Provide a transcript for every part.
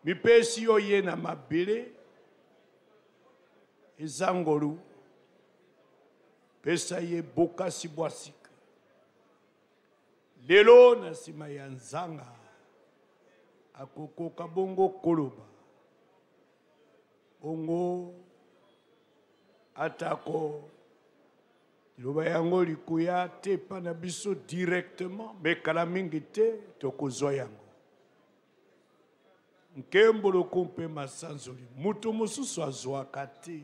mipesi yo ye na mabele ezangolu pesa ye bokasi bwasika lelo na nsima ya nzanga akokoka bongo koloba bongo atako liloba yango likuya te pa na biso directement me kala mingi te tokozwa yango nkembo lokumpe masanzoli mutu mosusu azwaka te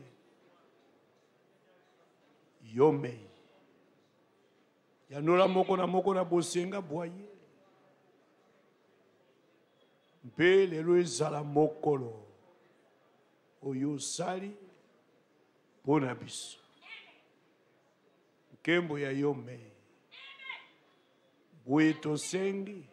yomei yanola moko na bosenga bwaye mpe lelo ezala mokolo oyo osali mpo na biso nkembo ya yomei boye tosengi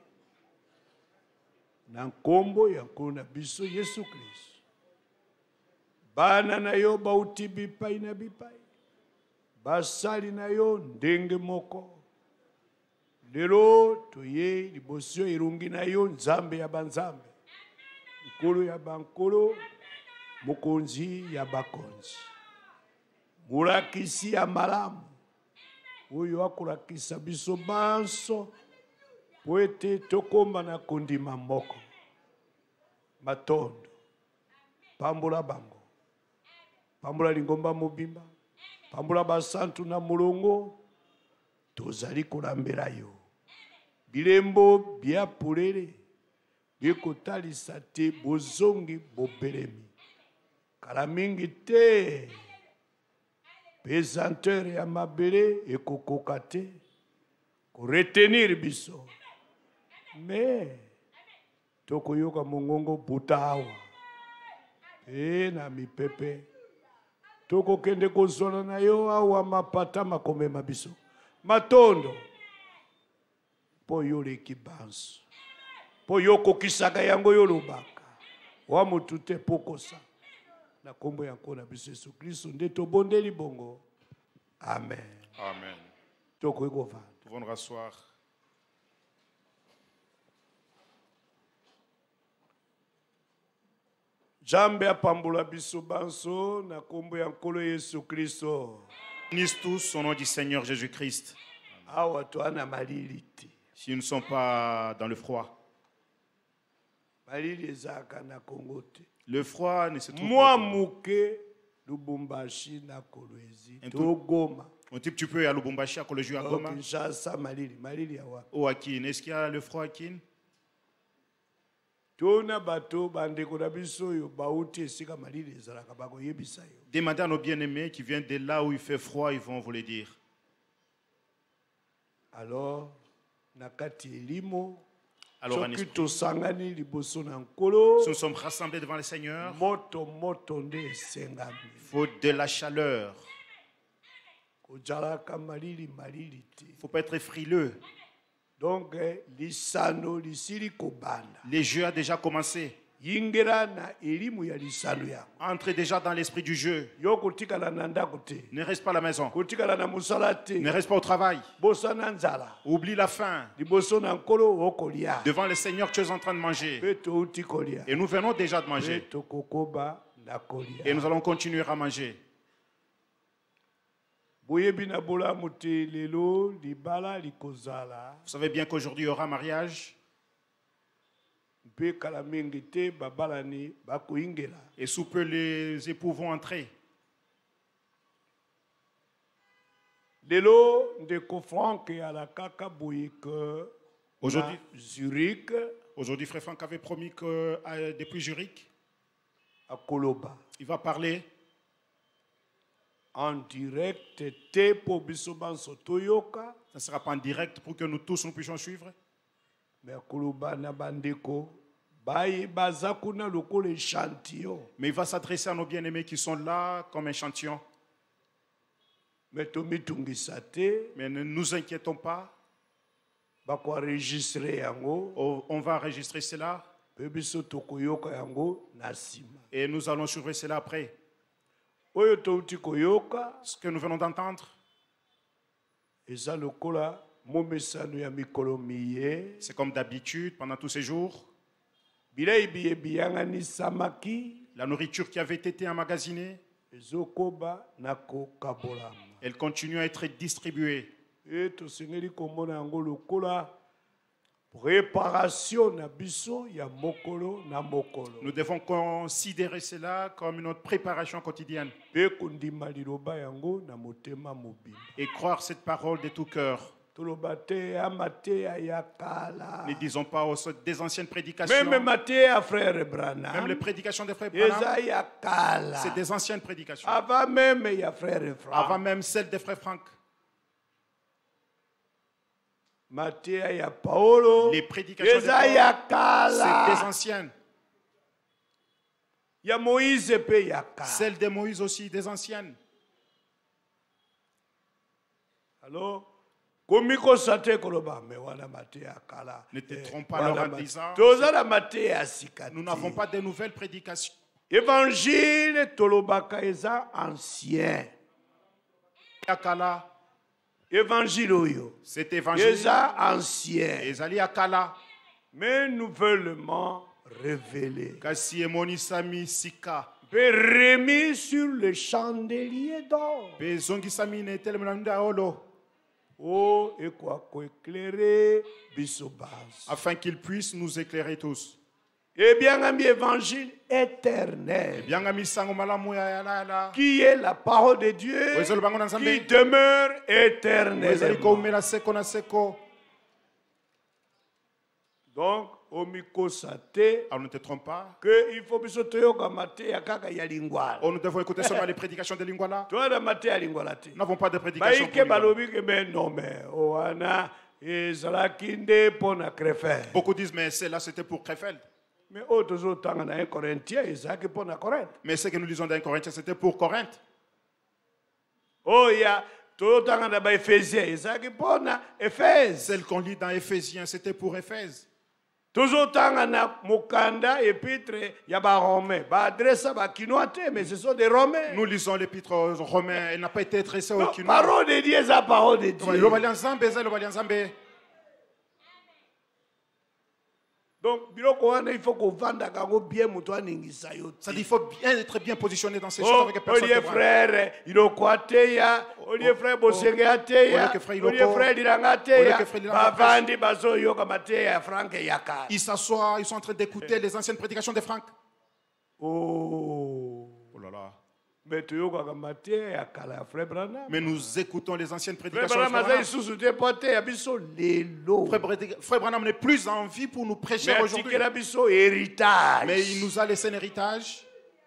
na nkombo ya nkolo na biso Yesu Kristo bana na yo bauti bipai na bipai basali na yo ndenge moko lelo toye liboso irungi na yo nzambe ya banzambe nkolo ya bankolo mokonzi ya bakonzi mulakisi ya malamu oyo akolakisa biso banso po ete tokomba na kondima moko matondo pambola bango pambola lingomba mobimba pambola basantu na mulongo tozali kolambela yo bilembo bya pulele bikotalisa te bozongi bobelemi kala mingi te pesanteur ya mabele ekokoka te koretenir biso me tokoyoka mongongo buta awa pe na mipepe tokokende kozona na yo awa mapata makomema biso matondo po yo leki banso po yo kokisaka yango yo lobaka wa mutu te pokosa na kombo ya nkolo na biso Yesu Kristo nde tobondeli bongo amen Amen. tokoki kovanda Pouvons nous rasseoir. Jambe apambula biso banso na kombo ya nkolo Yesu Kristo. Bénisse tous au nom du Seigneur Jésus-Christ. Awa toana malili te. Si nous ne sommes pas dans le froid. Malili ezaka na Kongo te. Le froid ne se trouve Moi pas. muke Lubumbashi na Kolwezi. Togoma. Un petit tu peux à Lubumbashi, à Kolwezi, à Goma. Kinshasa malili. Malili ya wapi? Ou à Kin. Est-ce qu'il y a le froid à Kin? Demandez à nos bien-aimés qui viennent de là où il fait froid, ils vont vous le dire. Alors, Alors, si nous sommes rassemblés devant le Seigneur, il faut de la chaleur. Il ne faut pas être frileux. Donc, les jeux ont déjà commencé. Entrez déjà dans l'esprit du jeu. Ne reste pas à la maison. Ne reste pas au travail. Oublie la faim. Devant le Seigneur, tu es en train de manger. Et nous venons déjà de manger. Et nous allons continuer à manger. Vous savez bien qu'aujourd'hui il y aura mariage. Et sous peu les époux vont entrer. Aujourd'hui, Frère Franck avait promis que depuis Zurich, il va parler en direct, ça ne sera pas en direct pour que nous tous nous puissions suivre. Mais il va s'adresser à nos bien-aimés qui sont là comme échantillon. Mais ne nous inquiétons pas. On va enregistrer cela. Et nous allons suivre cela après. Ce que nous venons d'entendre, c'est comme d'habitude pendant tous ces jours. La nourriture qui avait été emmagasinée, elle continue à être distribuée. Nous devons considérer cela comme notre préparation quotidienne et croire cette parole de tout cœur. Ne disons pas des anciennes prédications. Même les prédications des frères Branham, c'est des anciennes prédications. Avant même celles des frères Franck. Les prédications des frères, c'est des anciennes. Celles de Moïse aussi, des anciennes. Alors, ne te trompe pas leur en disant, nous n'avons pas de nouvelles prédications. Évangile tolobaka eza ancien. Évangile oyo. Cet évangile eza ancien. Ezali akala. Mais nouvellement révélé. Kasi emonisami sika. Remis sur le chandelier d'or. Bezongisami ne telemanda olo. Oh, et quoi éclairer bisobas. Afin qu'il puisse nous éclairer tous. Et bien un évangile éternel. Qui est la parole de Dieu qui demeure éternellement. Donc, on ne te trompe pas. Il faut que nous devons écouter seulement les prédications de Lingwala. Nous n'avons pas de prédication pour Lingwala. Beaucoup disent, mais celle-là c'était pour Krefeld. Mais ce que nous lisons dans Corinthiens, c'était pour Corinthe. Oh, il y a celle qu'on lit dans Éphésiens, c'était pour Éphèse. Toujours mukanda épître ya ba romain ba adresse ba kinoate mais ce sont des romains. Nous lisons l'épître romain, elle n'a pas été adressée aux Kinois. Parole de Dieu, c'est parole de Dieu. Donc il faut qu'on vende bien ça dit il faut bien être bien positionné dans ces choses avec personne. Olivier frère, il o kwate ya, Olivier frère bosengate ya, Olivier frère dilangate ya, ba vandi bazo yoka mate ya Franck yaka. Ils s'assoient, ils sont en train d'écouter les anciennes prédications de Franck. Oh là là. Mais nous écoutons les anciennes prédications de Frère Branham. Frère Branham n'est plus en vie pour nous prêcher aujourd'hui. Mais il nous a laissé un héritage.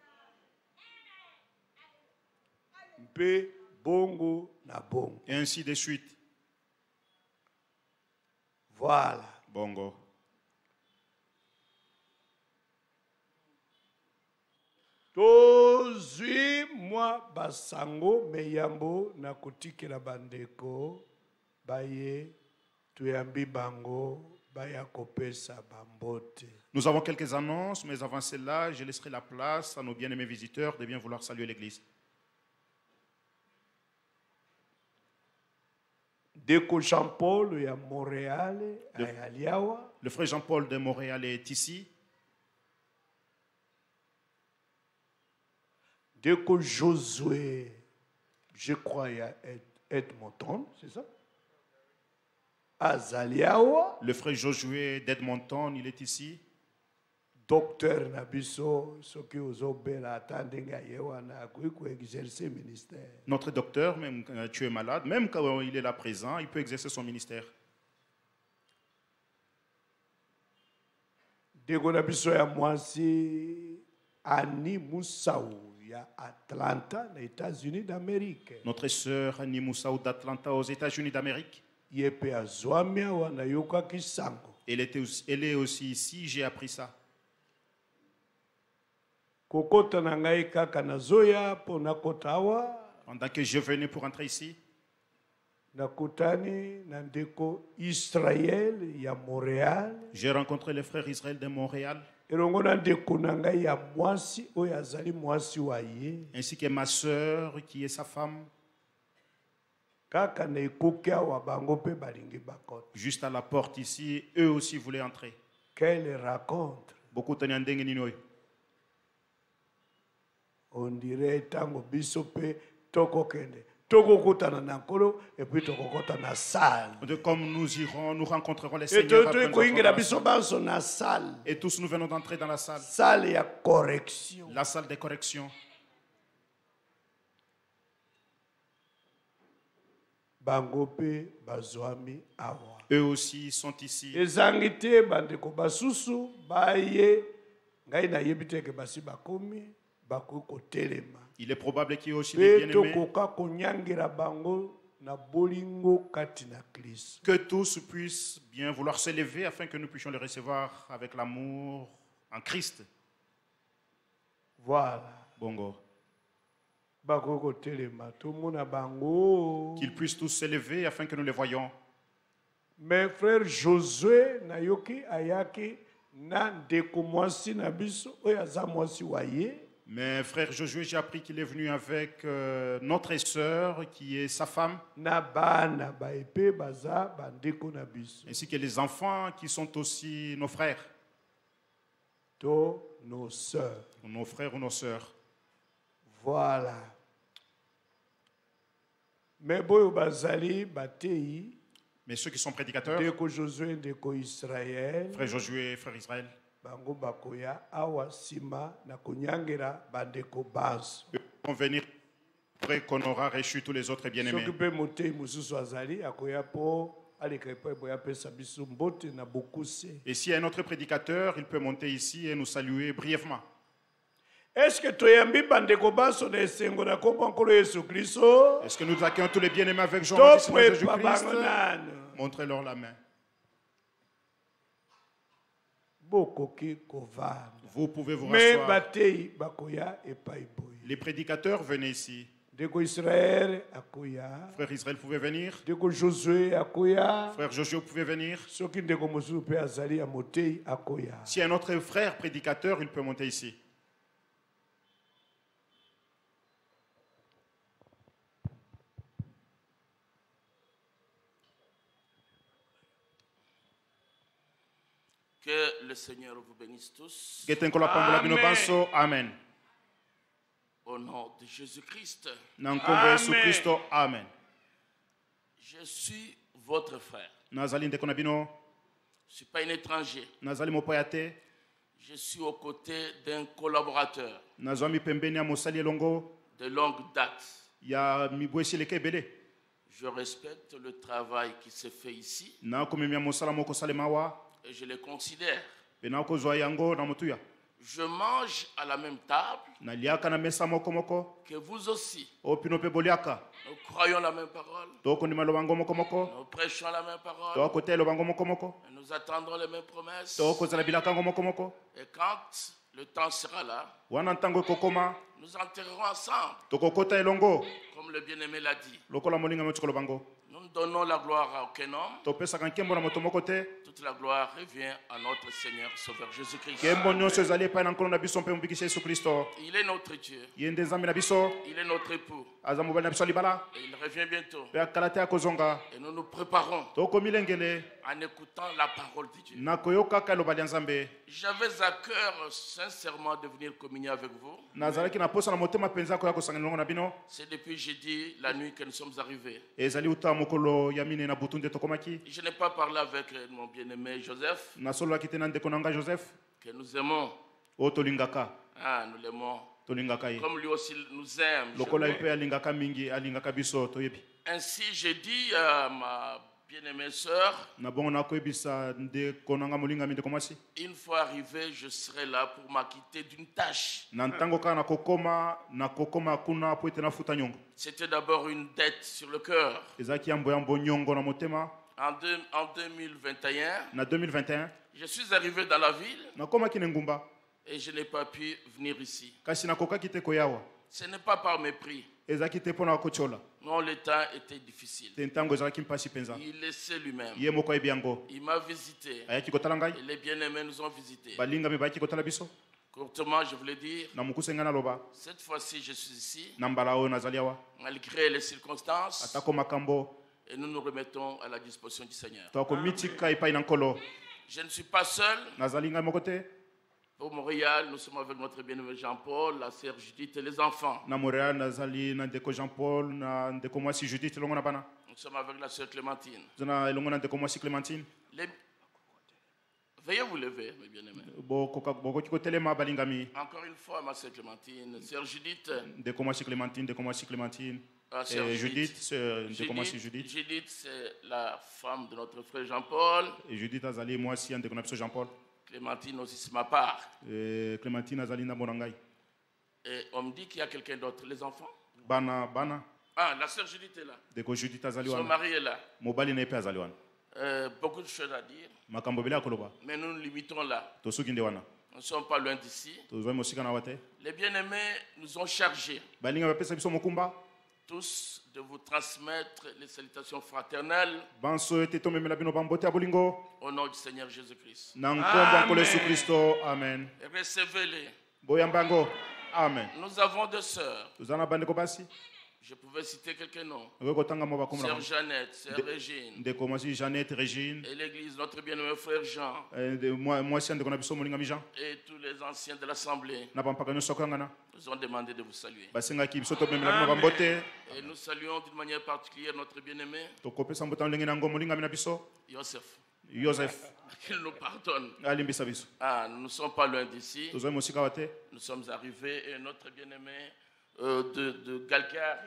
Et ainsi de suite. Voilà. Bongo. Tozwi moi basango meyambo na kotikela bandeko baye tuyambi bango baya kopesa bambote. Nous avons quelques annonces, mais avant cela, je laisserai la place à nos bien-aimés visiteurs de bien vouloir saluer l'église. Deko Jean-Paul ya Montréal ayaliawa. Le frère Jean-Paul de Montréal est ici. Dès que Josué, je crois, il y a Edmonton, c'est ça? Azaliawa. Le frère Josué d'Edmonton, il est ici. Docteur Nabiso, ce qui vous obéit à attendre exercer ministère. Notre docteur, même quand tu es malade, même quand il est là présent, il peut exercer son ministère. Dès que Nabiso ya mwasi Annie Moussaou. Atlanta, les États-Unis d'Amérique. Notre sœur Annie Moussaou d'Atlanta aux États-Unis d'Amérique. Elle est aussi ici, j'ai appris ça. Pendant que je venais pour entrer ici, j'ai rencontré le frère Israël de Montréal. Ainsi que ma sœur qui est sa femme. Juste à la porte ici, eux aussi voulaient entrer. Quelle rencontre! bokutani ndenge nini oyo. On dirait tango biso pe tokokende tokokutana na nkolo et puis tokokota na salle. Comme nous irons, nous rencontrerons les seigneurs na salle. Et tous nous venons d'entrer dans la salle. Salle ya correction. La salle des corrections. Bangope bazwami awa. Eux aussi sont ici. Ezangite bandeko basusu baye ngai na yebite ke basi bakomi bakoko telema. Il est probable qu'il y ait aussi des bien-aimés. Que tous puissent bien vouloir s'élever afin que nous puissions les recevoir avec l'amour en Christ. Voilà. Bongo. Qu'ils puissent tous s'élever afin que nous les voyions. Mes frères Josué Nayoki Ayaki Nandeko Mwasi Nabiso Oyaza Mwasi Waye. Mais frère Josué, j'ai appris qu'il est venu avec notre sœur qui est sa femme. Ainsi que les enfants qui sont aussi nos frères. Nos sœurs. Nos frères ou nos sœurs. Voilà. Mais boyo bazali batei. Mais ceux qui sont prédicateurs. Deko Josué, deko Israël. Frère Josué, frère Israël. Bango bakoya awa sima na kunyangera bandeko bas. On venir après qu'on aura reçu tous les autres bien-aimés. S'occuper moté mususu azali akoya po alekrepo boya pesa biso mbote na bokuse. Et s'il y a un autre prédicateur, il peut monter ici et nous saluer brièvement. Est-ce que toyambi bandeko baso na esengo na kombo nkolo Yesu Kristo? Est-ce que nous accueillons tous les bien-aimés avec Jean-Baptiste Jésus-Christ? Montrez-leur la main. Vous pouvez vous rasseoir. Les prédicateurs, venez ici. Frère Israël, vous pouvez venir. Frère Josué, vous pouvez venir. Si un autre frère prédicateur, il peut monter ici. Que le Seigneur vous bénisse tous. Amen. Amen. Au nom de Jésus-Christ. Amen. Je suis votre frère. Je ne suis pas un étranger. Je suis aux côtés d'un collaborateur de longue date. Je respecte le travail qui se fait ici. Et je les considère. Je mange à la même table que vous aussi. Nous croyons la même parole. Nous prêchons la même parole. Et nous attendons les mêmes promesses. Et quand le temps sera là, nous enterrerons ensemble. Comme le bien-aimé l'a dit. Nous ne donnons la gloire à aucun homme. Toute la gloire revient à notre Seigneur Sauveur Jésus-Christ. Il est notre Dieu. Il est notre époux. Et il revient bientôt. Et nous nous préparons en écoutant la parole de Dieu. J'avais à cœur sincèrement de venir communier avec vous. C'est depuis jeudi, la nuit, que nous sommes arrivés. Je n'ai pas parlé avec mon bien-aimé Joseph, que nous aimons. Ah, nous l'aimons. Comme lui aussi nous aime. Ainsi, j'ai dit à ma bien-aimée sœur, une fois arrivé, je serai là pour m'acquitter d'une tâche. C'était d'abord une dette sur le cœur. En 2021, je suis arrivé dans la ville et je n'ai pas pu venir ici. Ce n'est pas par mépris. Non, le temps était difficile. Il laissait lui-même. Il m'a visité. Et les bien-aimés nous ont visités. Courtement, je voulais dire, cette fois-ci, je suis ici, malgré les circonstances, et nous nous remettons à la disposition du Seigneur. Je ne suis pas seul. Au Montréal, nous sommes avec notre bien-aimé Jean-Paul, la sœur Judith et les enfants. Na Montréal, nazali na ndeko Jean-Paul, na ndeko mwasi Judith longo na bana. Nous sommes avec la sœur Clémentine. Zana longo na ndeko mwasi Clémentine. Veuillez vous lever, mes bien-aimés. Encore une fois, ma sœur Clémentine, sœur Judith. Ndeko mwasi Clémentine, ndeko mwasi Clémentine. Judith, Judith, c'est la femme de notre frère Jean-Paul. Et Judith azali mwasi ndeko na biso Jean-Paul. Clémentine aussi, c'est ma part. Clémentine azali na bonangai. Et on me dit qu'il y a quelqu'un d'autre, les enfants. Bana. Ah, la sœur Judith est là. Deko Judith azali wana. Son mari est là. Mobali na pe azali wana. Beaucoup de choses à dire. Makambo bila koloba. Mais nous nous limitons là. Tosuki nde wana. Nous ne sommes pas loin d'ici. Tozwa mosika na wate. Les bien-aimés nous ont chargés. Balinga bapesa biso mokumba. Tous de vous transmettre les salutations fraternelles. Banso ete tomemela bino bambote abolingo. Au nom du Seigneur Jésus-Christ. Na nkombo nkolo Yesu Kristo. Amen. Recevez-les. Boyambango. Amen. Nous avons deux sœurs. Tozana bandeko basi. Je pouvais citer quelques noms. Sœur Jeannette, Sœur Régine. Jeannette, Régine. Et l'église, notre bien-aimé frère Jean. Et tous les anciens de l'Assemblée. Nous ont demandé de vous saluer. Amen. Et nous saluons d'une manière particulière notre bien-aimé. Joseph. Qu'il nous pardonne. Nous ne sommes pas loin d'ici. Nous sommes arrivés et notre bien-aimé de Galgari.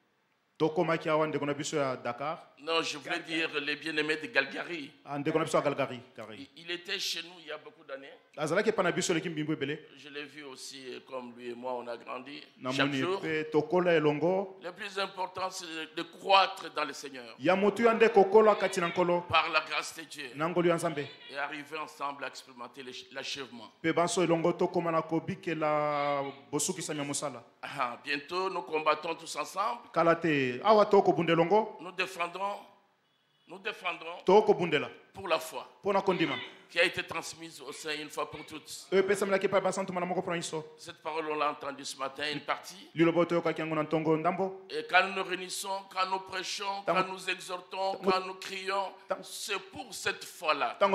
Non, je voulais dire les bien-aimés de Galgari. Il était chez nous il y a beaucoup d'années. Je l'ai vu aussi, comme lui et moi, on a grandi chaque jour. Le plus important, c'est de croître dans le Seigneur. Par la grâce de Dieu. Et arriver ensemble à expérimenter l'achèvement. Bientôt, nous combattons tous ensemble. Nous défendrons pour la foi qui a été transmise au sein une fois pour toutes. Cette parole, on l'a entendue ce matin, une partie. Et quand nous nous réunissons, quand nous prêchons, quand nous exhortons, quand nous crions, c'est pour cette foi-là. Nous ne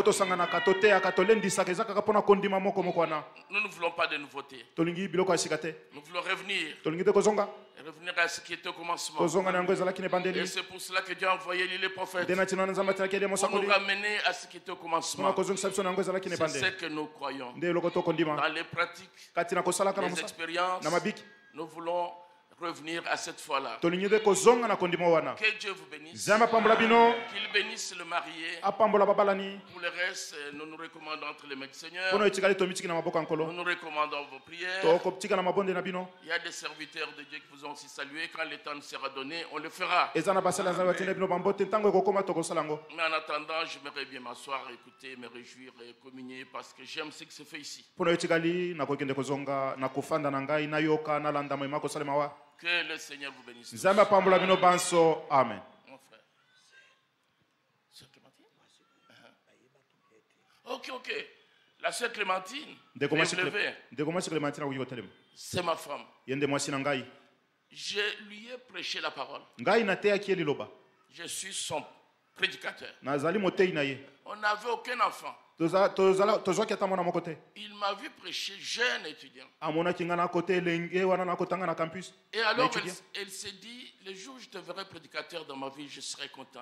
voulons pas de nouveautés. Nous voulons revenir à ce qui était au commencement. Et c'est pour cela que Dieu a envoyé les prophètes pour nous ramener à ce qui était au commencement. C'est ce que nous croyons. Dans les pratiques, les expériences, nous voulons revenir à cette fois-là. Que Dieu vous bénisse. Qu'il bénisse le marié. Pour le reste, nous nous recommandons entre les mains du Seigneur. Nous nous recommandons vos prières. Il y a des serviteurs de Dieu qui vous ont aussi salué. Quand le temps nous sera donné, on le fera. Mais en attendant, j'aimerais bien m'asseoir, écouter, me réjouir et communier parce que j'aime ce qui se fait ici. Que le Seigneur vous bénisse. Amen. Mon frère. Sœur Clémentine? Ok. La sœur Clémentine. C'est ma femme. Je lui ai prêché la parole. Je suis son prédicateur. On n'avait aucun enfant. Il m'a vu prêcher jeune étudiant. Et alors elle s'est dit, le jour où je te verrai prédicateur dans ma vie, je serai content.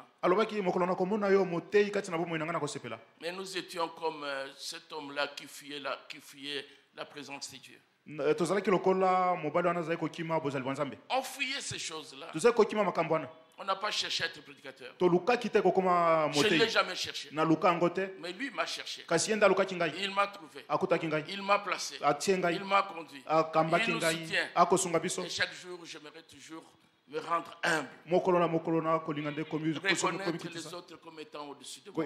Mais nous étions comme cet homme-là qui fuyait la présence de Dieu. On fuyait ces choses-là. On n'a pas cherché à être prédicateur. Je ne l'ai jamais cherché. Mais lui m'a cherché. Il m'a trouvé. Il m'a placé. Il m'a conduit. Il nous soutient. Et chaque jour, j'aimerais toujours me rendre humble. Reconnaître les autres comme étant au-dessus de moi.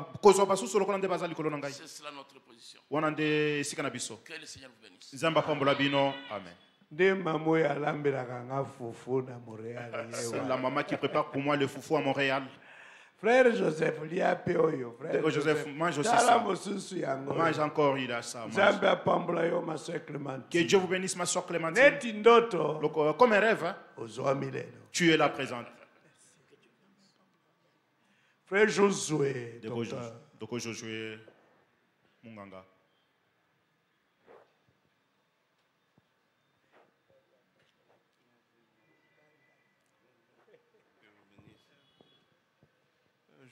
C'est cela notre position. Que le Seigneur vous bénisse. Amen. C'est la maman qui prépare pour moi le foufou à Montréal. Frère Joseph, Frère Joseph, mange aussi ça. Mange encore, il a ça. Que Dieu vous bénisse, ma soeur Clémentine. Comme un rêve, hein? Tu es là présente. Frère Josué, Doko Josué, Munganga.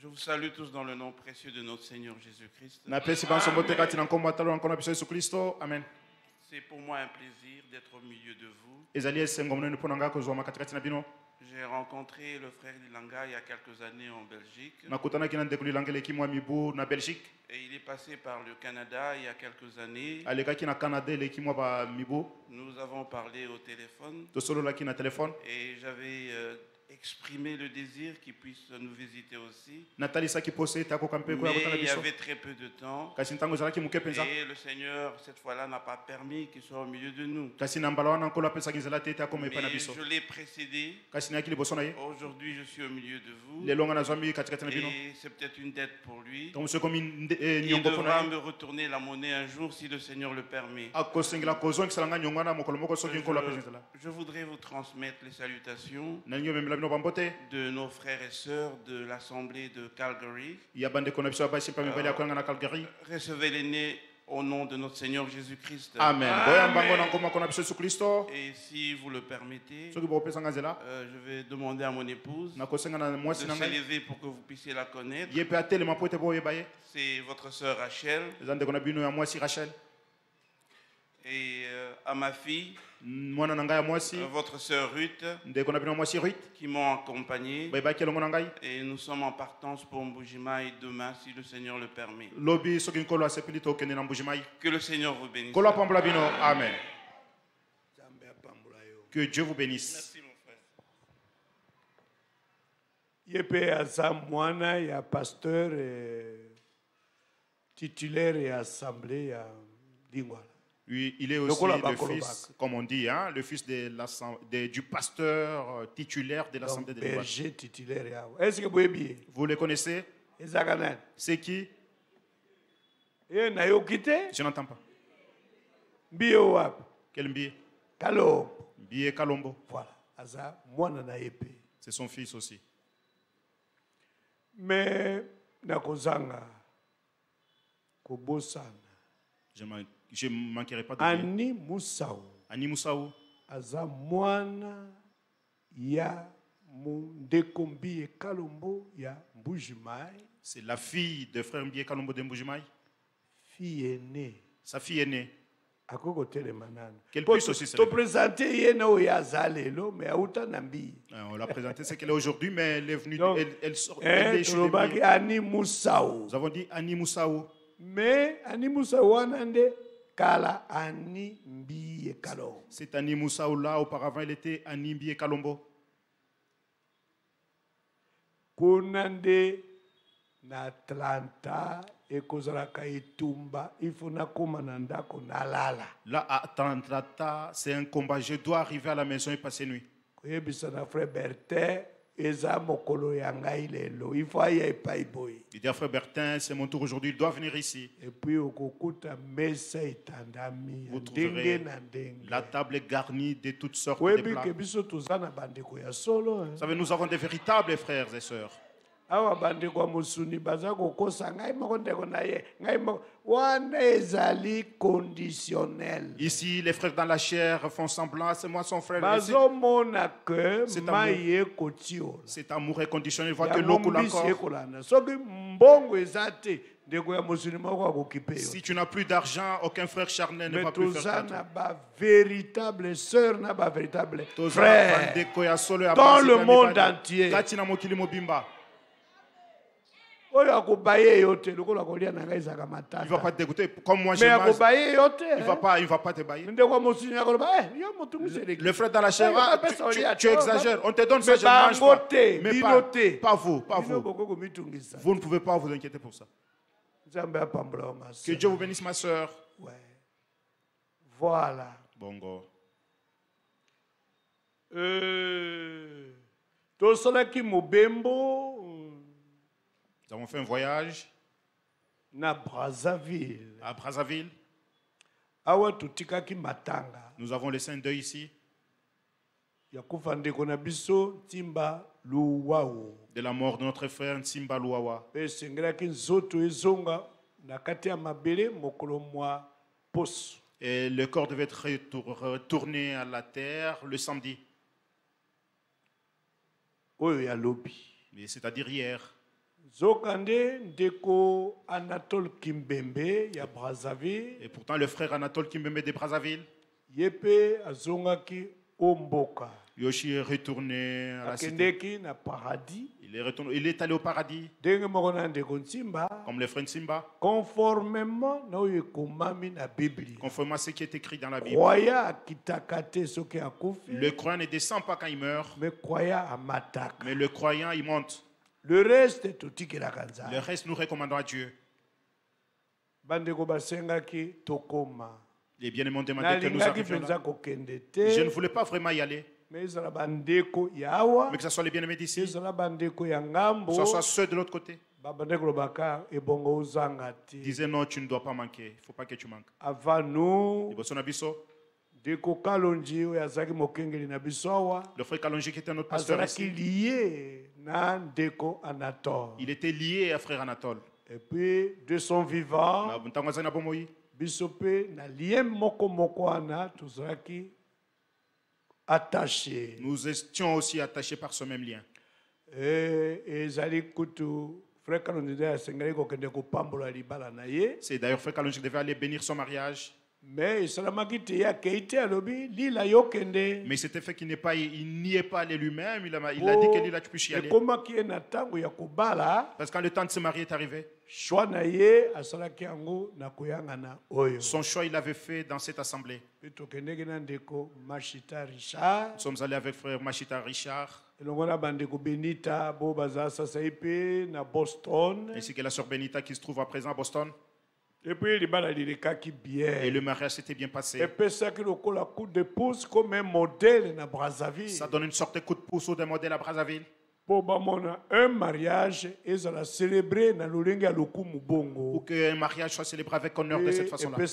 Je vous salue tous dans le nom précieux de notre Seigneur Jésus-Christ. Amen. C'est pour moi un plaisir d'être au milieu de vous. J'ai rencontré le frère Lilanga il y a quelques années en Belgique. Et il est passé par le Canada il y a quelques années. Nous avons parlé au téléphone. Et j'avais exprimé le désir qu'il puisse nous visiter aussi. Mais il y avait très peu de temps. Et le Seigneur, cette fois-là, n'a pas permis qu'il soit au milieu de nous. Mais je l'ai précédé. Aujourd'hui, je suis au milieu de vous. Et c'est peut-être une dette pour lui. Il devra me retourner la monnaie un jour si le Seigneur le permet. Je voudrais vous transmettre les salutations de nos frères et sœurs de l'Assemblée de Calgary. Recevez-les au nom de notre Seigneur Jésus-Christ. Amen. Et si vous le permettez, je vais demander à mon épouse de s'élever pour que vous puissiez la connaître. C'est votre sœur Rachel. Et à ma fille, votre sœur Ruth, qui m'ont accompagné. Et nous sommes en partance pour Mbujimai demain, si le Seigneur le permet. Que le Seigneur vous bénisse. Amen. Que Dieu vous bénisse. Merci mon frère. Il y a pasteur titulaire et assemblée à Dingwala. Oui, il est aussi le fils, comme on dit, hein, le fils du pasteur titulaire de l'Assemblée de Dingwala. Vous le connaissez? C'est qui? Je n'entends pas. Quel billet? Billet Kalombo. Voilà. C'est son fils aussi. Mais nakozanga kobosana. Je ne manquerai pas de Ani Moussaou. Ani Moussaou. Aza mwana ya Mundeko Mbiye Kalombo ya Mbujimai. C'est la fille de frère Mbiye Kalombo de Mbujimai. Fille aînée. Sa fille aînée. Akoko telemanana. Qu'elle puisse aussi se présenter yena oyazalelo mais auta nambi. On l'a présenté c'est qu'elle est aujourd'hui mais elle est venue elle est issue Ani Moussaou. Nous avons dit Ani Moussaou. Mais Ani Moussaou anande Kala Ani Mbiye Kalombo. C'est Ani Moussaou là, auparavant il était Ani Mbiye Kalombo. Kunande na Atlanta ekozalaka etumba ifuna koma na ndako nalala. Là à Atlanta, c'est un combat, je dois arriver à la maison et passer nuit. Koyebisa na frère Bertin eza mokolo ya ngai lelo il faut aya epai boy. Il dit à frère Bertin, c'est mon tour aujourd'hui, il doit venir ici. Et puis okokuta mesa etandami vous ndenge trouverez na ndenge. La table est garnie de toutes sortes de Koyebi plats. ke biso tozana bandeko ya solo. Vous savez, nous avons des véritables frères et sœurs. Awa bandeko wa musuni baza kokosa ngai moko ndeko na ye ngai moko wana ezali conditionnel. Ici les frères dans la chair font semblant c'est moi son frère. Bazomona que maye kotio. Cet amour est conditionnel, voit que l'eau coule encore. Soki mbongo ezate ndeko ya musuni moko akokipe yo. Si tu n'as plus d'argent, aucun frère charnel ne va plus faire ça. Ba véritable sœur na ba véritable frère dans le monde entier. Il ne va pas te dégoûter comme moi je mange. Il va pas te bailler. Le frère dans la chair, tu exagères. On te donne ça, je ne mange pas. Mais pas vous, pas vous. Vous ne pouvez pas vous inquiéter pour ça. Que Dieu vous bénisse, ma soeur. Ouais. Voilà. Bongo. Tosalaki mobembo. Nous avons fait un voyage na Brazzaville. À Brazzaville. Awa tutikaki matanga. Nous avons laissé un deuil ici. Yakufa ndeko na biso Timba Luwao. De la mort de notre frère Timba Luwawa. Pe sengelaki nzoto ezonga na kati ya mabele mokolo mwa poso. Et le corps devait être retourné à la terre le samedi. Oyo ya lobi. Mais c'est-à-dire hier. Zokande ndeko Anatole Kimbembe ya Brazzaville. Et pourtant le frère Anatole Kimbembe de Brazzaville. Yepe azongaki omboka. Yoshi est retourné à la cité. Na paradis. Il est allé au paradis. Comme les frères Simba. Conformément na Bible. Conformément à ce qui est écrit dans la Bible. Le croyant ne descend pas quand il meurt. Mais le croyant il monte. Le reste, nous recommandons à Dieu. Les bien-aimés ont demandé que nous arrivions là. Je ne voulais pas vraiment y aller. Mais que ce soit les bien-aimés d'ici, que ce soit ceux de l'autre côté. Disait non, tu ne dois pas manquer. Il ne faut pas que tu manques. Avant nous, le frère Kalonji qui était notre pasteur ici, il était lié à frère Anatole. Et puis de son vivant, attaché. Nous étions aussi attachés par ce même lien. C'est d'ailleurs frère Kalonji devait aller bénir son mariage. Mais il s'était fait qu'il n'y est pas allé lui-même. Il a dit que là tu peux y aller. Parce que quand le temps de se marier est arrivé, son choix il l'avait fait dans cette assemblée. Nous sommes allés avec frère Machita Richard. Ainsi que la sœur Benita qui se trouve à présent à Boston. Et puis et le mariage s'était bien passé. Ça donne une sorte de coup de pouce ou de modèle à Brazzaville. Un mariage est célébré ou qu'un mariage soit célébré avec honneur de cette façon-là.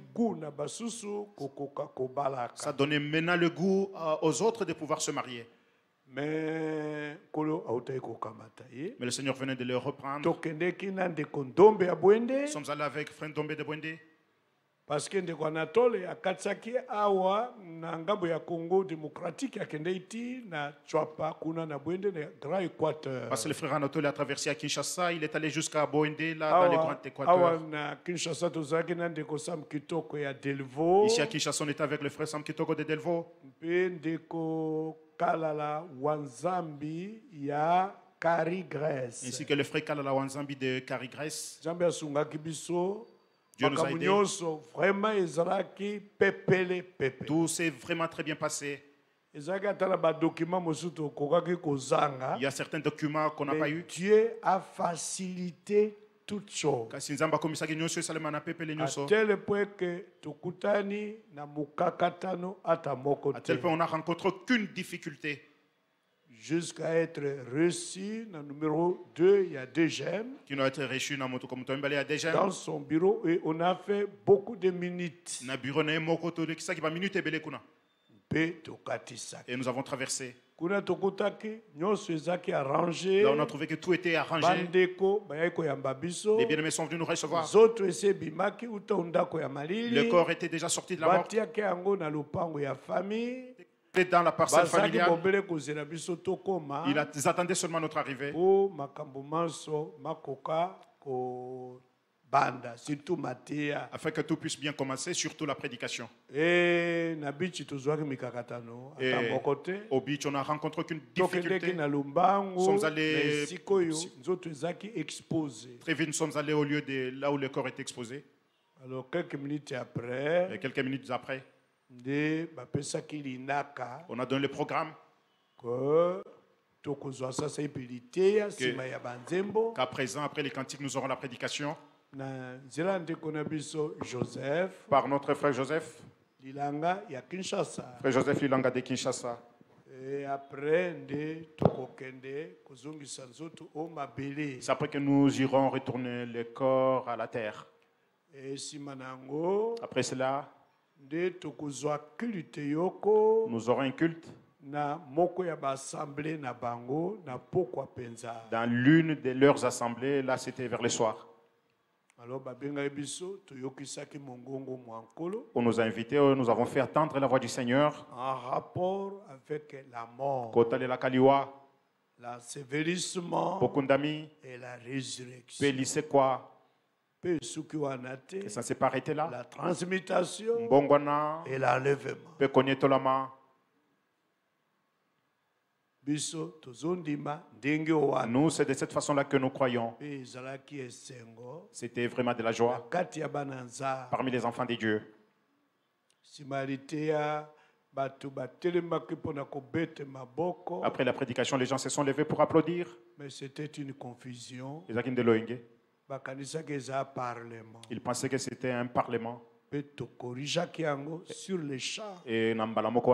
Ça donnait maintenant le goût aux autres de pouvoir se marier. Mais le Seigneur venait de le reprendre. Nous sommes allés avec frère Ndombe de Bwende. Parce que ndeko Anatole akatsaki awa na ngambo ya Congo démocratique akende iti na Chwapa kuna na Bwende na Grand Équateur. Parce que le frère Anatole a traversé à Kinshasa, il est allé jusqu'à Bwende là dans le Grand Équateur. Awa na Kinshasa tozaki na ndeko Sam Kitoko ya Delvaux. Ici à Kinshasa on était avec le frère Sam Kitoko de Delvaux. Pe ndeko Kalala Wanzambi ya Carigrèce. Ainsi que le frère Kalala Wanzambi de Carigrèce. Jambe asungaki biso. Dieu nous a aidés. Tout s'est vraiment très bien passé. Il y a certains documents qu'on n'a pas eu. Dieu a facilité toutes choses. À tel point que à tel point on n'a rencontré aucune difficulté. Jusqu'à être reçu dans le numéro 2, il y a deux gemmes. Qui ont été reçus dans son bureau et on a fait beaucoup de minutes. Et nous avons traversé. Là on a trouvé que tout était arrangé. Les bien-aimés sont venus nous recevoir. Le corps était déjà sorti de la mort. Dans la parcelle familiale, ils attendaient seulement notre arrivée. Afin que tout puisse bien commencer, surtout la prédication. Et au beach, on n'a rencontré aucune difficulté. Nous sommes allés très vite, nous sommes allés au lieu de là où le corps est exposé. Alors quelques minutes après, on a donné le programme qu'à présent, après les cantiques, nous aurons la prédication par notre frère Joseph. Frère Joseph Lilanga de Kinshasa. Et après, c'est après que nous irons retourner le corps à la terre. Après cela, nous aurons un culte dans l'une de leurs assemblées. Là, c'était vers le soir. On nous a invités, nous avons fait attendre la voix du Seigneur. En rapport avec la mort. l'ensevelissement et la résurrection. Et ça ne s'est pas arrêté là. La transmutation et l'enlèvement. Nous, c'est de cette façon-là que nous croyons. C'était vraiment de la joie parmi les enfants de Dieu. Après la prédication, les gens se sont levés pour applaudir. Mais c'était une confusion. Ils pensaient que c'était un parlement. Sur les champs. Et ici,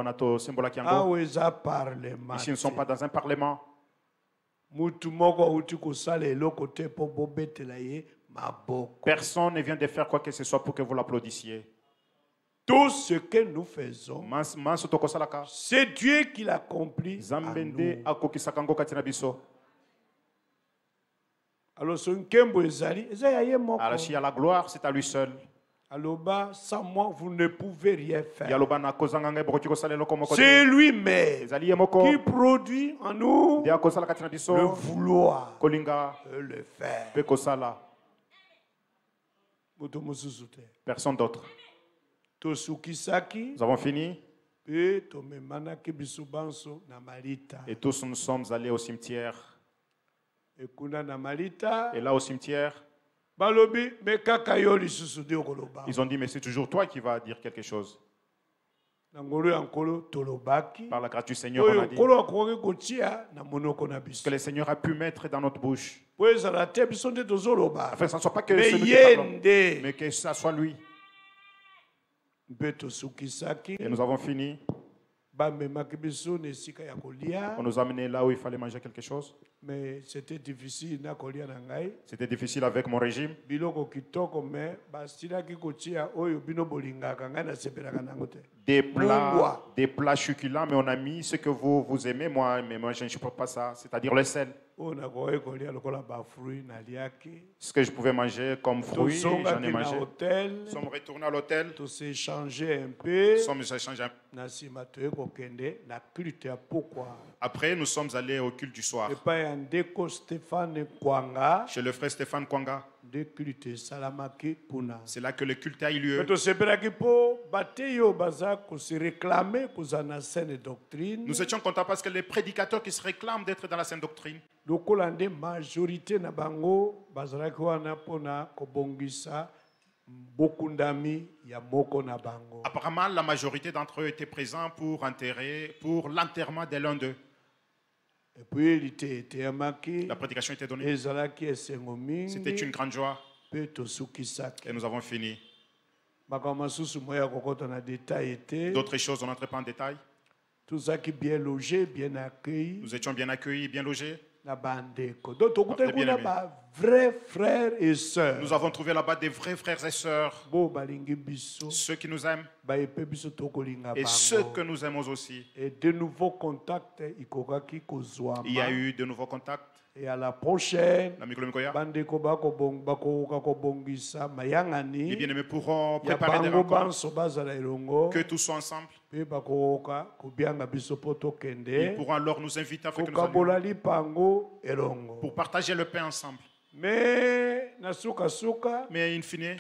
ne sont pas dans un parlement. Personne ne vient de faire quoi que ce soit pour que vous l'applaudissiez. Tout ce que nous faisons, c'est Dieu qui l'accomplit en nous. Alors, la gloire, c'est à lui seul. Sans moi, vous ne pouvez rien faire. C'est lui-même qui produit en nous le vouloir et le faire. Personne d'autre. Nous avons fini. Et tous nous sommes allés au cimetière. Et là au cimetière, ils ont dit, mais c'est toujours toi qui vas dire quelque chose. Par la grâce du Seigneur, on a dit que le Seigneur a pu mettre dans notre bouche. Afin que ce ne soit pas que celui qui parle, mais que ça soit lui. Et nous avons fini. On nous a amenés là où il fallait manger quelque chose. Mais c'était difficile. C'était difficile avec mon régime. Des plats succulents, mais on a mis ce que vous aimez, mais moi je ne supporte pas ça, c'est-à-dire le sel. Ce que je pouvais manger comme fruits, j'en ai mangé. Nous sommes retournés à l'hôtel. Nous sommes échangés un peu. Après, nous sommes allés au culte du soir. Chez le frère Stéphane Kwanga. C'est là que le culte a eu lieu. Nous étions contents parce que les prédicateurs qui se réclament d'être dans la sainte doctrine, apparemment, la majorité d'entre eux étaient présents pour l'enterrement de l'un d'eux. Et puis, la prédication était donnée. C'était une grande joie. Et nous avons fini. D'autres choses, on n'entrait pas en détail. Tout ça qui est bien logé, bien accueilli. Nous étions bien accueillis, bien logés. Vrais frères et sœurs. Nous avons trouvé là-bas des vrais frères et sœurs. Ceux qui nous aiment. Et ceux que nous aimons aussi. Et de nouveaux contacts. Il y a eu de nouveaux contacts. Et à la prochaine, les bien-aimés pourront préparer des rencontres, que tous soient ensemble. Ils pourront alors nous inviter afin que nous allions pour partager le pain ensemble. Mais in fine,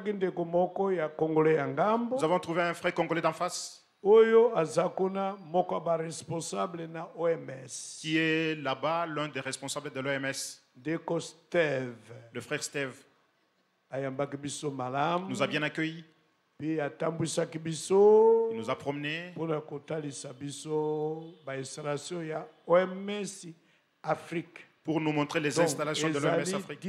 nous avons trouvé un frère congolais d'en face qui est là-bas, l'un des responsables de l'OMS, le frère Steve. Nous a bien accueillis. Il nous a promenés pour nous montrer les installations de l'OMS Afrique.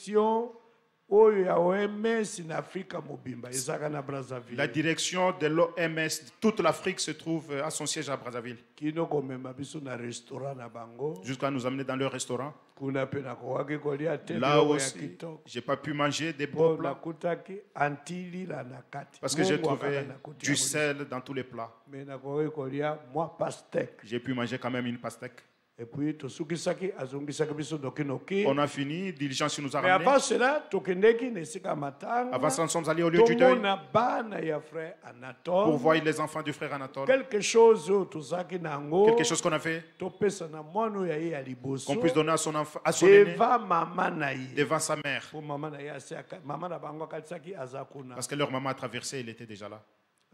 La direction de l'OMS, toute l'Afrique se trouve à son siège à Brazzaville. Jusqu'à nous amener dans leur restaurant. Là aussi, je n'ai pas pu manger des beaux plats. Parce que j'ai trouvé du sel dans tous les plats. J'ai pu manger quand même une pastèque. Et puis, on a fini, diligence nous a mais ramené. avant cela, Avant ça, nous sommes allés au lieu du deuil pour voir les enfants du frère Anatole. Quelque chose qu'on a fait, qu'on puisse donner à son enfant, à son aîné, devant sa mère. Parce que leur maman a traversé, elle était déjà là.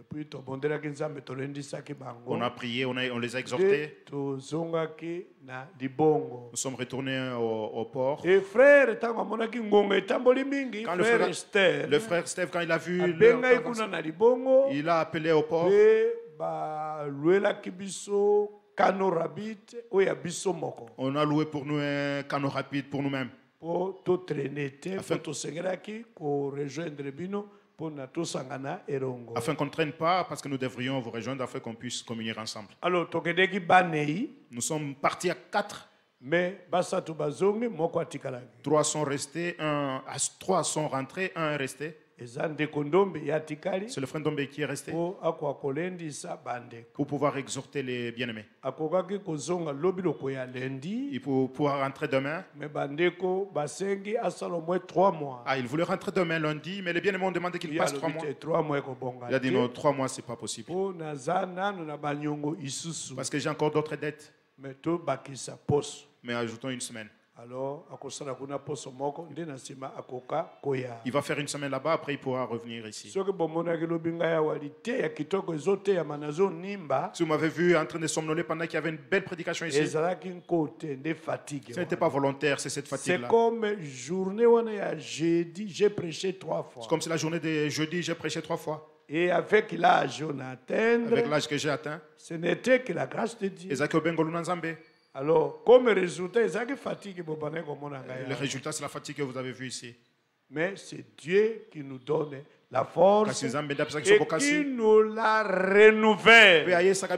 On a prié, on les a exhortés. Nous sommes retournés au port. Et frère, quand le frère Steve, quand il a vu, il a appelé au port. On a loué pour nous un canot rapide pour nous-mêmes. Afin qu'on ne traîne pas, parce que nous devrions vous rejoindre afin qu'on puisse communier ensemble. Alors, nous sommes partis à 4. Mais 3 sont restés, 3 sont rentrés, 1 est resté. C'est le frère Ndombe qui est resté pour pouvoir exhorter les bien-aimés. Il faut pouvoir rentrer demain. Il voulait rentrer demain lundi, mais les bien-aimés ont demandé qu'il passe 3 mois. Il a dit non, 3 mois, c'est pas possible. Parce que j'ai encore d'autres dettes. Mais ajoutons une semaine. Alors, il va faire une semaine là-bas, après il pourra revenir ici. Si vous m'avez vu en train de somnoler pendant qu'il y avait une belle prédication ici, ce n'était pas volontaire, c'est cette fatigue-là. C'est comme journée où j'ai prêché 3 fois. C'est comme si la journée de jeudi, j'ai prêché 3 fois. Et avec l'âge que j'ai atteint, ce n'était que la grâce de Dieu. Alors, comme résultat, le résultat, c'est la fatigue que vous avez vue ici. Mais c'est Dieu qui nous donne la force et qui nous la renouvelle.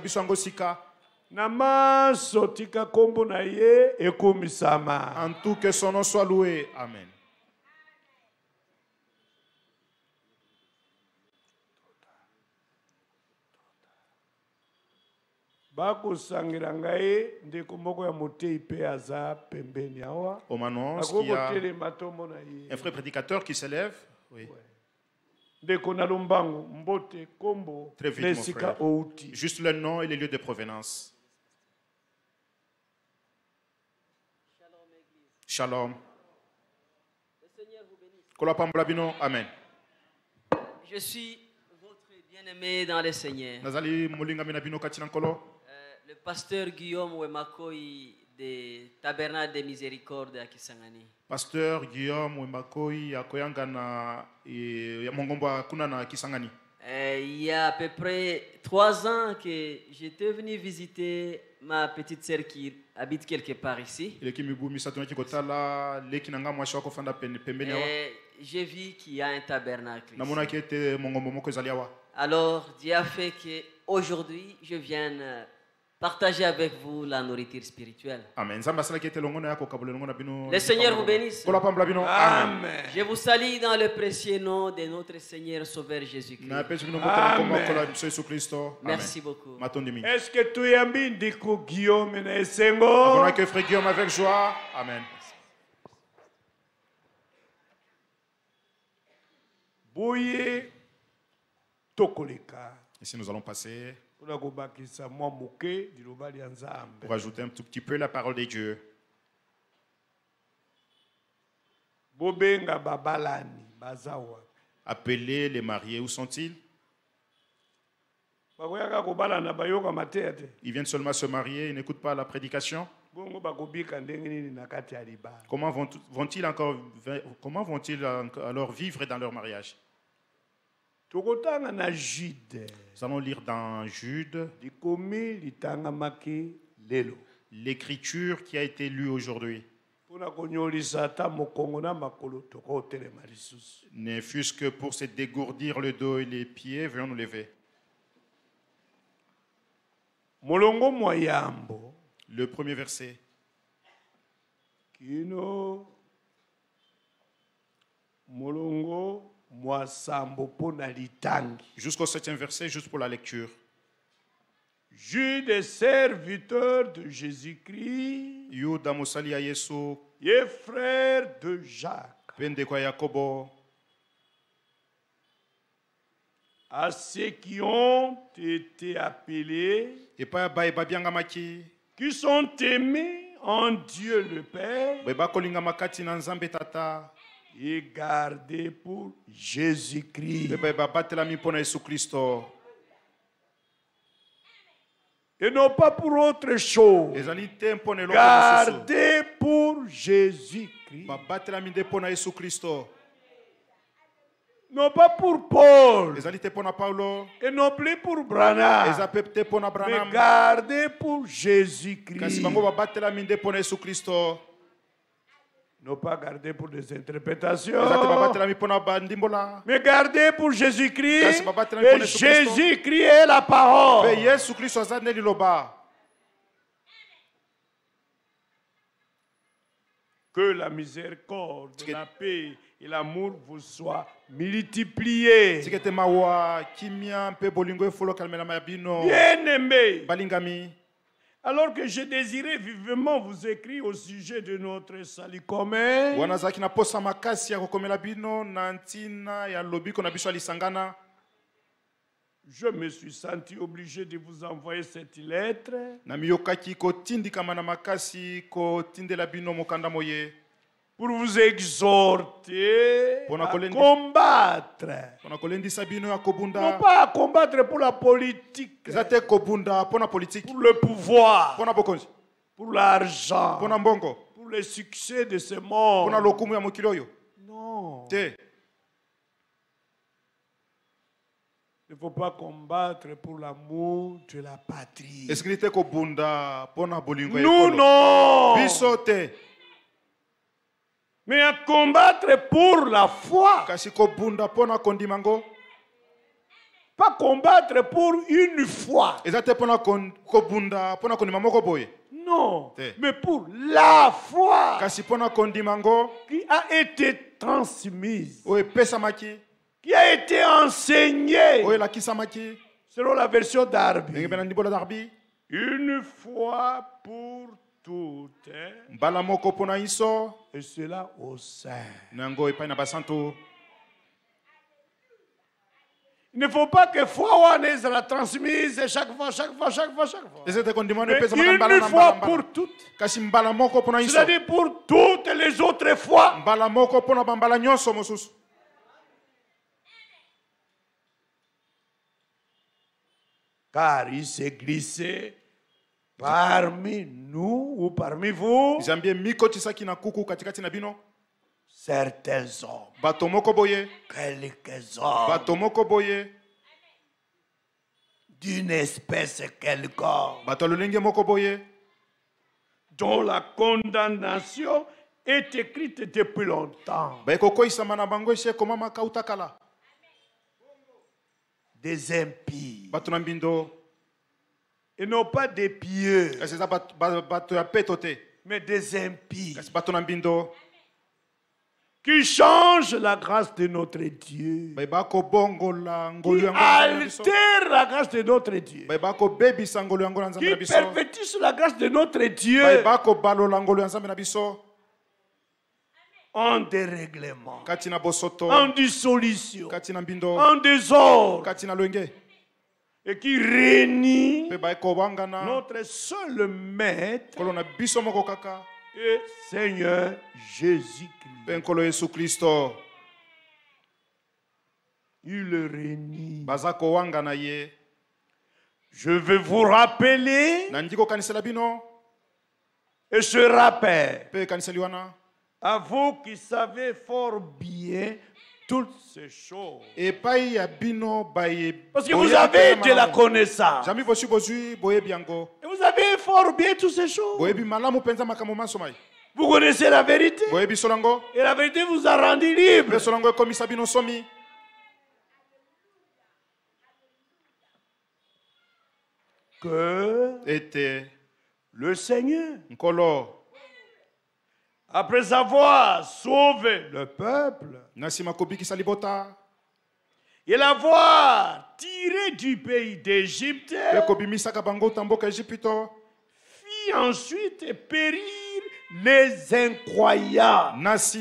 En tout que son nom soit loué. Amen. bakosangira ngai ndeko moko ya motei pe aza pembeni awa. On m'annonce qu'il y a un frère prédicateur qui s'élève. Oui. Ndeko na lombango mbote kombo nesika outi. Juste le nom et les lieux de provenance. Shalom. Le Seigneur vous bénisse. Amen. Je suis votre bien-aimé dans le Seigneur. Le pasteur Guillaume Wemakoi de Tabernacle de Miséricorde à Kisangani. Pasteur Guillaume Wemakoi akoyanga na mongomba kuna na Kisangani. Il y a à peu près 3 ans que j'étais venu visiter ma petite sœur qui habite quelque part ici. J'ai vu qu'il y a un tabernacle ici. Alors Dieu a fait qu'aujourd'hui je vienne partager avec vous la nourriture spirituelle. Amen. Le Seigneur vous bénisse. Amen. Je vous salue dans le précieux nom de notre Seigneur Sauveur Jésus-Christ. Merci beaucoup. Est-ce que tu es Ndiko Guillaume et Sengo? Frère Guillaume avec joie. Amen. Bouye tokoleka. Ici nous allons passer pour ajouter un tout petit peu la parole de Dieu. Appelez les mariés, où sont-ils? Ils viennent seulement se marier, ils n'écoutent pas la prédication. Comment vont-ils alors vivre dans leur mariage? Nous allons lire dans Jude l'écriture qui a été lue aujourd'hui. Ne fût-ce que pour se dégourdir le dos et les pieds, venons nous lever. Le premier verset. Jusqu'au 7e verset, juste pour la lecture. Jude des serviteurs de Jésus-Christ. Yuda musali ya Yesu. Et frère de Jacques. Pende kwa Yakobo. À ceux qui ont été appelés. Et pas ba bianga maki. Qui sont aimés en Dieu le Père. Ba kolinga makati na Nzambe Tata. Et gardés pour Jésus-Christ. Ba batela mi pona Yesu Kristo. Et non pas pour autre chose. Gardez pour Jésus-Christ. Non pas pour Paul. Et non plus pour Branham. Mais gardez pour Jésus-Christ. Non pas garder pour des interprétations. Mais garder pour Jésus-Christ. Et Jésus-Christ est la parole. Que la miséricorde, la paix et l'amour vous soient multipliés. Bien-aimés. Alors que je désirais vivement vous écrire au sujet de notre salut commun, je me suis senti obligé de vous envoyer cette lettre pour vous exhorter à combattre. Non pas à combattre pour la politique, pour le pouvoir, pour l'argent, pour le succès de ce monde. Non. Il ne faut pas combattre pour l'amour de la patrie. Nous non. Mais à combattre pour la foi. Pas combattre pour une foi. Non, mais pour la foi qui a été transmise, qui a été enseignée selon la version d'Arby. Une fois pour toutes, et cela au sein. Il ne faut pas que foi soit transmise chaque fois. Mais une fois pour toutes. C'est-à-dire pour toutes les autres fois. Car il s'est glissé parmi nous ou parmi vous certains hommes, quelques hommes d'une espèce quelconque dont la condamnation est écrite depuis longtemps. Des impies. Et non pas des pieux, mais des impies qui changent la grâce de notre Dieu, qui altèrent la grâce de notre Dieu, qui pervertissent la grâce de notre Dieu en dérèglement, en dissolution, en désordre, et qui réunit notre seul maître et Seigneur Jésus-Christ. Il le réunit. Je veux vous rappeler, et je rappelle à vous qui savez fort bien toutes ces choses. Parce que vous avez de la connaissance. Et vous avez fort bien toutes ces choses. Vous connaissez la vérité. Et la vérité vous a rendu libre. Que le Seigneur, après avoir sauvé le peuple et l'avoir tiré du pays d'Égypte, fit ensuite périr les incroyables,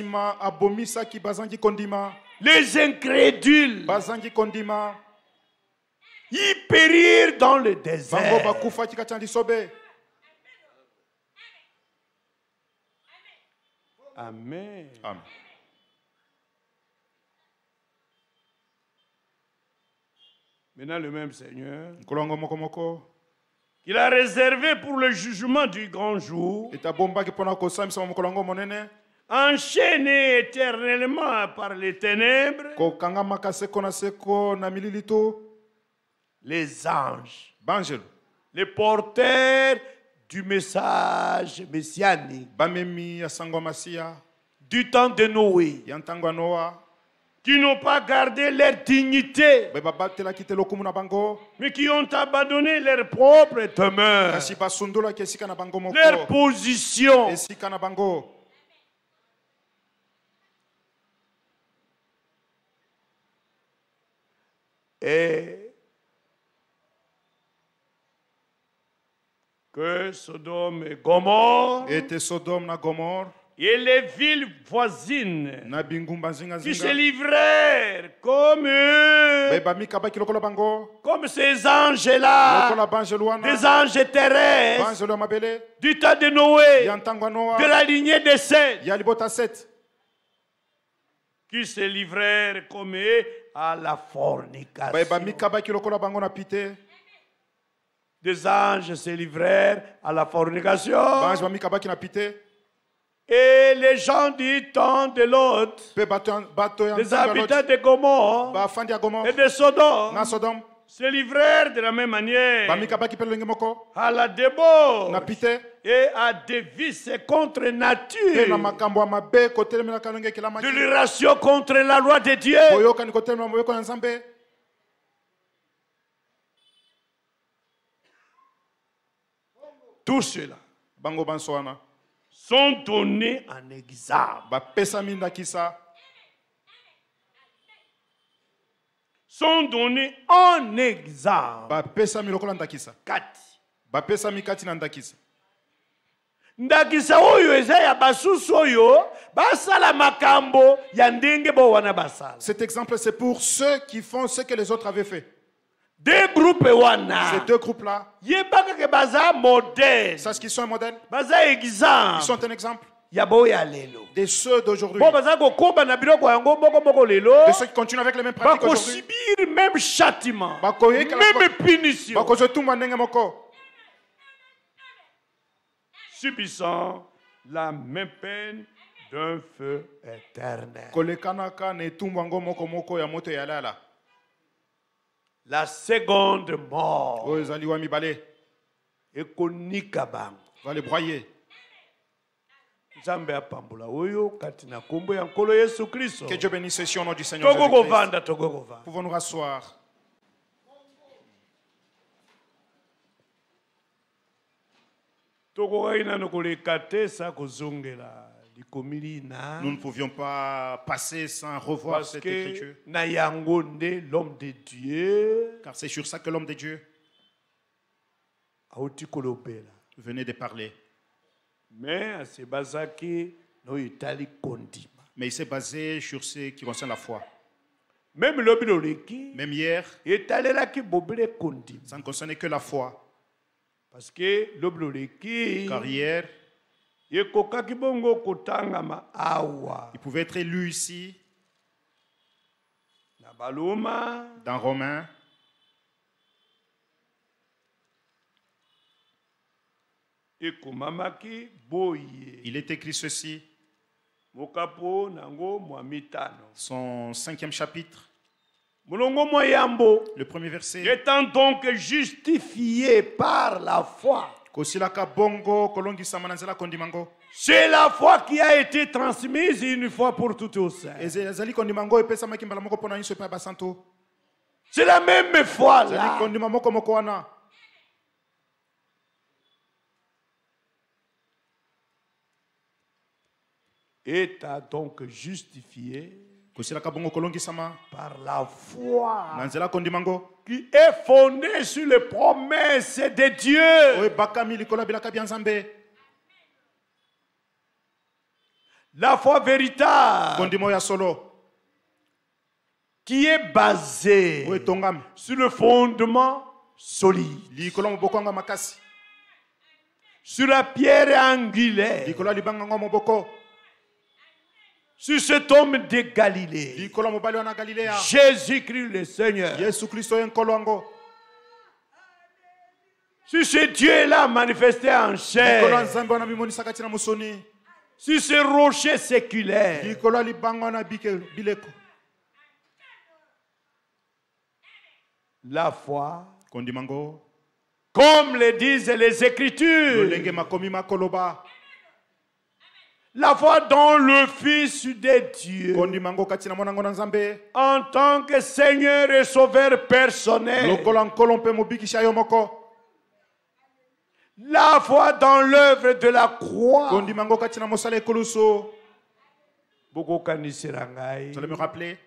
les incrédules. Ils périrent dans le désert. Amen. Amen. Maintenant, le même Seigneur, qu'il a réservé pour le jugement du grand jour, enchaîné éternellement par les ténèbres, les anges, les porteurs du message messianique du temps de Noé, qui n'ont pas gardé leur dignité, mais qui ont abandonné leur propre demeure, leur position. Et que Sodome et Gomorrhe et les villes voisines qui se livrèrent comme ces anges-là, des anges terrestres du temps de Noé, de la lignée de Seth, qui se livrèrent comme eux à la fornication. Des anges se livrèrent à la fornication. Et les gens du temps de Lot, les habitants de Gomorrhe et de Sodome, se livrèrent de la même manière à la débauche et à des vices contre nature, de l'irration contre la loi de Dieu. Tout cela sont donnés en exemple. Sont donnés en exemple. Ndakisa oyo eza ya basusu oyo basala makambo ya ndenge bo wana basala. Cet exemple c'est pour ceux qui font ce que les autres avaient fait. Deux groupes wana. Ces deux groupes là. Yebaka ke baza modèle. C'est ce qu'ils sont un modèle. Baza exemple. Ils sont un exemple. De ceux d'aujourd'hui. De ceux qui continuent avec les mêmes pratiques aujourd'hui. Subir même châtiment, même punition. Subissant la même peine d'un feu éternel. La seconde mort. Va les broyer. Que Dieu bénisse au nom du Seigneur Jésus-Christ. Pouvons nous rasseoir. Nous ne pouvions pas passer sans revoir cette écriture. L'homme de Dieu, car c'est sur ça que l'homme de Dieu venait de parler. Mais il s'est basé sur ce qui concerne la foi. Même hier, ça ne concernait que la foi. Parce que car hier, il pouvait être lu ici, dans Romains, il est écrit ceci, son 5e chapitre, le premier verset. Étant donc justifié par la foi. C'est la foi qui a été transmise une fois pour toutes aux saints. C'est la même foi là. Étant donc justifié par la foi qui est fondée sur les promesses de Dieu. La foi véritable qui est basée sur le fondement solide, sur la pierre angulaire, sur cet homme de Galilée, Jésus-Christ le Seigneur. Sur ce Dieu-là manifesté en chair, sur ce rocher séculaire, la foi, comme le disent les Écritures, la foi dans le Fils de Dieu, en tant que Seigneur et Sauveur personnel. La foi dans l'œuvre de la croix. Vous allez me rappeler.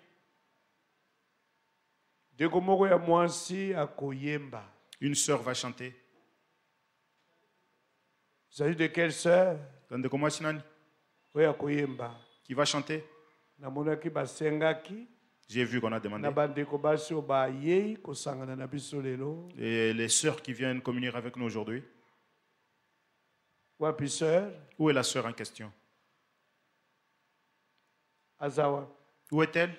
Une sœur va chanter. Il s'agit de quelle sœur? Qui va chanter? J'ai vu qu'on a demandé. Et les sœurs qui viennent communier avec nous aujourd'hui. Où est la sœur en question? Où est-elle?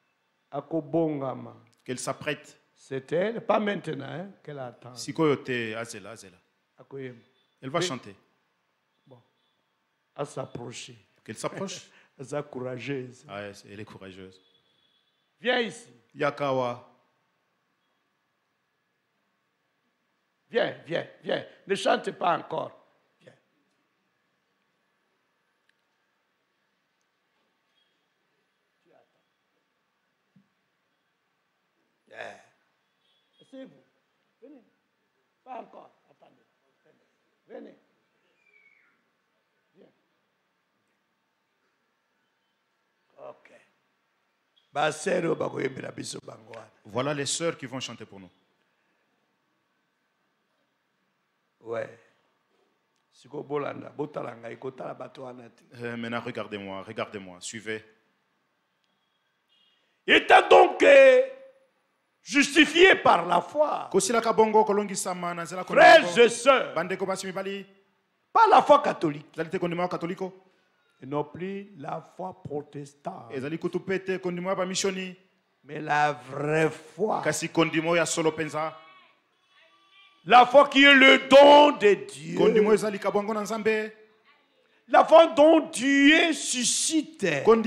Qu'elle s'apprête. C'est elle, pas maintenant, qu'elle attend. Elle va chanter. Bon. À s'approcher. Qu'elle s'approche. Elle est courageuse. Ah, elle est courageuse. Viens ici. Yakawa. Viens. Ne chante pas encore. Viens. Asseyez-vous. Venez. Pas encore. Attendez. Venez. Viens. Ok. Voilà les sœurs qui vont chanter pour nous. Ouais. Maintenant, regardez-moi, suivez. Étant donc justifié par la foi, frères et sœurs, pas la foi catholique, et non plus la foi protestante, mais la vraie foi. La foi qui est le don de Dieu. La foi dont Dieu suscite.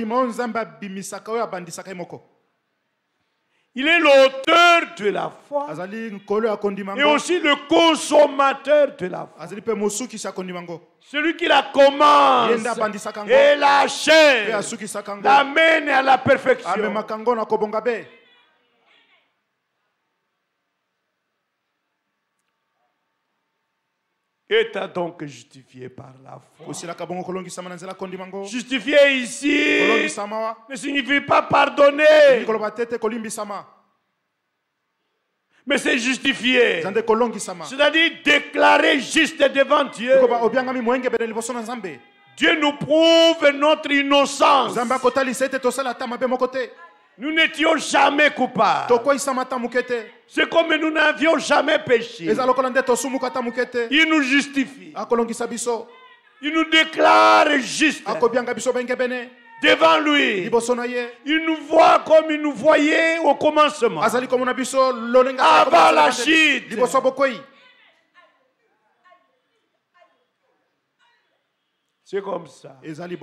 Il est l'auteur de la foi et aussi le consommateur de la foi. Celui qui la commence et l'achève, l'amène à la perfection. Étant donc justifié par la foi. Justifié ici ne signifie pas pardonner, mais c'est justifié, c'est-à-dire déclarer juste devant Dieu. Dieu nous prouve notre innocence. Nous n'étions jamais coupables. C'est comme nous n'avions jamais péché. Il nous justifie. Il nous déclare juste devant lui. Il nous voit comme il nous voyait au commencement, avant la chute. C'est comme ça.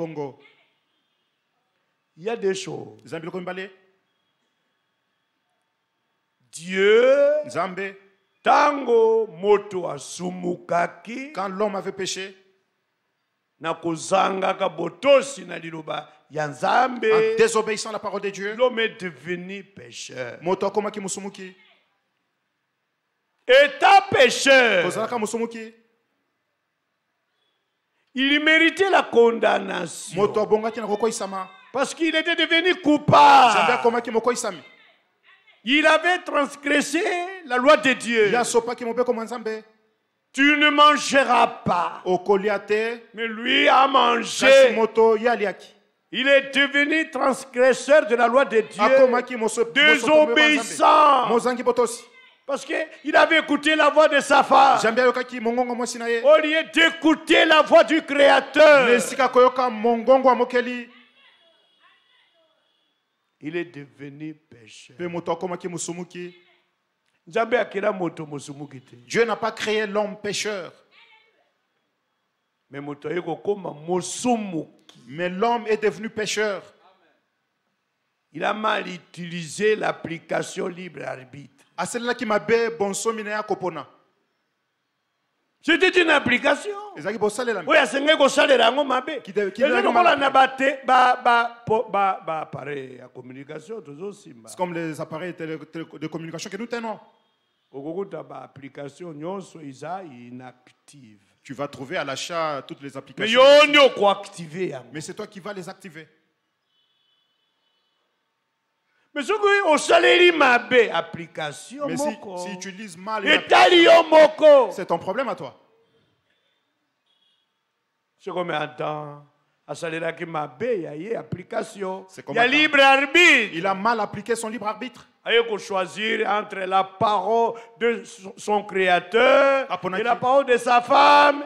Il y a des choses. Dieu, tango moto asumukaki, quand l'homme avait péché, na kozanga ka botosi na liloba ya Nzambe, en désobéissant à la parole de Dieu, l'homme est devenu pécheur. Moto akomaki musumuki. Étant pécheur, il méritait la condamnation. Moto abongaki na kokoisama. Parce qu'il était devenu coupable. Il avait transgressé la loi de Dieu. Tu ne mangeras pas. Mais lui a mangé. Il est devenu transgresseur de la loi de Dieu. Désobéissant. Parce qu'il avait écouté la voix de sa femme. Au lieu d'écouter la voix du Créateur. Il est devenu pécheur. Dieu n'a pas créé l'homme pécheur. Mais l'homme est devenu pécheur. Il a mal utilisé l'application libre arbitre. C'était une application. Oui, c'est comme les appareils de communication que nous tenons. Tu vas trouver à l'achat toutes les applications. Mais c'est toi qui vas les activer. Mais si tu utilises mal c'est ton problème à toi. C'est comme Adam. Libre arbitre. Il a mal appliqué son libre arbitre. Il faut choisir entre la parole de son créateur et la parole de sa femme.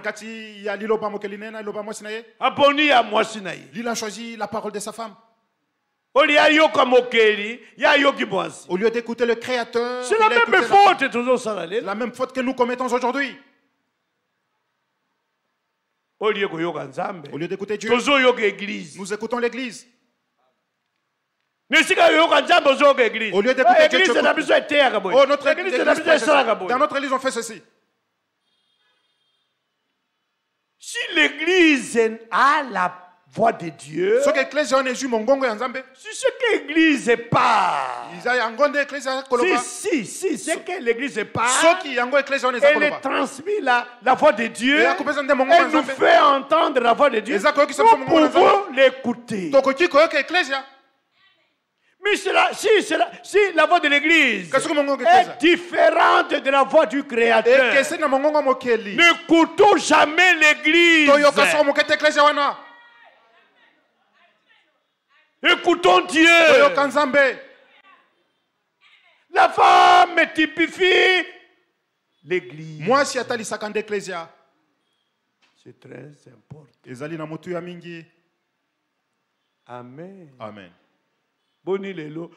Il a choisi la parole de sa femme. Au lieu d'écouter le Créateur, c'est la même faute. La même faute que nous commettons aujourd'hui. Au lieu d'écouter Dieu, nous écoutons l'Église. Au lieu d'écouter Dieu, dans notre Église, on fait ceci. Si l'Église a la voix de Dieu, si ce que l'Église parle, si ce que l'Église parle, elle transmet la voix de Dieu, elle nous fait entendre la voix de Dieu, nous pouvons l'écouter. Mais si la voix de l'Église est différente de la voix du Créateur, n'écoutons jamais l'Église. Écoutons Dieu. La femme typifie l'Église. C'est très important. Amen. Amen. Combien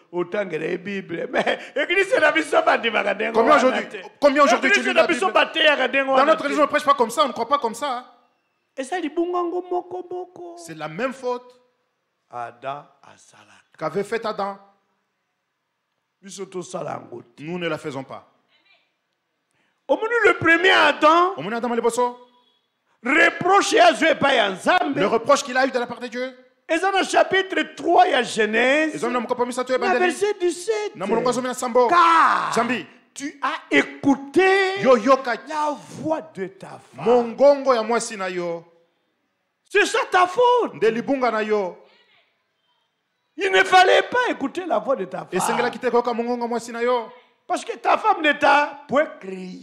aujourd'hui tu lis la Bible? Dans notre Église, on ne prêche pas comme ça, on ne croit pas comme ça. C'est la même faute qu'avait fait Adam. Nous ne la faisons pas. Le premier Adam reproche le reproche qu'il a eu de la part de Dieu. Et dans le chapitre 3, il y a Genèse, verset 17. Car tu as écouté la voix de ta femme. C'est ça ta faute. Il ne fallait pas écouter la voix de ta femme. Parce que ta femme ne t'a point créé.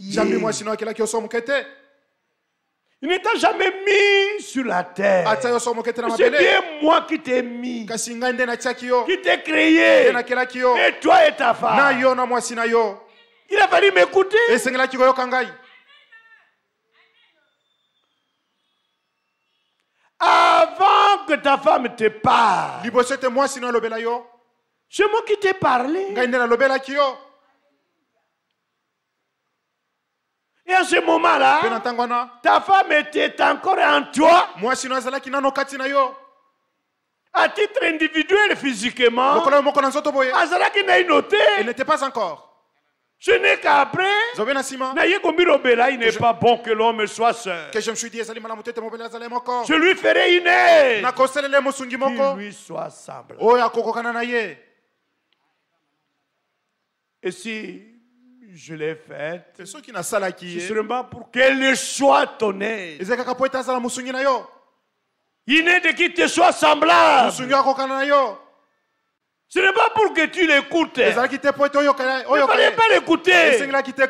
Il ne t'a jamais mis sur la terre. C'est bien moi qui t'ai mis, qui t'ai créé. Et toi et ta femme. Il a fallu m'écouter. Avant que ta femme te parle, c'est moi qui t'ai parlé. Et à ce moment-là, ta femme était encore en toi. À titre individuel, physiquement, elle n'était pas encore. Ce n'est qu'après, il n'est pas bon que l'homme soit seul. Je lui ferai une aide qui lui soit semblable. Et si je l'ai faite, c'est seulement pour qu'elle soit ton aide. Il n'est de qui te soit semblable. Ce n'est pas pour que tu l'écoutes. Il ne fallait pas l'écouter.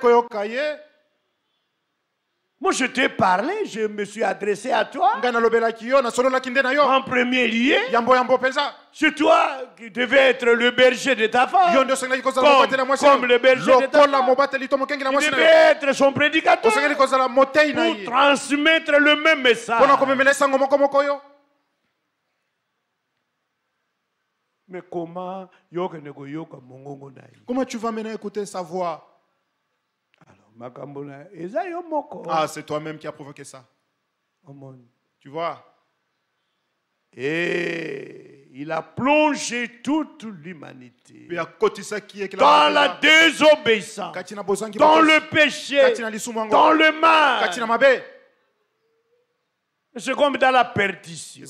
Moi, je t'ai parlé, je me suis adressé à toi. En premier lieu, c'est toi qui devais être le berger de ta femme. Comme le berger de ta femme. Tu devais être son prédicateur pour transmettre le même message. Mais comment tu vas maintenant écouter sa voix? Ah, c'est toi-même qui as provoqué ça. Tu vois? Et il a plongé toute l'humanité dans la désobéissance, dans le péché, dans le mal. C'est comme dans la perdition.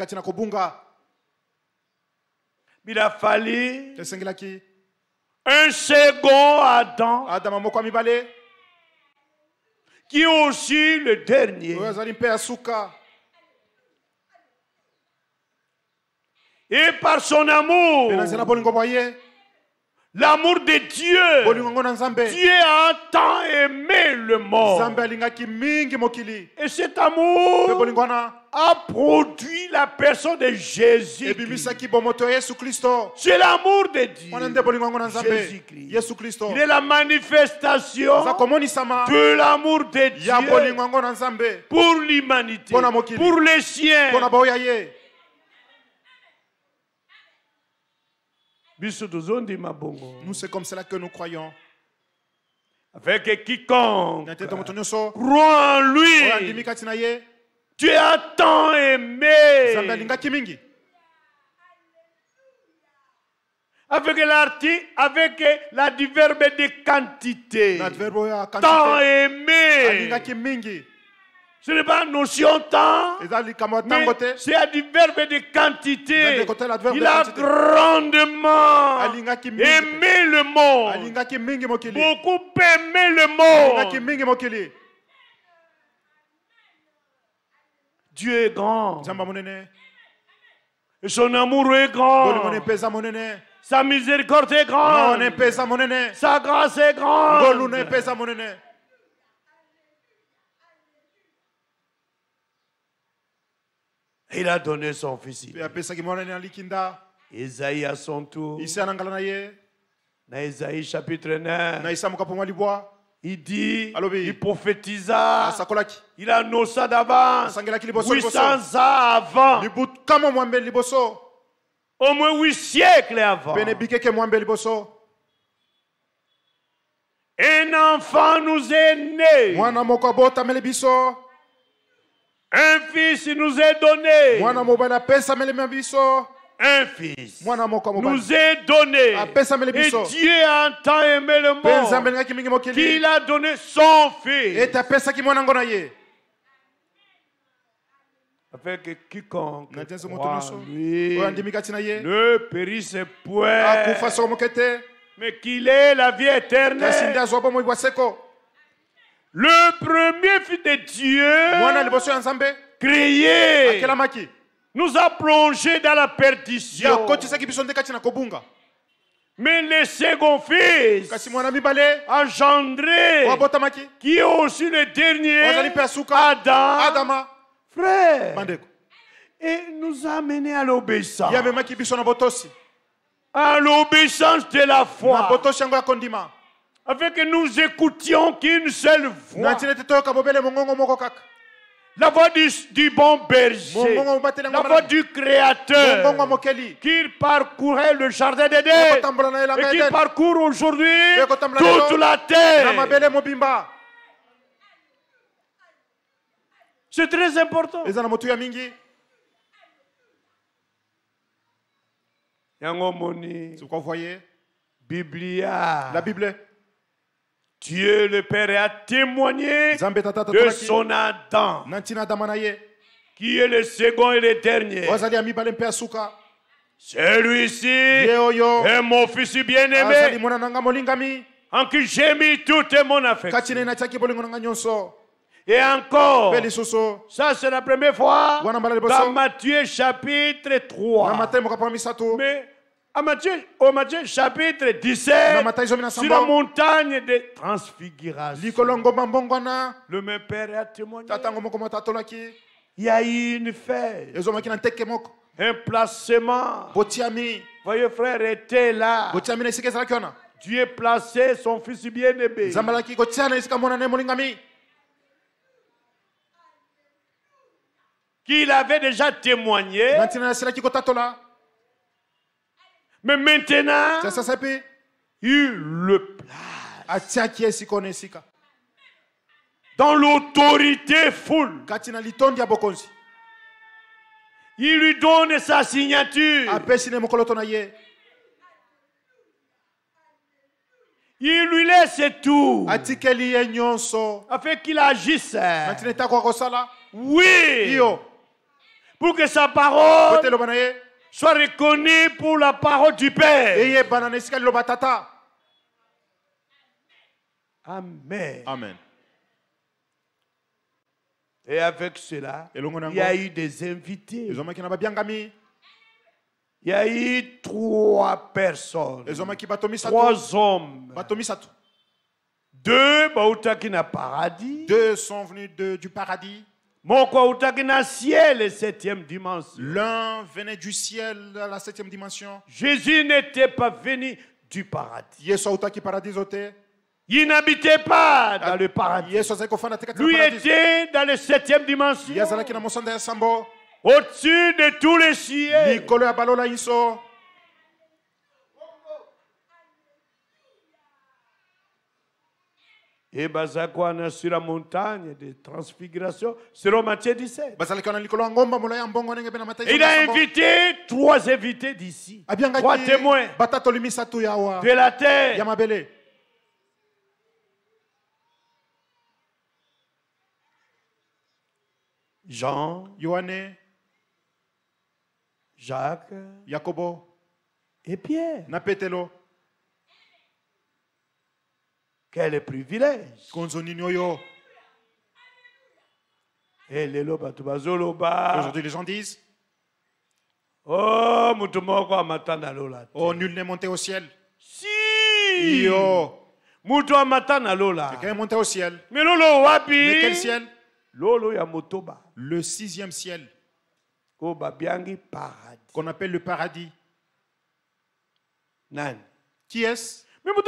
Il a fallu un second Adam qui est aussi le dernier. Et par son amour, l'amour de Dieu, Dieu a tant aimé le monde. Et cet amour a produit la personne de Jésus. C'est l'amour de Dieu. Jésus-Christ. Il est la manifestation de l'amour de Dieu pour l'humanité, pour les siens. Nous, c'est comme cela que nous croyons. Avec quiconque croit en lui, Dieu a tant aimé. Avec l'adverbe de quantité. Tant aimé. Ce n'est pas notion temps, mais c'est adverbe de quantité. Il a grandement aimé le monde. Beaucoup aimé le monde. Dieu est grand. Et son amour est grand. Sa miséricorde est grande. Sa grâce est grande. Il a donné son fils. Isaïe à son tour. Dans Isaïe chapitre 9. Il dit, il prophétisa, il annonça d'avance, 800 ans avant, au moins 8 siècles avant. Un enfant nous est né. Un fils nous est donné. Un fils nous est donné. Et Dieu a tant aimé le monde qu'il a donné son fils. Afin que quiconque croit en lui ne périsse point, mais qu'il ait la vie éternelle. Le premier fils de Dieu créé nous a plongé dans la perdition. Mais le second fils engendré, qui est aussi le dernier, Adam, frère, et nous a amené à l'obéissance. À l'obéissance de la foi. Afin que nous écoutions qu'une seule voix. La voix du bon berger, la voix du Créateur, qui parcourait le jardin d'Éden et qui parcourt aujourd'hui toute la terre. C'est très important. C'est quoi vous voyez? Biblia. La Bible. Dieu le Père a témoigné de son Adam, qui est le second et le dernier. Celui-ci est mon fils bien-aimé, en qui j'ai mis toute mon affection. Et encore, ça c'est la première fois dans Matthieu chapitre 3. Mais au Matthieu chapitre 17, sur la montagne de transfiguration, le même Père a témoigné. Il y a eu une fête, un placement. Voyez frère était là. Dieu placé son fils bien-aimé. Qu'il avait déjà témoigné. Mais maintenant, il le place dans l'autorité full. Il lui donne sa signature. Il lui laisse tout afin qu'il agisse. Oui. Pour que sa parole soit reconnue pour la parole du Père. Amen. Amen. Et avec cela, il y a eu des invités. Il y a eu 3 personnes, 3 hommes. 2 paradis. 2 sont venus du paradis. Ciel, 7e dimension. L'un venait du ciel à la 7e dimension. Jésus n'était pas venu du paradis. Il n'habitait pas dans le paradis. Lui était dans la 7e dimension. Au-dessus de tous les cieux. Et Bazakwana sur la montagne de transfiguration, selon Matthieu 17. Il a invité 3 invités d'ici. 3 témoins de la terre. Jean, Yohane, Jacques, Jacobo et Pierre. Napetelo. Quel privilège. Aujourd'hui les gens disent oh, nul n'est monté au ciel. Si. Quelqu'un est monté au ciel. Mais quel ciel? Le 6e ciel. Qu'on appelle le paradis. Qui est-ce?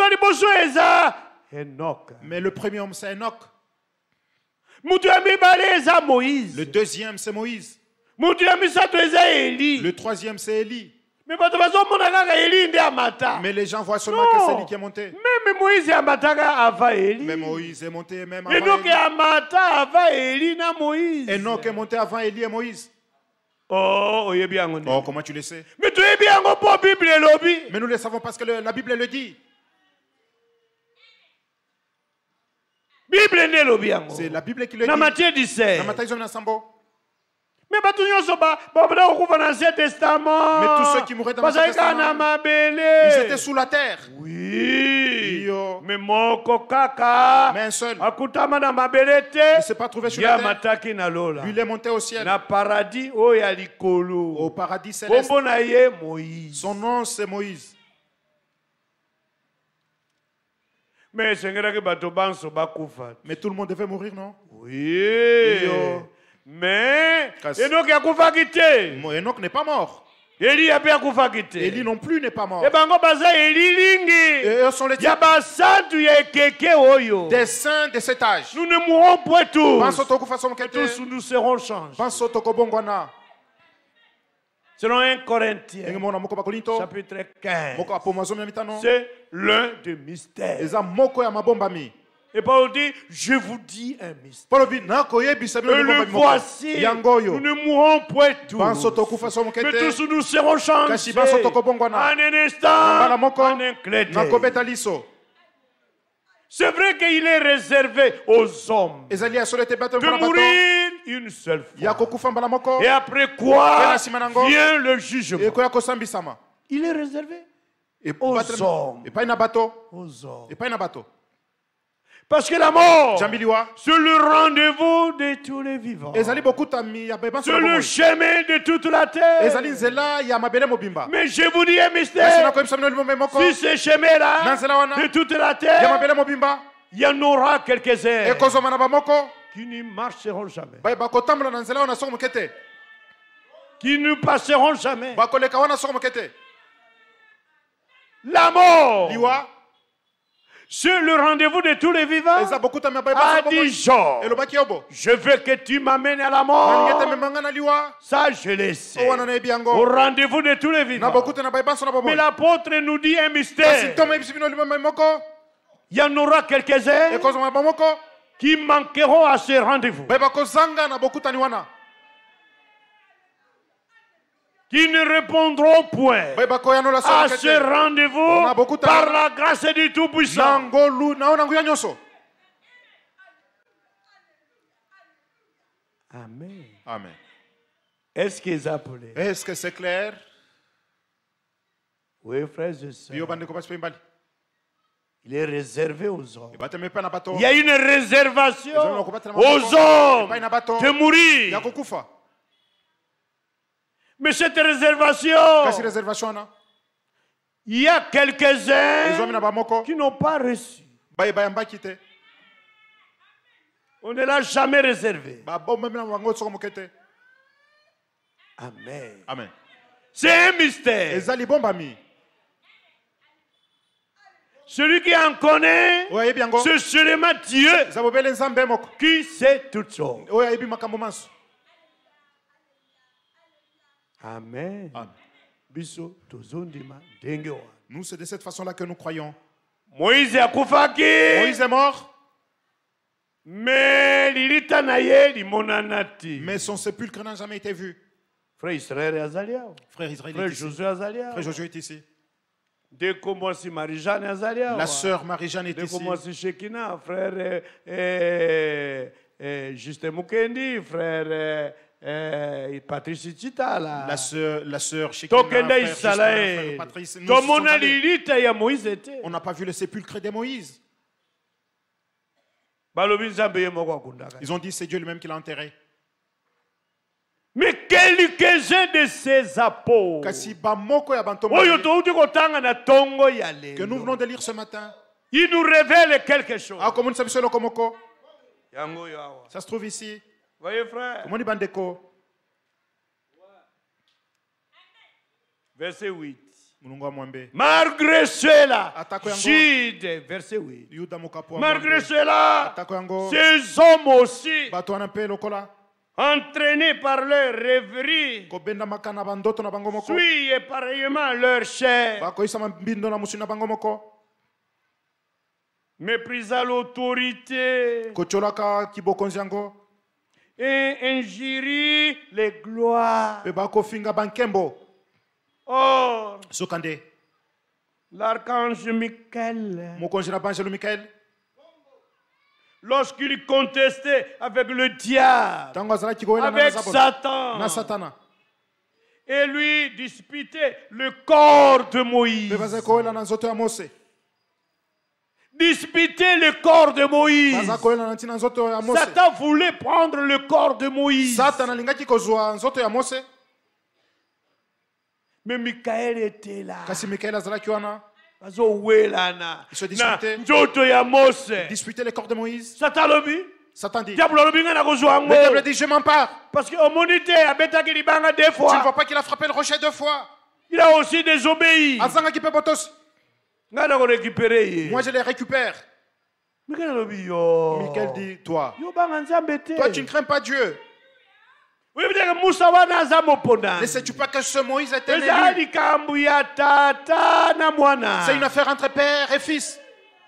Mais le premier homme c'est Enoch. Le 2e c'est Moïse. Le 3e c'est Élie. Mais les gens voient seulement que c'est lui qui est monté. Mais Moïse est monté même avant Élie. Enoch est monté avant Élie et Moïse. Oh, comment tu le sais? Mais nous le savons parce que la Bible le dit. C'est la Bible qui le dit. Dans Matthieu 17. Mais tous ceux qui mouraient dans l'Ancien Testament, ils étaient sous la terre. Oui. Mais un seul ne s'est pas trouvé sur la terre. Lui, il est monté au ciel. Au paradis céleste. Son nom, c'est Moïse. Mais tout le monde devait mourir, non? Oui. Mais Enoch n'est pas mort. Élie non plus n'est pas mort. Et eux sont les des saints de cet âge. Nous ne mourrons pas tous. Tous nous serons changés. Selon 1 Corinthiens, chapitre 15, c'est l'un des mystères. Et Paul dit, je vous dis un mystère. Et le voici, nous ne mourrons point tous, mais tous nous serons changés en un instant, en un clin d'œil. C'est vrai qu'il est réservé aux hommes de mourir une seule fois. Et après quoi vient le jugement. Il est réservé aux hommes. Aux hommes. Parce que la mort, c'est le rendez-vous de tous les vivants. C'est le chemin de toute la terre. Mais je vous dis un mystère. Si ce chemin-là, de toute la terre, il y en aura quelques-uns qui ne marcheront jamais. Qui ne passeront jamais. La mort, sur le rendez-vous de tous les vivants, a dit genre, je veux que tu m'amènes à la mort. Ça, je le sais. Au rendez-vous de tous les vivants. Mais l'apôtre nous dit un mystère. Il y en aura quelques-uns qui manqueront à ce rendez-vous. Qui ne répondront point à ce rendez-vous par la grâce du Tout-Puissant. Amen. Amen. Est-ce qu'ils appellent? Est-ce que c'est clair? Oui, frères et sœurs. Il est réservé aux hommes. Il y a une réservation aux hommes de mourir. Mais cette réservation, il y a quelques-uns qui n'ont pas reçu. On ne l'a jamais réservé. Amen. Amen. C'est un mystère. Celui qui en connaît, c'est seulement Dieu qui sait toutes choses. Amen. Amen. Nous, c'est de cette façon-là que nous croyons. Moïse est mort. Mais son sépulcre n'a jamais été vu. Frère Israël est Azalia. Frère Josué Azalia. Frère Josué est ici. La sœur Marie-Jeanne est ici. Frère Justin Mukendi, frère Patrice Chitala. La sœur Shekina, Patrice. On n'a pas vu le sépulcre de Moïse. Ils ont dit c'est Dieu lui-même qui l'a enterré. Mais quelques-uns de ces apôtres que nous venons de lire ce matin, ils nous révèlent quelque chose. Ça se trouve ici. Voyez, frère. Verset 8. Malgré cela, Jude, verset 8. Malgré cela, ces hommes aussi, entraînés par leur rêverie, suivent pareillement leur chair, méprisant l'autorité et injurient les gloires. Or, l'archange Michael, lorsqu'il contestait avec le diable, avec Satan, et lui disputait le corps de Moïse. Disputer le corps de Moïse. Satan voulait prendre le corps de Moïse. Mais Michael était là. Il se disputait le corps de Moïse. Satan dit, le diable dit, je m'empare. Parce que tu ne vois pas qu'il a frappé le rocher 2 fois. Il a aussi désobéi. Moi je les récupère. Michael dit, toi tu ne crains pas Dieu. Ne sais-tu pas que ce Moïse était élu? C'est une affaire entre père et fils.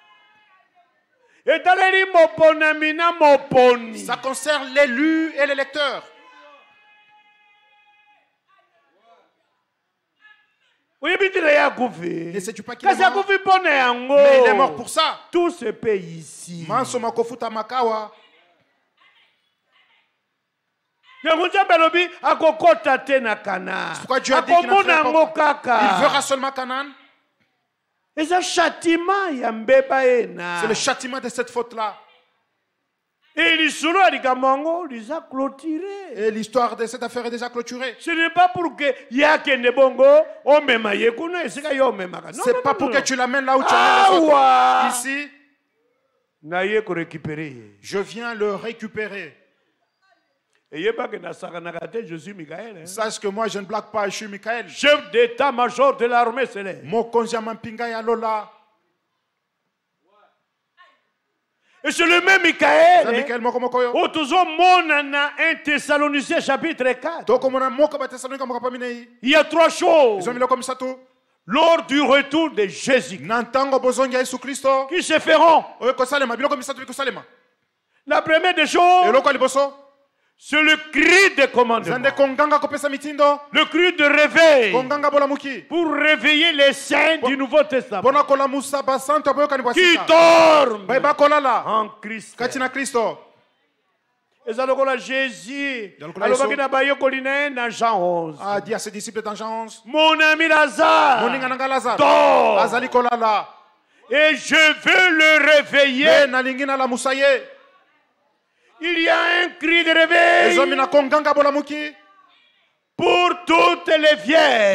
Ça concerne l'élu et l'électeur. Ne sais-tu pas qu'il est mort? Mais il est mort pour ça. Tout ce pays ici. Pourquoi Dieu a dit qu'il n'entrera pas? Il verra seulement Canaan. C'est le châtiment de cette faute-là. Et l'histoire de cette affaire est déjà clôturée. Ce n'est pas pour que c'est pas pour que tu l'amènes là où tu amènes ici. Je viens le récupérer. Sache que moi je ne blague pas, je suis Michael. Chef d'état-major de l'armée céleste. Et c'est le même Michael. Un Thessaloniciens chapitre 4. Il y a 3 choses. Lors du retour de Jésus qui se feront. La première des choses, c'est le cri de commandement. Le cri de réveil. Pour réveiller les saints du Nouveau Testament qui dorment en Christ. Et ça le Jésus. Dans Jean 11. A dit à ses disciples dans Jean 11. Mon ami Lazare dort. Et je veux le réveiller. Il y a un cri de réveil pour toutes les vierges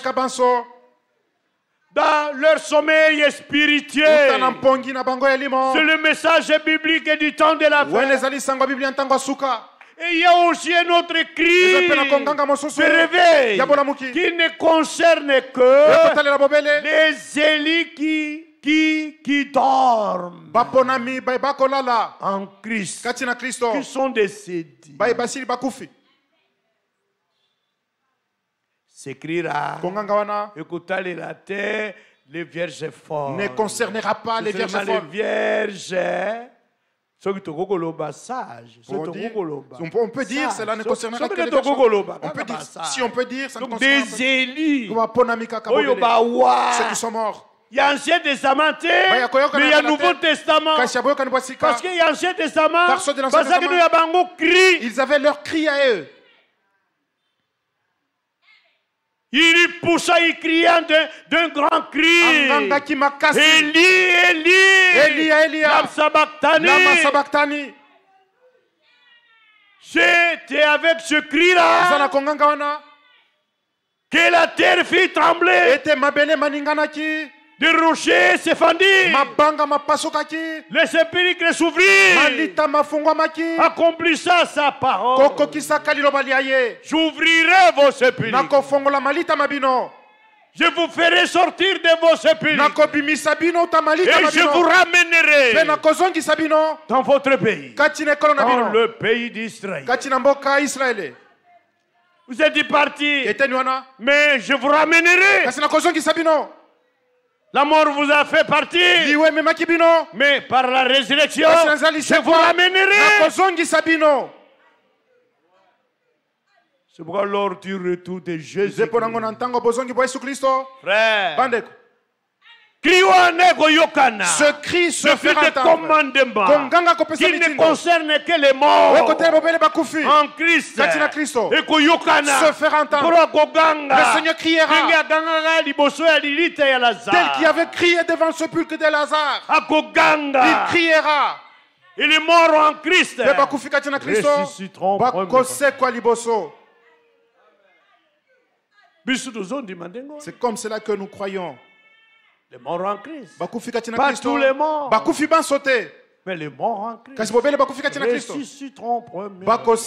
dans leur sommeil spirituel. C'est le message biblique du temps de la fin. Et il y a aussi un autre cri de réveil qui ne concerne que les élis qui dorment en Christ, qui sont décédés. S'écrira, écoutez la terre, les vierges fortes. Ne concernera pas les vierges fortes. Les vierges, on peut dire, cela ne concernera que les vierges fortes. On peut dire, si on peut dire, ça ne concernera pas. Des élis, ceux qui sont morts. Il y a Ancien Testament, mais il y a Nouveau Testament. Parce qu'il y a Ancien Testament, ils avaient leur cri à eux. Il poussa, il criait d'un grand cri. Élie, Élie, Lama Sabachthani. C'était avec ce cri-là que la terre fit trembler. Des rochers se fendirent. Les sépulcres s'ouvrirent. Accomplissant sa parole. J'ouvrirai vos sépulcres. Je vous ferai sortir de vos sépulcres. Et je vous ramènerai dans votre pays. Dans le pays d'Israël. Vous êtes partis. Mais je vous ramènerai. La mort vous a fait partir. Mais par la résurrection, je vous ramènerai. C'est pourquoi lors du retour de Jésus, frère, ce cri se fera entendre. Qui ne concerne que les morts en Christ. Se fera entendre. Le Seigneur criera tel qu'il avait crié devant le sépulcre de Lazare. Il criera. Et les morts en Christ ressusciteront. C'est comme cela que nous croyons. Les morts en Christ. Pas tous les morts. Mais les morts en Christ ressusciteront premier.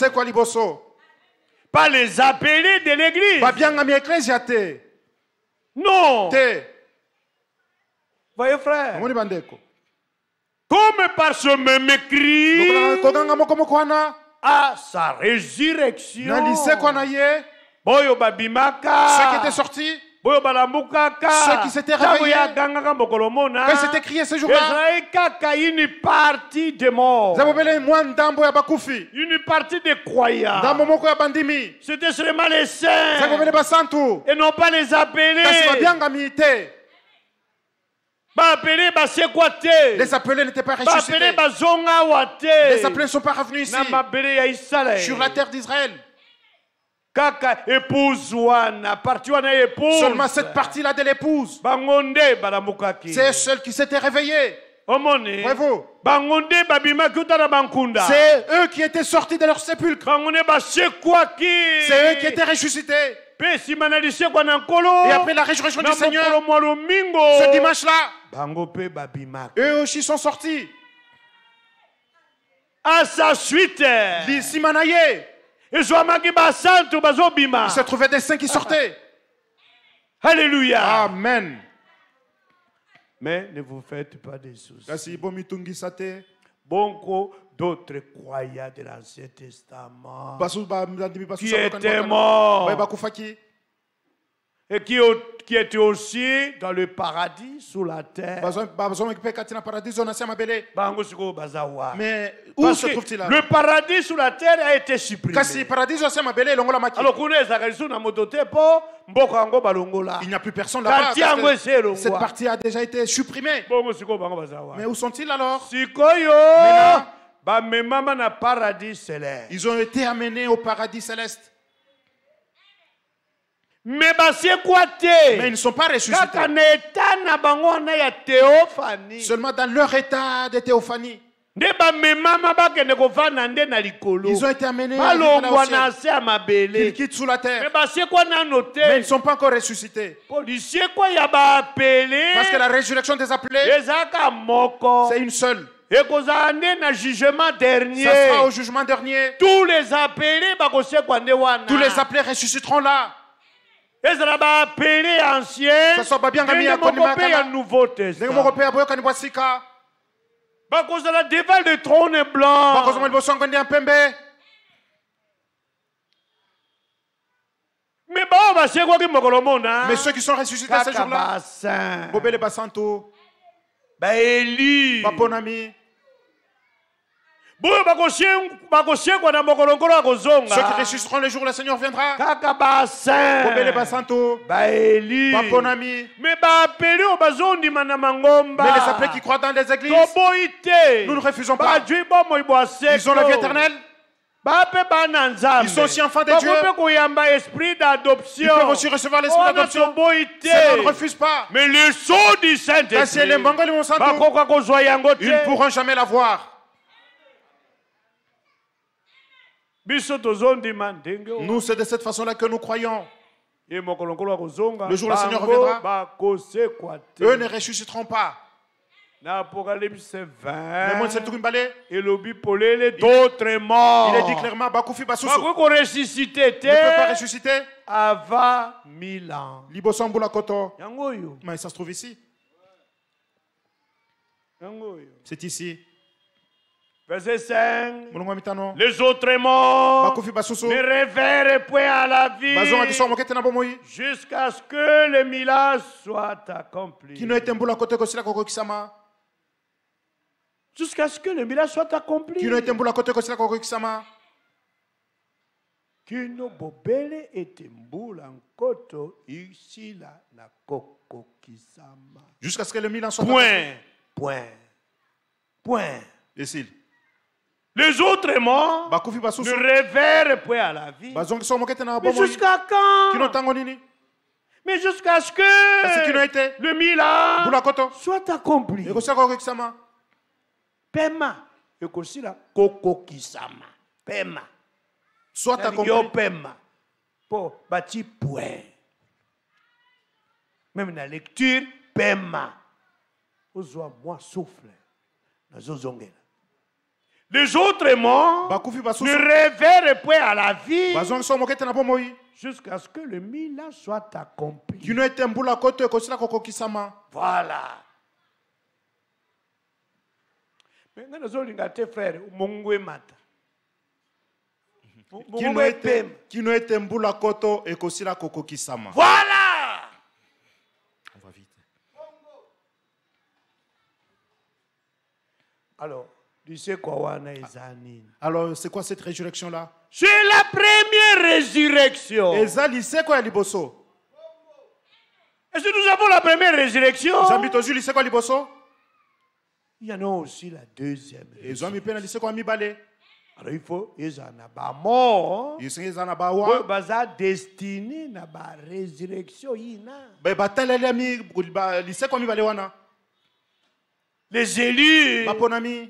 Pas les appelés de l'église. Non. Voyez frère. Comme par ce même cri à sa résurrection. Boyo babimaka. Ceux qui étaient sortis. Ceux qui s'étaient réveillés. Quand c'était crié ce jour-là. Une partie des morts. Une partie des croyants. C'était seulement les saints. Et non pas les appelés. Les appelés n'étaient pas ressuscités. Les appelés ne sont pas revenus ici. Sur la terre d'Israël. Kaka épouse wana, partie wana épouse. Seulement cette partie-là de l'épouse. Bangonde balamukaki. C'est celle qui s'était réveillée. Voyez-vous? C'est eux qui étaient sortis de leur sépulcre. C'est eux qui étaient ressuscités. Et après la résurrection du Seigneur, ce dimanche-là, eux aussi sont sortis. À sa suite, il se trouvait des saints qui sortaient. Alléluia. Amen. Mais ne vous faites pas des soucis. Beaucoup d'autres croyants de l'Ancien Testament qui étaient morts et qui étaient aussi dans le paradis sous la terre. Mais où se trouve-t-il là? Le paradis sous la terre a été supprimé. Il n'y a plus personne là-bas. Cette partie a déjà été supprimée. Mais où sont-ils alors? Maintenant, ils ont été amenés au paradis céleste. Mais ils ne sont pas ressuscités. Seulement dans leur état de théophanie. Ils ont été amenés au ciel. Ils quittent sous la terre. Mais ils ne sont pas encore ressuscités. Parce que la résurrection des appelés, c'est une seule. Ça sera au jugement dernier. Tous les appelés ressusciteront là. Ce soit bien un nouveau testament. Devant le trône blanc. Mais ceux qui sont ressuscités ce jour-là, Bobele Basanto, Élie, ceux qui ressusciteront le jour où le Seigneur viendra, mais les appelés qui croient dans les églises, nous ne refusons pas. Ils ont la vie éternelle. Ils sont aussi enfants de Dieu. Ils peuvent aussi recevoir l'esprit d'adoption. Cela ne refuse pas. Mais le sceau du Saint-Esprit, ils ne pourront jamais l'avoir. Nous, c'est de cette façon-là que nous croyons. Le jour où le Seigneur reviendra, eux ne ressusciteront pas. Apocalypse 20, d'autres morts. Il est dit clairement, Bakufi Basusu ne peut pas ressusciter avant 1000 ans. Mais ça se trouve ici. C'est ici. Verset 5. Les autres morts ne révèrent point à la vie jusqu'à ce que le mila soit accompli. Jusqu'à ce que le mila soit accompli. Kino bobele etembula nkoto ici là na koko kisama. Jusqu'à ce que le mila soit accompli. Point. Les autres morts ne révèrent point à la vie. Mais jusqu'à quand? Mais jusqu'à ce que le mila soit accompli. Pema. Ekosila koko kisama. Pema. Soit accompli. Pema. Po bati point. Même dans la lecture, pema. Ozoa moi souffle. Les autres morts ne révèrent point à la vie jusqu'à ce que le mila soit accompli. Voilà. Frère, voilà. On va vite. Alors, c'est quoi cette résurrection-là? C'est la première résurrection. Est-ce que nous avons la première résurrection? Il y en a aussi la deuxième résurrection. Alors il faut ils en a mort. Ils en a bawa. Baza destiné na ba résurrection ina. Ba batelele mi lise komi bale wana. Les élus, la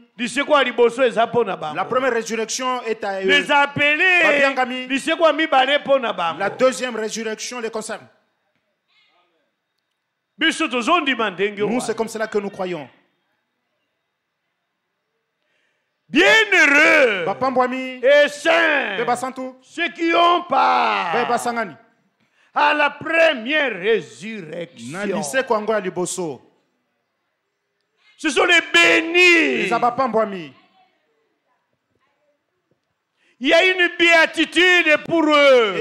première résurrection est à eux. Les appelés, la deuxième résurrection les concerne. Nous, c'est comme cela que nous croyons. Bienheureux et saints, ceux qui ont part à la première résurrection. Ce sont les bénis. Il y a une béatitude pour eux.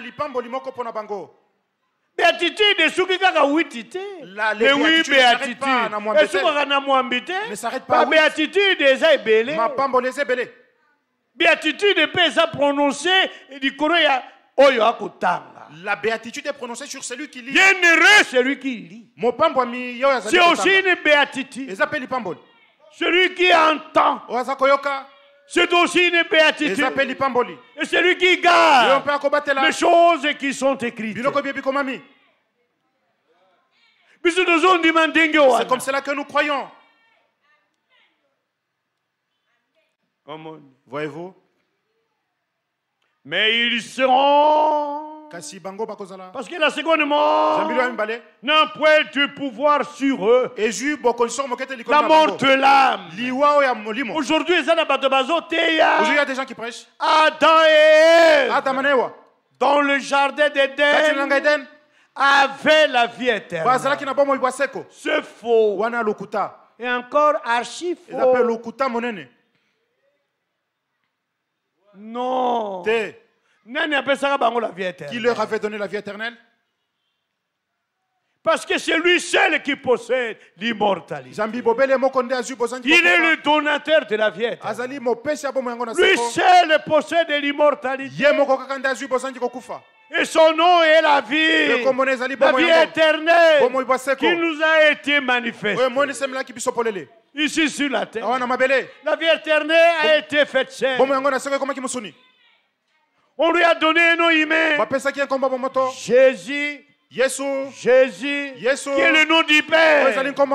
Béatitude de ceux qui ont béatitude. Mais oui, béatitude. Et ceux qui ont pas béatitude des aïbélés. Béatitude peut prononcée et du Coréa. La béatitude est prononcée sur celui qui lit. Bienheureux celui qui lit. C'est aussi une béatitude. Celui qui entend. C'est aussi une béatitude. Et celui qui garde les choses qui sont écrites. C'est comme cela que nous croyons. Voyez-vous? Mais ils seront... Parce que la seconde mort n'a point de pouvoir sur eux. La mort de l'âme. Aujourd'hui, il y a des gens qui prêchent. Adam et Ève, dans le jardin d'Éden, avaient la vie éternelle. C'est faux. Et encore archi faux. Non. Qui leur avait donné la vie éternelle? Parce que c'est lui seul qui possède l'immortalité. Il est le donateur de la vie éternelle. Lui seul possède l'immortalité. Et son nom est la vie. La vie éternelle qui nous a été manifestée. Ici sur la terre. La vie éternelle a été faite seule. On lui a donné un nom humain. Jésus. Jésus. Qui est le nom du Père.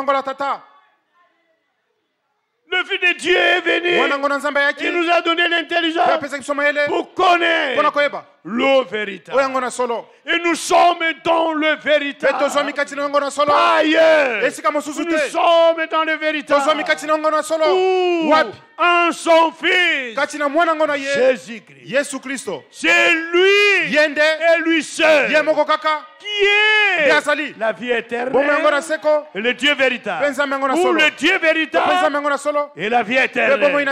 Le Fils de Dieu est venu. Il nous a donné l'intelligence pour connaître le véritable. Et nous sommes dans le véritable. Pas ailleurs. Nous sommes dans le véritable. En son Fils, Jésus-Christ. C'est lui et lui seul qui est la vie éternelle et le Dieu véritable. Ou le Dieu véritable et la vie éternelle.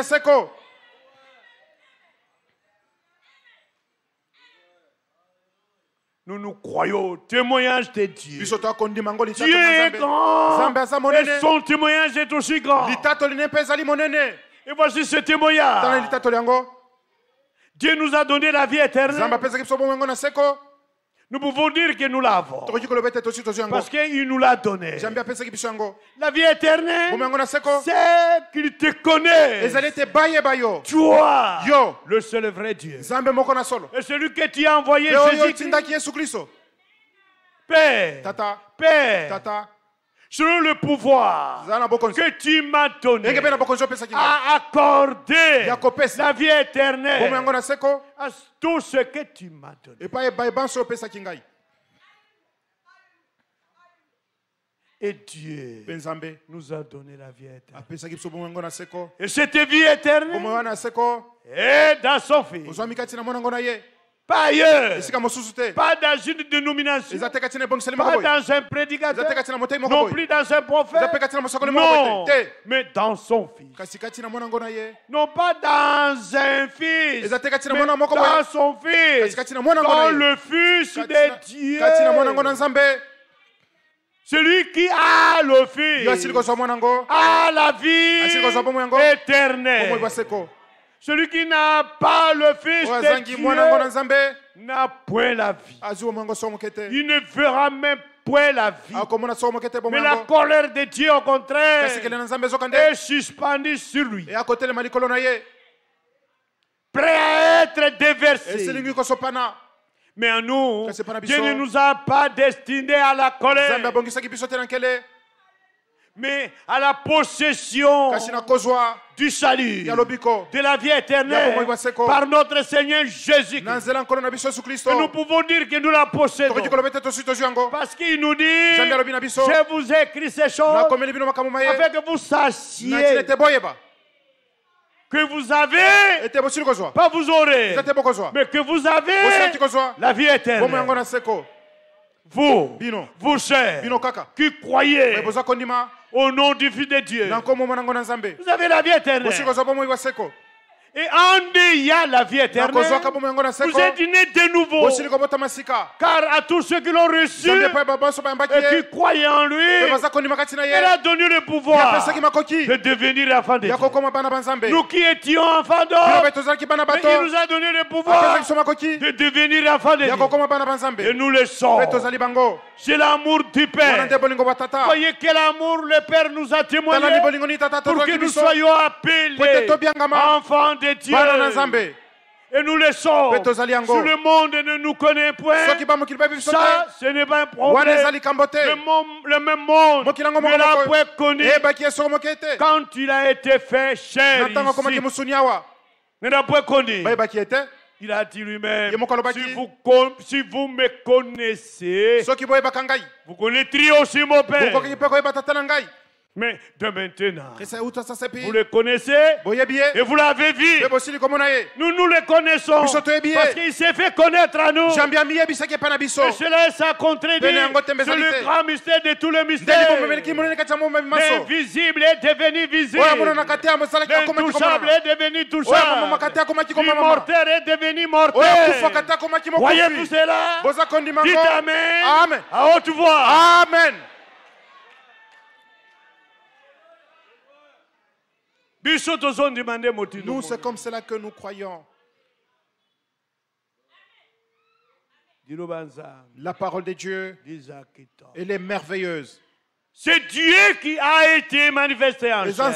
Nous croyons au témoignage de Dieu. Dieu est grand et son témoignage est aussi grand. Et voici ce témoignage. Dieu nous a donné la vie éternelle. Nous pouvons dire que nous l'avons. Parce qu'il nous l'a donné. La vie éternelle, c'est qu'il te connaît. Toi, le seul vrai Dieu. Et celui que tu as envoyé, Jésus-Christ. Père, selon le pouvoir que tu m'as donné à accorder la vie éternelle à tout ce que tu m'as donné. Et Dieu nous a donné la vie éternelle. Et cette vie éternelle est dans son Fils. Pas ailleurs, pas dans une dénomination, pas dans un prédicateur, non plus dans un prophète, non, mais dans son Fils. Non pas dans un Fils, mais dans son Fils, dans le Fils de Dieu. Celui qui a le Fils a la vie éternelle. Celui qui n'a pas le Fils de Dieu n'a point la vie. Il ne verra même point la vie. Mais la colère de Dieu, au contraire, est suspendue sur lui. prêt à être déversé. eselingi kosopana. Mais à nous, Dieu ne nous a pas destinés à la colère, mais à la possession du salut, de la vie éternelle par notre Seigneur Jésus-Christ. Et nous pouvons dire que nous la possédons parce qu'il nous dit, je vous ai écrit ces choses afin que vous sachiez que vous avez, pas vous aurez, mais que vous avez la vie éternelle. Vous chers, qui croyez au nom du Fils de Dieu, vous avez la vie éternelle. Et en ayant la vie éternelle, vous êtes nés de nouveau. Car à tous ceux qui l'ont reçu et qui croyaient en lui, il a donné le pouvoir de devenir enfants de Dieu. Nous qui étions enfants d'homme, il nous a donné le pouvoir de devenir enfants de Dieu. Et nous le sommes. C'est l'amour du Père. Voyez quel amour le Père nous a témoigné pour que nous soyons appelés enfants de Dieu. Et nous le sommes. Si le monde ne nous connaît point, ça, ce n'est pas un problème. Le même monde ne l'a point connu quand il a été fait chair ici. Ne l'a point connu. Il a dit lui-même, si vous me connaissez, vous connaîtrez aussi mon Père. Mais de maintenant, vous le connaissez et vous l'avez vu. Nous le connaissons parce qu'il s'est fait connaître à nous. Et cela est sa contredit. C'est le grand mystère de tous les mystères. L'invisible est devenu visible. L'intouchable est devenu touchable. L'immortel est devenu mortel. Voyez-vous cela? Dites Amen à haute voix. Amen. Nous, c'est comme cela que nous croyons. La parole de Dieu, elle est merveilleuse. C'est Dieu qui a été manifesté en chair.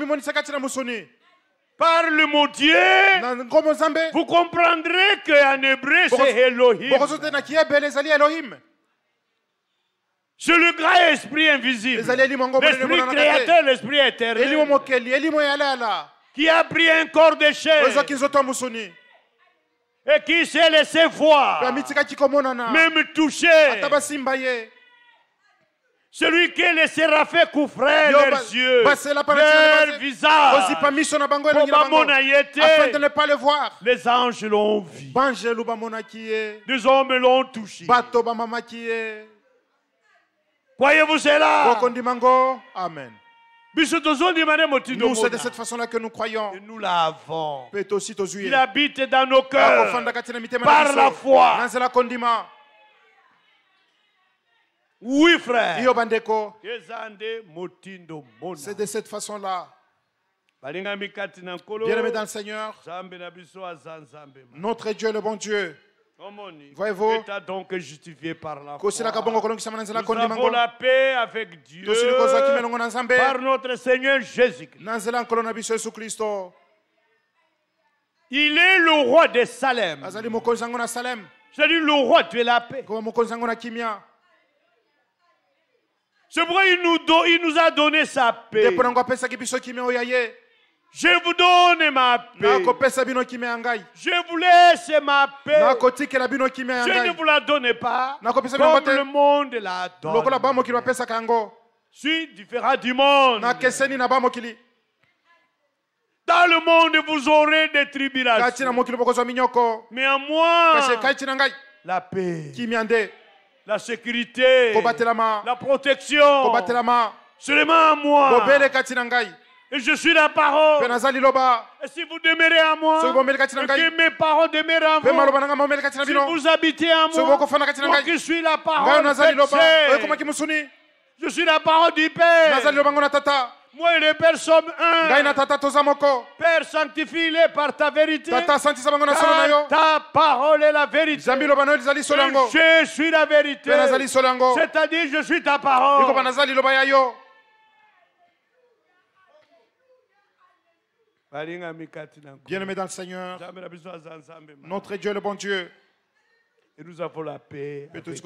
Par le mot Dieu, vous comprendrez qu'en hébreu, c'est Elohim. C'est le grand esprit invisible, l'esprit créateur, l'esprit éternel, qui a pris un corps de chair et qui s'est laissé voir, même toucher. Celui que les séraphins couvraient leurs yeux, leur visage, afin de ne pas le voir. Les anges l'ont vu, les hommes l'ont touché. Croyez-vous cela? Amen. Nous, c'est de cette façon-là que nous croyons. Et nous l'avons. Il habite dans nos cœurs par la foi. Oui, frère. C'est de cette façon-là. Bien-aimés dans le Seigneur, notre Dieu est le bon Dieu. Voyez-vous, donc justifié par la foi. Nous avons la paix avec Dieu par notre Seigneur Jésus-Christ. Il est le roi de Salem. C'est-à-dire le roi de la paix. C'est pourquoi il nous a donné sa paix. Je vous donne ma paix. Je vous laisse ma paix. Je ne vous la donne pas comme le monde la donne. Je suis différent du monde. Dans le monde, vous aurez des tribulations. Mais en moi, la paix, la sécurité, la protection, seulement en moi. Et je suis la parole. Et si vous demeurez en moi, et que mes paroles demeurent en vous, si vous habitez en moi, moi qui suis la parole, je suis la parole du Père. Moi et le Père sommes un. Père, sanctifie-les par ta vérité. Car ta parole est la vérité. Je suis la vérité. C'est-à-dire, je suis ta parole. Bien-aimés dans le Seigneur, notre Dieu, le bon Dieu, et nous avons la paix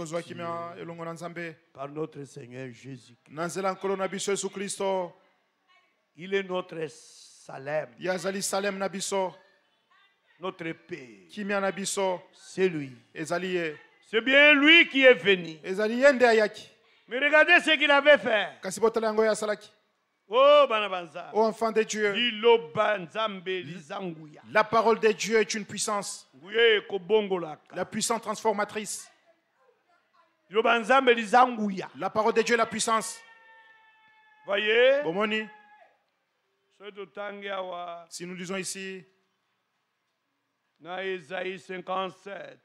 par notre Seigneur Jésus. Il est notre Salem. Notre paix. C'est lui. C'est bien lui qui est venu. Mais regardez ce qu'il avait fait. Oh, enfant de Dieu, la parole de Dieu est une puissance. La puissance transformatrice. La parole de Dieu est la puissance. Voyez? Si nous lisons ici, na Isaïe 57,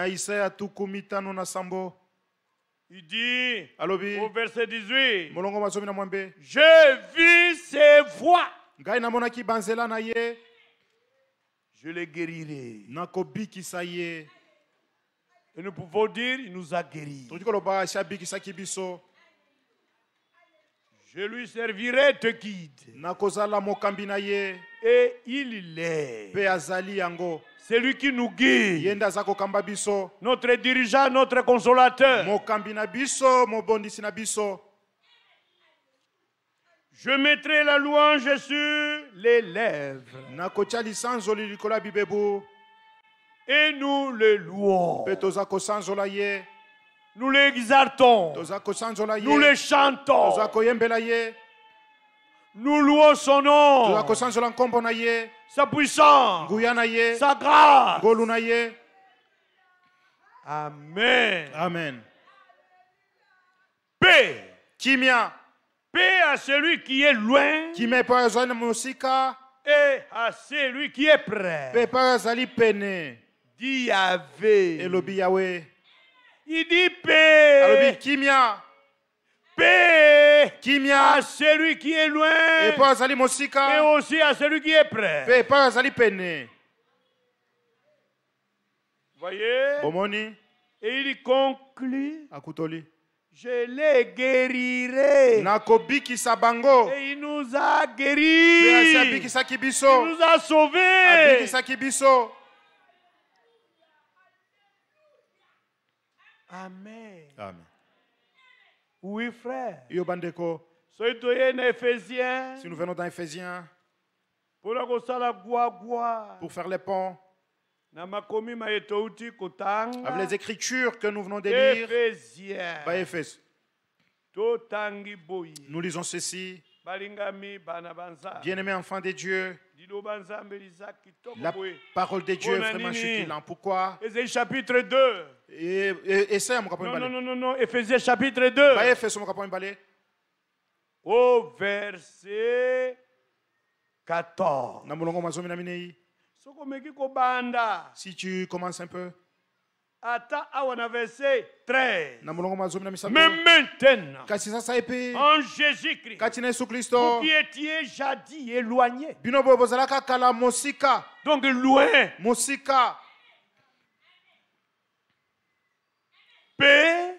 il dit au verset 18, je vis ses voix, je les guérirai. Et nous pouvons dire, il nous a guéris. Je lui servirai de guide. Et il l'est. C'est lui qui nous guide. Notre dirigeant, notre consolateur. Je mettrai la louange sur les lèvres. Et nous le louons. Nous l'exaltons. Nous le chantons. Nous louons son nom. Sa puissance. Sa grâce. Amen. Amen. Paix. Paix à celui qui est loin. Et à celui qui est près. Dit Yahvé. Il dit paix. Paix à celui qui est loin. Et aussi à celui qui est près. Voyez? Et il conclut. Je les guérirai. Et il nous a guéris. Il nous a sauvés. Amen. Amen. Oui, frère. Si nous venons dans Éphésiens, pour faire les ponts, avec les écritures que nous venons de lire, nous lisons ceci. Bien-aimés enfants de Dieu, la parole de Dieu est vraiment chutillante. Pourquoi? Éphésiens chapitre 2. Non. Éphésiens chapitre 2. Au verset 14. Si tu commences un peu. Verset 13. Mais maintenant, en Jésus-Christ, vous qui étiez jadis éloignés, donc loin, paix,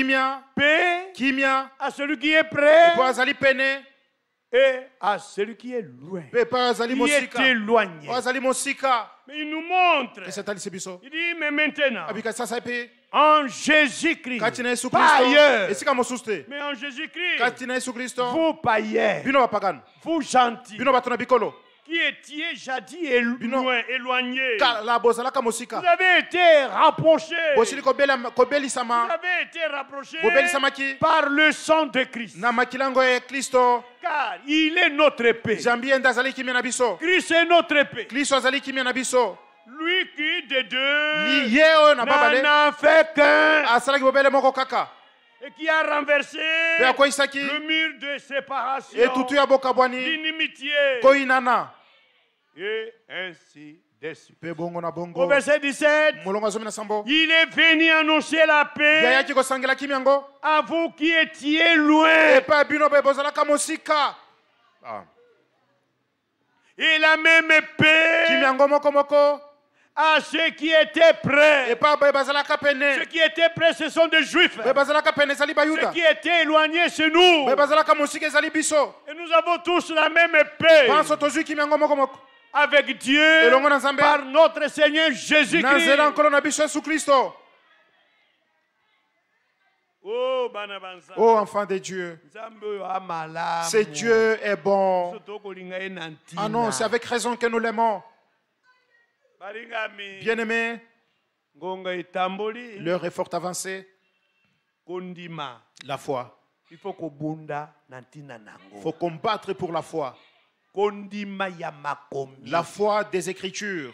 paix à celui qui est près et à celui qui est loin, qui est éloigné. Mais il nous montre. Il dit, mais maintenant, en Jésus-Christ, pas ailleurs. Mais en Jésus-Christ, vous païens, vous gentils, qui étiez jadis loin, éloignés, vous avez été rapprochés. Vous avez été rapprochés par le sang de Christ. Car il est notre paix. Christ est notre paix. Lui qui de deux n'en a fait qu'un. Et qui a renversé le mur de séparation, d'inimitié. Et ainsi de suite. Au verset 17, il est venu annoncer la paix à vous qui étiez loin. Et la même paix à ceux qui étaient près. Ceux qui étaient près, ce sont des Juifs. Ceux qui étaient éloignés, c'est nous. Et nous avons tous la même paix. avec Dieu par notre Seigneur Jésus-Christ. Oh, enfant de Dieu, ce Dieu est bon. Ah non, c'est avec raison que nous l'aimons. Bien-aimés, l'heure est fort avancée. La foi. Il faut combattre pour la foi. La foi des Écritures.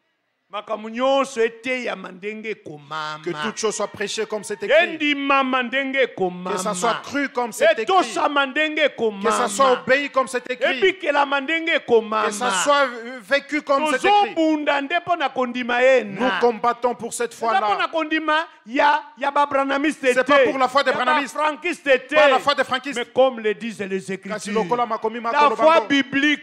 Que toute chose soit prêchée comme c'est écrit. Que ça soit cru comme c'est écrit. Que ça soit obéi comme c'est écrit. Que ça soit vécu comme c'est écrit. Nous combattons pour cette foi-là. C'est pas pour la foi des branhamistes. Pas la foi des frankistes. Mais comme le disent les Écritures, la foi biblique.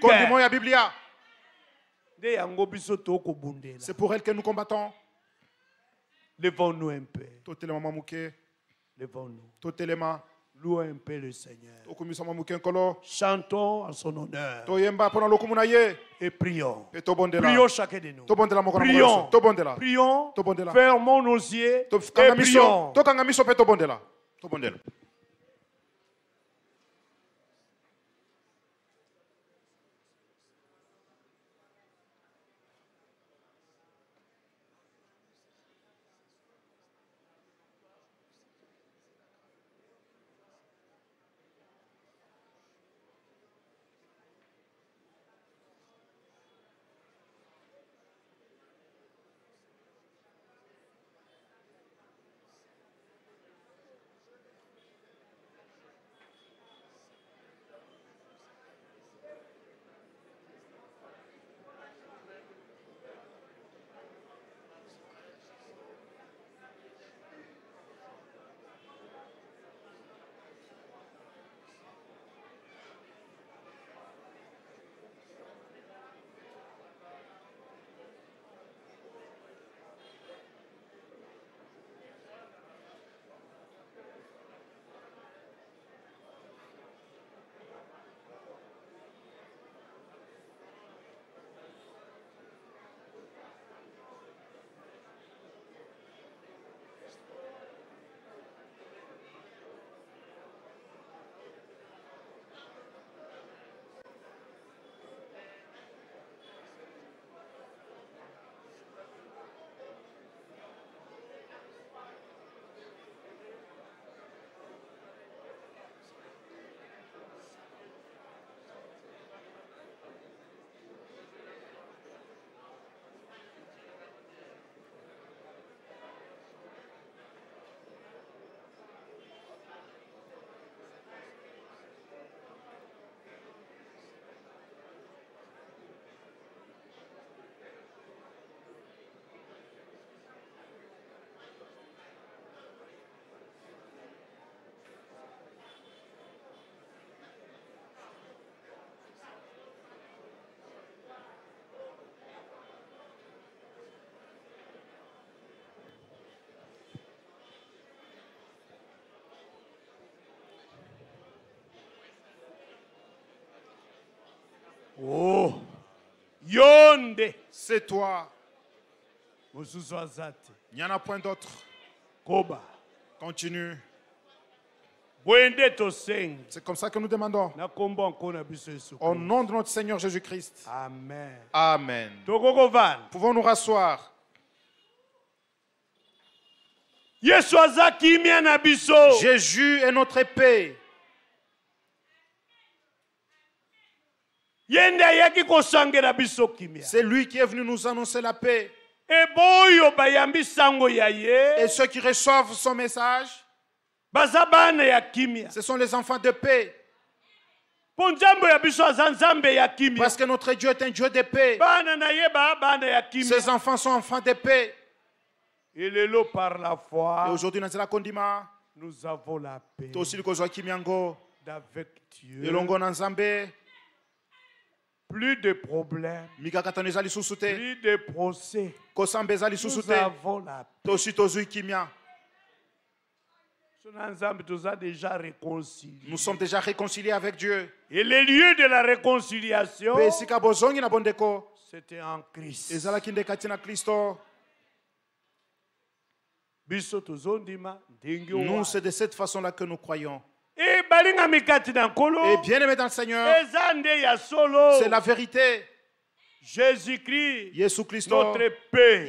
C'est pour elle que nous combattons. Levons-nous un peu. Levons-nous. Louons un peu le Seigneur. Chantons en son honneur. Et prions. Prions chacun de nous. Prions. Prions. Fermons nos yeux. Et prions. Oh, Yonde, c'est toi. Il n'y en a point d'autre. Koba. Continue. C'est comme ça que nous demandons. Au nom de notre Seigneur Jésus-Christ. Amen. Amen. Pouvons nous rasseoir. Jésus est notre épée. C'est lui qui est venu nous annoncer la paix. Et ceux qui reçoivent son message, ce sont les enfants de paix. Parce que notre Dieu est un Dieu de paix. Ses enfants sont enfants de paix. Et par la foi, aujourd'hui, nous avons la paix d'avec Dieu. Plus de problèmes, plus de procès. Nous avons la paix. Nous sommes déjà réconciliés avec Dieu. Et le lieu de la réconciliation, C'était en Christ. ezalaki nde kati na Kristo. Nous, c'est de cette façon-là que nous croyons. Et bien aimé dans le Seigneur, c'est la vérité. Jésus-Christ, notre paix.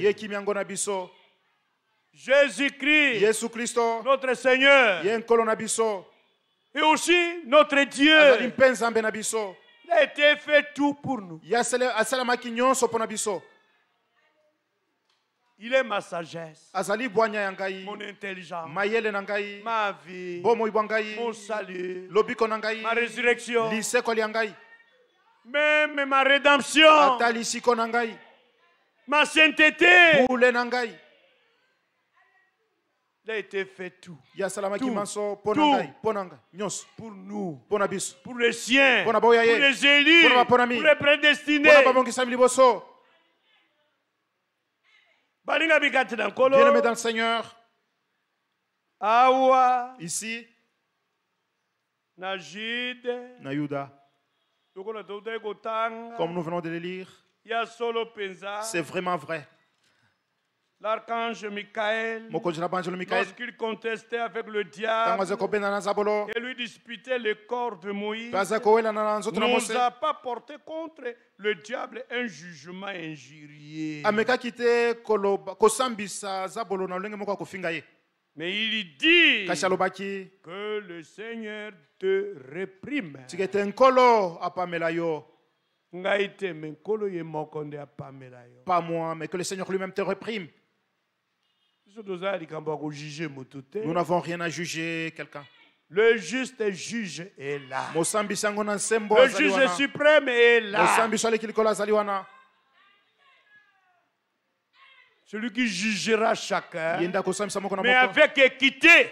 Jésus-Christ, notre Seigneur. Et aussi notre Dieu. Il a été fait tout pour nous. Il est ma sagesse, mon intelligence, ma vie, mon salut, ma résurrection, même ma rédemption, ma sainteté. Il a été fait tout. Pour nous, pour les siens, pour les élus, pour les prédestinés. Bien aimé dans le Seigneur, ici, na Yuda, comme nous venons de le lire, c'est vraiment vrai. L'archange Michael, lorsqu'il contestait avec le diable et lui disputait le corps de Moïse, nous a pas porté contre le diable un jugement injurieux. Mais il dit que le Seigneur te réprime. Pas moi, mais que le Seigneur lui-même te réprime. Nous n'avons rien à juger quelqu'un. Le juste juge est là. Le juge suprême est là. Celui qui jugera chacun, mais avec équité.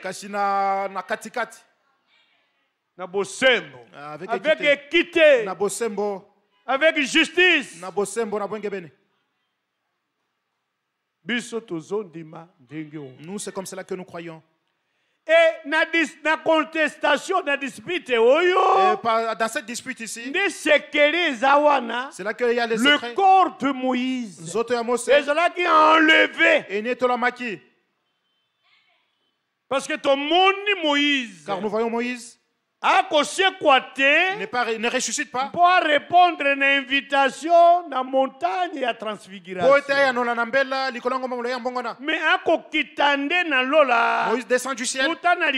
Avec équité. Avec justice. Nous, c'est comme cela que nous croyons. Et na contestation, na dispute, dans cette dispute ici, c'est là qu'il y a le corps de Moïse. C'est là qui a enlevé. Parce que ton monde Moïse. Car nous voyons Moïse. Ne ressuscite pas. Pour répondre à une invitation dans la montagne à transfiguration. Mais Moïse descend du ciel.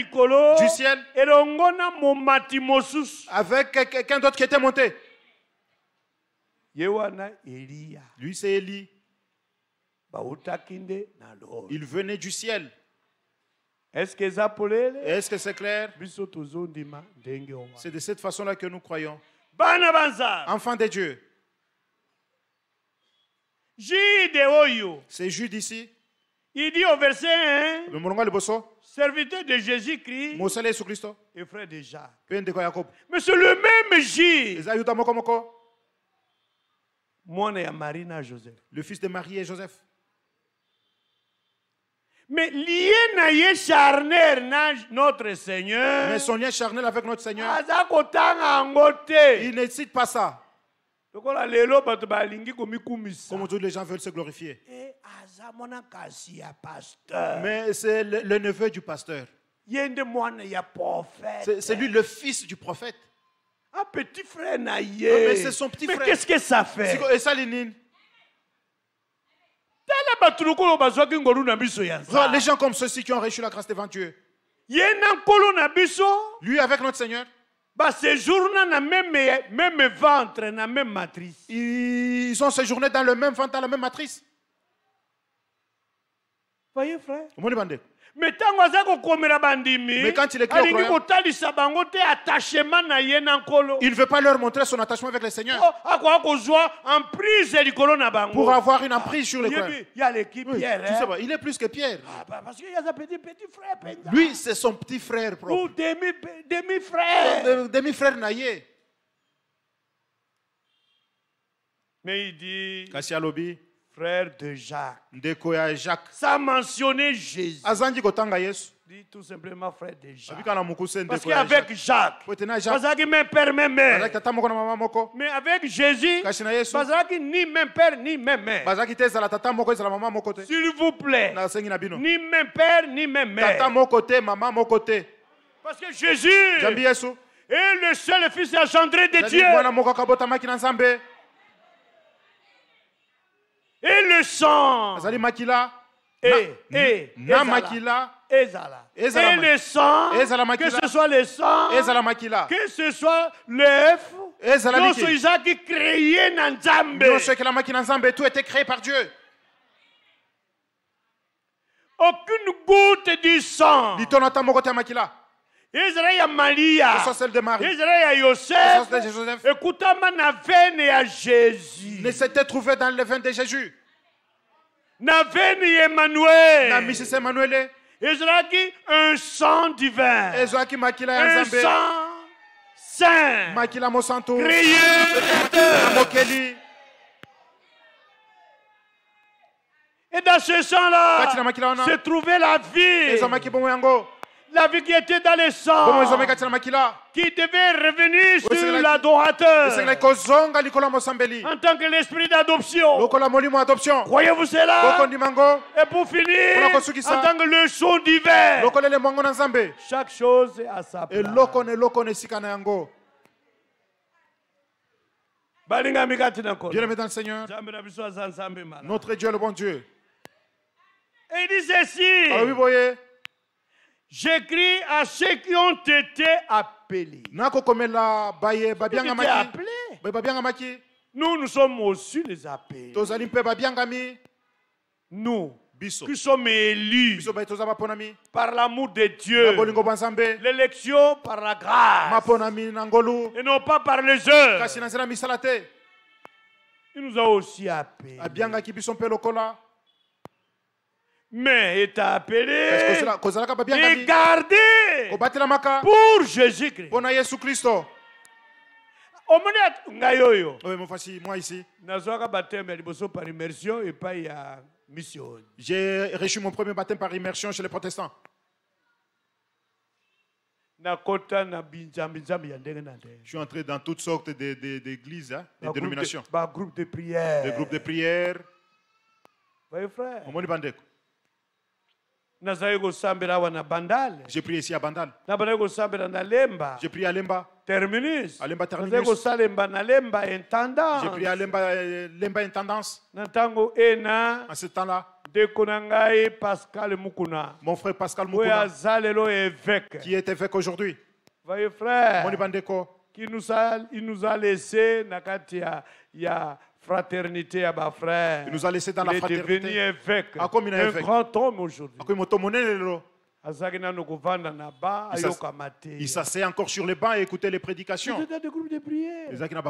Avec quelqu'un d'autre qui était monté. Lui, c'est Élie. Il venait du ciel. Est-ce que c'est clair? C'est de cette façon-là que nous croyons. Enfants de Dieu. C'est Jude ici. Il dit au verset 1, serviteur de Jésus-Christ et frère de Jacques. Mais c'est le même Jude. Le fils de Marie et Joseph. Mais lié charnel notre Seigneur. Mais son lien charnel avec notre Seigneur. Il ne cite pas ça. Comme aujourd'hui les gens veulent se glorifier. Mais c'est le neveu du pasteur. C'est lui le fils du prophète. Un petit frère naïe. Mais c'est son petit frère. Mais qu'est-ce que ça fait? Et ça, les gens comme ceux-ci qui ont reçu la grâce devant Dieu. Lui avec notre Seigneur. Même ventre, na même matrice. Ils ont séjourné dans le même ventre, dans la même matrice. Voyez, frère? Mais quand il est clair, il ne veut pas leur montrer son attachement avec le Seigneur. Pour avoir une emprise sur les frères. Il y a l'équipe Pierre. Tu sais pas, il est plus que Pierre. Parce qu'il y a un petit frère. Lui, c'est son petit frère propre. Ou demi-frère. Demi-frère naïe. Mais il dit, Frère de Jacques. Ndeko ya Jacques. Ça mentionnait Jésus. Azangi kotanga Yesu. Dit tout simplement frère de Jacques. Parce qu'avec Jacques, même père, même mère. Mais avec Jésus, ni même père, ni même mère. S'il vous plaît, ni même père, ni même mère. Parce que Jésus est le seul fils engendré de Dieu. Et le sang. Et le sang, que ce soit le sang, que ce soit l'œuf, qui créé Nzambe. Tout était créé par Dieu. Aucune goutte du sang. Israël Maria, Israël Yosef, écoutez-moi la veine à Jésus. Ne s'était trouvé dans le veine de Jésus. Na veine Emmanuel. Na Mrs. Emmanuel. Israël qui un sang divin. Un sang saint. Makila Mosanto. Créé. Et dans ce sang-là, se trouvait la vie. La vie qui était dans le sang, qui devait revenir sur l'adorateur en tant que l'esprit d'adoption. Croyez-vous cela? Et pour finir, en tant que le son divin, chaque chose est à sa place. Bien-aimé dans le Seigneur, notre Dieu est le bon Dieu. Et il dit ceci. Alors, oui, voyez. J'écris à ceux qui ont été appelés. Nous sommes aussi les appelés. Nous qui sommes élus par l'amour de Dieu, l'élection par la grâce et non pas par les œuvres. Il nous a aussi appelés. Mais est appelé et gardé pour Jésus-Christ. Moi ici, j'ai reçu mon premier baptême par immersion chez les protestants. Je suis entré dans toutes sortes d'églises, de dénominations. Des groupes de prière. Des groupes de prière. Voyez frère. J'ai prié ici à Bandal. J'ai prié à Lemba. Terminus. À Lemba Terminus. J'ai prié à Lemba Intendance. En ce temps-là, mon frère Pascal Mukuna, qui est évêque aujourd'hui. Voyez frère. Il nous a laissé fraternité à ma frère. Il nous a laissé dans la fraternité. Il est devenu évêque. Un grand homme aujourd'hui. Il s'assait encore sur les bancs et écoutait les prédications. C'était des groupes de prière.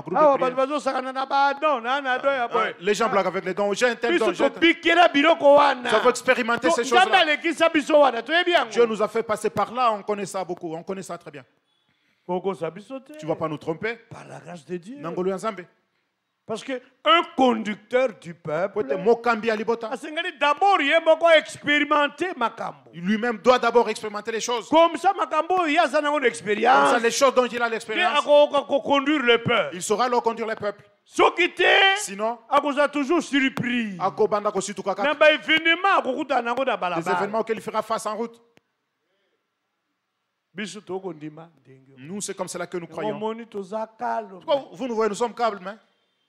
Les gens blaguent avec les dons. J'ai un tel don. Ça veut expérimenter ces choses-là. Dieu nous a fait passer par là. On connaît ça beaucoup. On connaît ça très bien. Tu ne vas pas nous tromper. Par la grâce de Dieu. Parce qu'un conducteur du peuple d'abord lui-même doit d'abord expérimenter les choses. Comme ça, les choses dont il a l'expérience, il saura leur conduire le peuple. Sinon, il a toujours surpris. Des événements auxquels il fera face en route. Nous, c'est comme cela que nous croyons. Vous nous voyez, nous sommes calmes. Hein?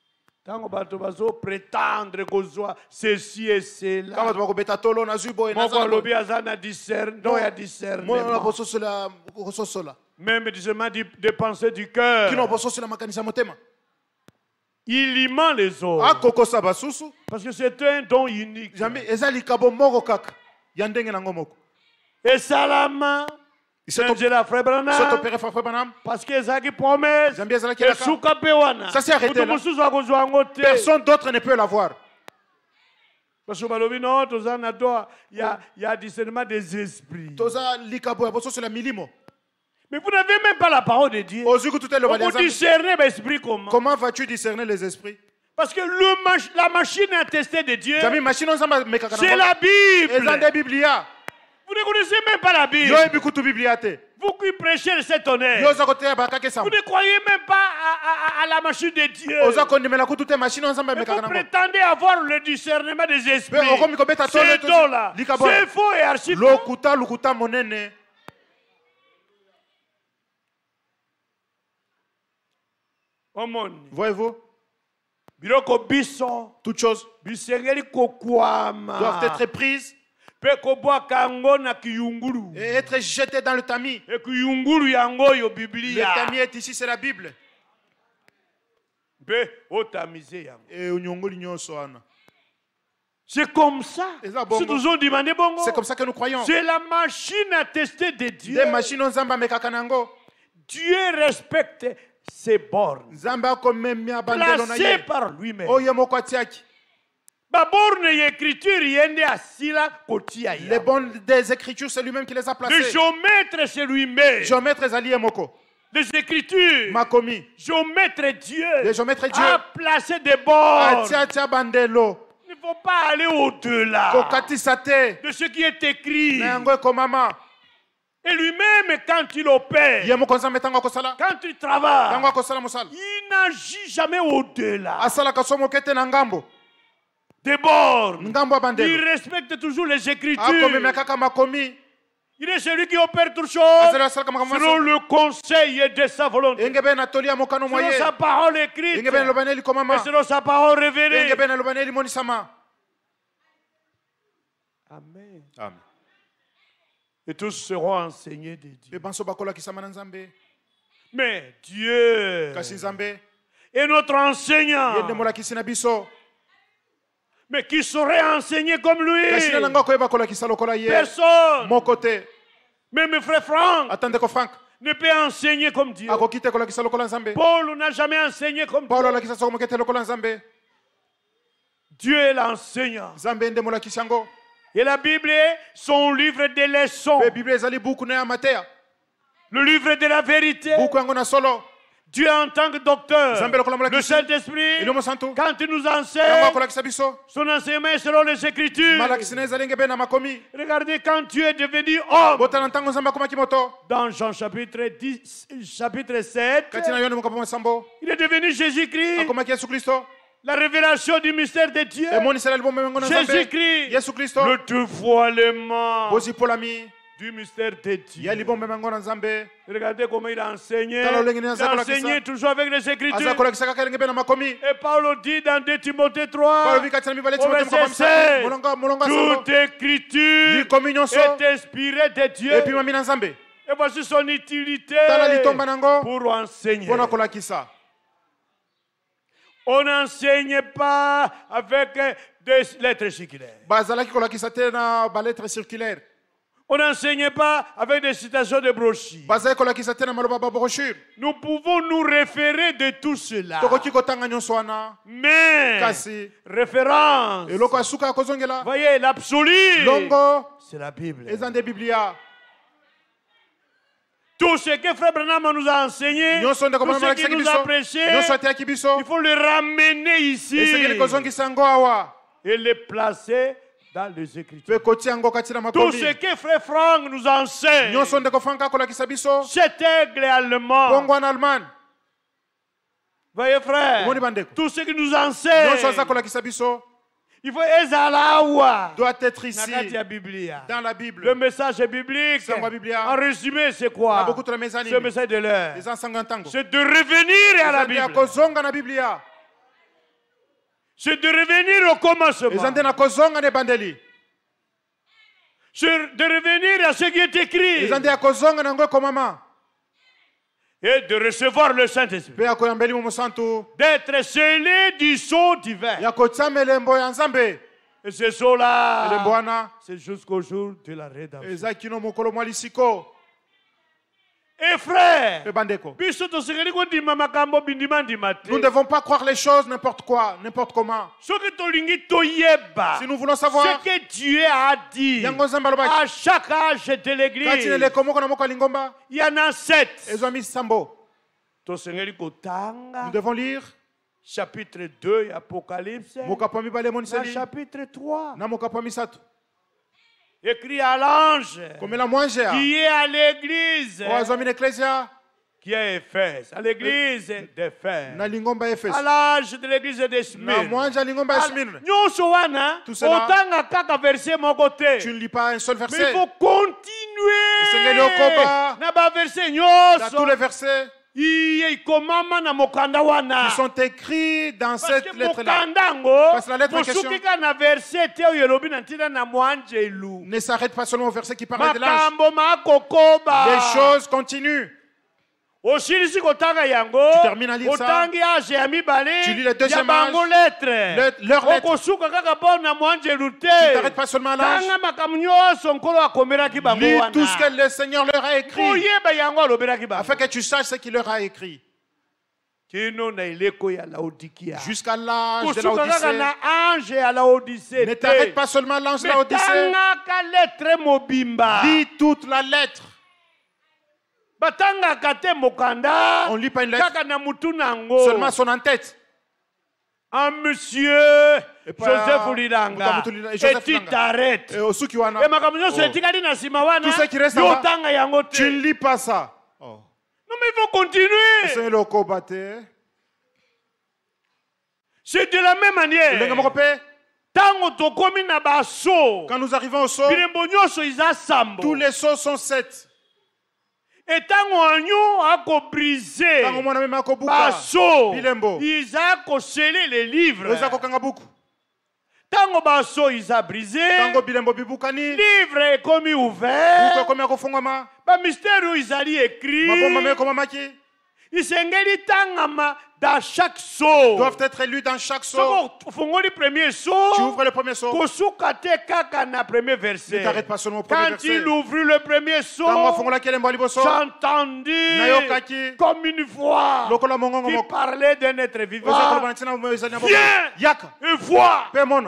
Prétendre ceci et cela. Même discernement des pensées du cœur. Il y ment les autres. Parce que c'est un don unique. Et Salama. Parce que ça qui promet, ça s'est arrêté là. Personne d'autre ne peut l'avoir. Parce que il y a discernement des esprits. Mais vous n'avez même pas la parole de Dieu. Vous discernez l'esprit comment? Comment vas-tu discerner les esprits? Parce que la machine à tester de Dieu, c'est la Bible. Vous ne connaissez même pas la Bible. Vous qui prêchez le Saint-Honneur, vous ne croyez même pas à la machine de Dieu. Vous prétendez avoir le discernement des esprits. C'est là. C'est faux et archi faux. Voyez-vous? Toutes choses doivent être prises et être jetées dans le tamis. Le tamis est ici, c'est la Bible. C'est comme ça. C'est comme ça que nous croyons. C'est la machine à tester de Dieu. Dieu respecte ses bornes placées par lui-même. Les bornes des Écritures, c'est lui-même qui les a placées. Le géomètre, c'est lui-même. Les Écritures, géomètre Dieu a placé des bornes. Il ne faut pas aller au-delà de ce qui est écrit. Et lui-même, quand il opère, quand il travaille, il n'agit jamais au-delà des bornes. Il respecte toujours les Écritures. Il est celui qui opère toutes choses selon le conseil de sa volonté, selon sa parole écrite et selon sa parole révélée. Amen. Amen. Et tous seront enseignés de Dieu. Mais Dieu est notre enseignant. Mais qui saurait enseigner comme lui? Personne. Même mes frères Franck ne peut enseigner comme Dieu. Paul n'a jamais enseigné comme Dieu. Dieu est l'enseignant. Et la Bible est son livre de leçons. Le livre de la vérité. Dieu en tant que docteur, le Saint-Esprit, quand il nous enseigne, son enseignement est selon les Écritures. Regardez quand Dieu est devenu homme. Dans Jean chapitre 7, il est devenu Jésus-Christ. La révélation du mystère de Dieu. Jésus-Christ, le dévoilement du mystère de Dieu. Regardez comment il a enseigné. Il a enseigné toujours avec les Écritures. Et Paul dit dans 2 Timothée 3, au verset 7, toute Écriture est inspirée de Dieu. Et voici son utilité pour enseigner. On n'enseigne pas avec des lettres circulaires. On n'enseigne pas avec des citations de brochures. Nous pouvons nous référer de tout cela. Mais référence, voyez, l'absolu, c'est la Bible. Tout ce que Frère Branham nous a enseigné, tout ce qu'il nous a prêché, il faut le ramener ici et le placer dans les Écritures. Tout ce que Frère Franck nous enseigne, cet aigle allemand, voyez frère, tout ce qu'il nous enseigne, il faut doit être ici, dans la Bible. Le message biblique, en résumé, c'est quoi? C'est le message de l'heure. C'est de revenir à la Bible. C'est de revenir au commencement. C'est de revenir à ce qui est écrit. Et de recevoir le Saint-Esprit. D'être scellé du sceau divin. Et ce sceau-là, c'est jusqu'au jour de la rédemption. Et frère, nous ne devons pas croire les choses n'importe quoi, n'importe comment. Si nous voulons savoir ce que Dieu a dit à chaque âge de l'église, il y en a 7. Nous devons lire chapitre 2 Apocalypse, chapitre 3. Écrit à l'ange qui est à l'église qui est à Éphèse, à l'église d'Éphèse, à l'âge de l'église de Smyrne. Tu ne lis pas un seul verset. Mais il faut continuer dans tous les versets qui sont écrits dans cette lettre-là. Parce que la lettre en question ne s'arrête pas seulement au verset qui parle de l'âge. Les choses continuent. Tu termines à lire ça. Tu lis le deuxième âge, leur lettre. Tu ne t'arrêtes pas seulement à l'âge. Lis tout ce que le Seigneur leur a écrit, afin que tu saches ce qu'il leur a écrit. Jusqu'à l'âge de l'Odyssée. Ne t'arrête pas seulement à l'âge de l'Odyssée. Lis toute la lettre. On ne lit pas une lettre, seulement son en-tête. Un monsieur Joseph Lilanga, et tu t'arrêtes. Et tout ce qui reste là, tu ne lis pas ça. Non, mais il faut continuer. C'est de la même manière. Quand nous arrivons au sceau, tous les sceaux sont 7. Et tant qu'on a brisé basso, ils ont scellé les livres. Tant qu'on basso, ils ont brisé. Livre est comme ouvert. Le mystère où ils ont écrit. Ils sont dans chaque saut. Doivent être lus dans chaque saut. Tu ouvres le premier saut. Ne t'arrête pas seulement au premier verset. Quand il ouvre le premier saut, j'entendis comme une voix qui parlait d'un être vivant. Viens et vois.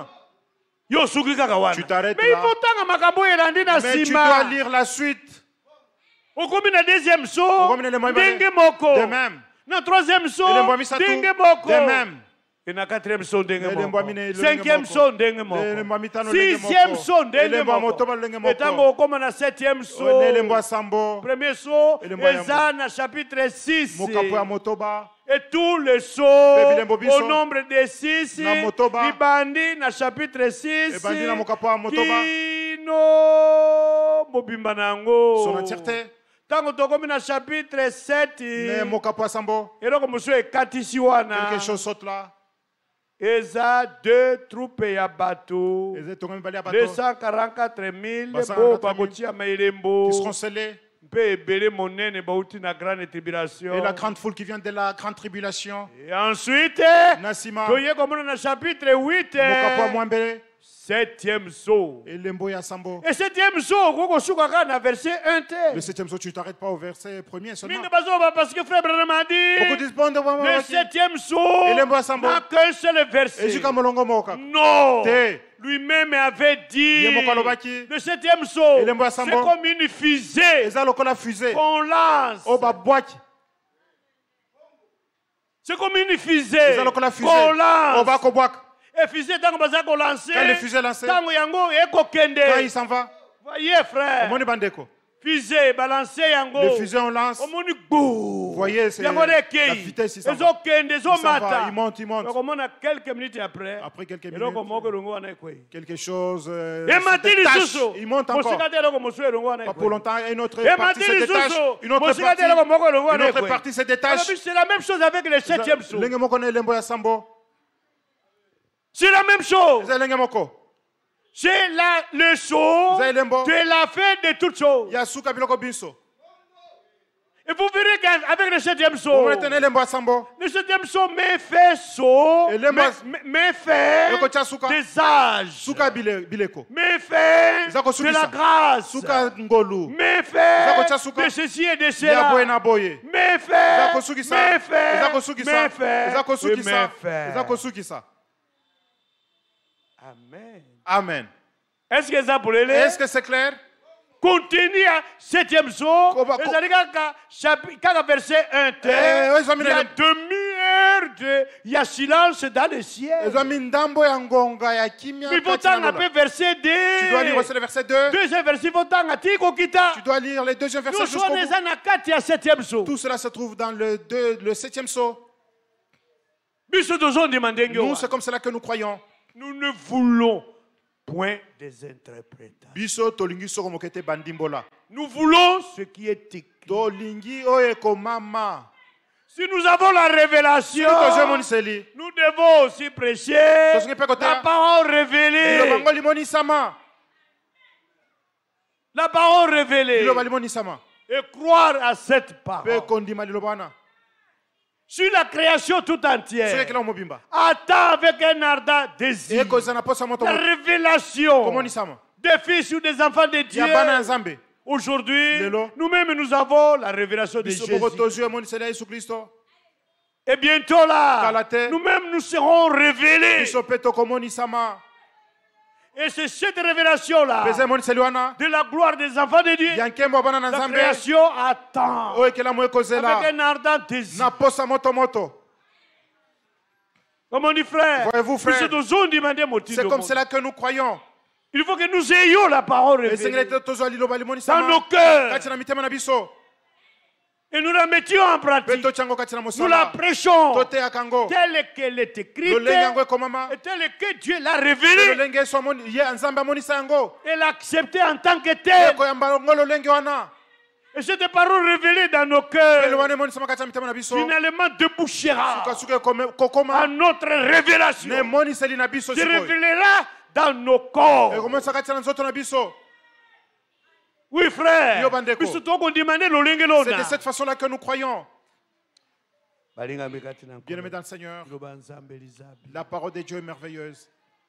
Tu t'arrêtes là. Mais tu dois lire la suite. Deuxième saut, de même. Le troisième saut, de même. Et le quatrième saut, cinquième saut, sixième saut, et tant comme le septième saut, premier saut, Ezana chapitre 6. Et tous les sauts au nombre de 6, Ibandi na chapitre 6, Kino Mobimba nango. Son entièreté. Tango tokomi na chapitre 7. Quelque chose saute là. Eza 2 troupes ya bateau. 244 000 qui seront scellés. Et la grande foule qui vient de la grande tribulation. Et ensuite, Nassima, chapitre 8, septième saut. Et septième saut, verset 1. Le septième saut, tu ne t'arrêtes pas au verset 1er seulement. Parce que frère Branham a dit, le septième saut n'a qu'un seul verset. Non. Lui-même avait dit, le septième saut, c'est comme une fusée qu'on lance. C'est comme une fusée qu'on lance. Et fusée, tant qu'on lance, quand le fusée est lancé, quand il s'en va, voyez frère, fusée, balancé yango. Le fusée on lance. Vous voyez, c'est la vitesse, il s'en va. Il monte. Quelques minutes après, quelques minutes, quelque chose il monte encore. Pas pour longtemps, une autre partie se détache. Une autre partie se détache. C'est la même chose avec le septième saut. C'est la même chose. C'est le saut de la fin de toutes choses. Et vous verrez qu'avec le septième saut, le septième saut met fait saut, met fait des âges, met fait de la grâce, met fait de ceci et de cela, met fait. Amen. Est-ce que c'est clair? Continue à septième saut. Verset 1. Il y a demi-heure il y a silence dans le ciel. Il faut t'en verset 2. Tu dois lire aussi le verset 2. Deuxième verset, il faut t'en Tu dois lire les deuxième versets jusqu'au bout. Tout Tout cela se trouve dans le 7e psaume. Nous, c'est comme cela que nous croyons. Nous ne voulons point des interprétations. Nous voulons ce qui est écrit. Si nous avons la révélation, nous devons aussi prêcher la parole révélée. La parole révélée. Et croire à cette parole. Sur la création tout entière, attends avec un ardent désir la révélation des fils ou des enfants de Dieu. Aujourd'hui, nous-mêmes nous avons la révélation de Jésus. Et bientôt là, nous-mêmes nous serons révélés. Et c'est cette révélation-là de la gloire des enfants de Dieu. La création attend avec un ardent désir. Comme on dit frère, c'est comme cela que nous croyons. Il faut que nous ayons la parole révélée dans nos cœurs. Et nous la mettions en pratique. Nous la prêchons telle qu'elle est écrite et telle que Dieu l'a révélée. Et l'accepter en tant que telle. Et cette parole révélée dans nos cœurs finalement débouchera à notre révélation. Se révélera dans nos corps. Oui, frère. C'est de cette façon-là que nous croyons. Bien-aimé dans le Seigneur, la parole de Dieu est merveilleuse.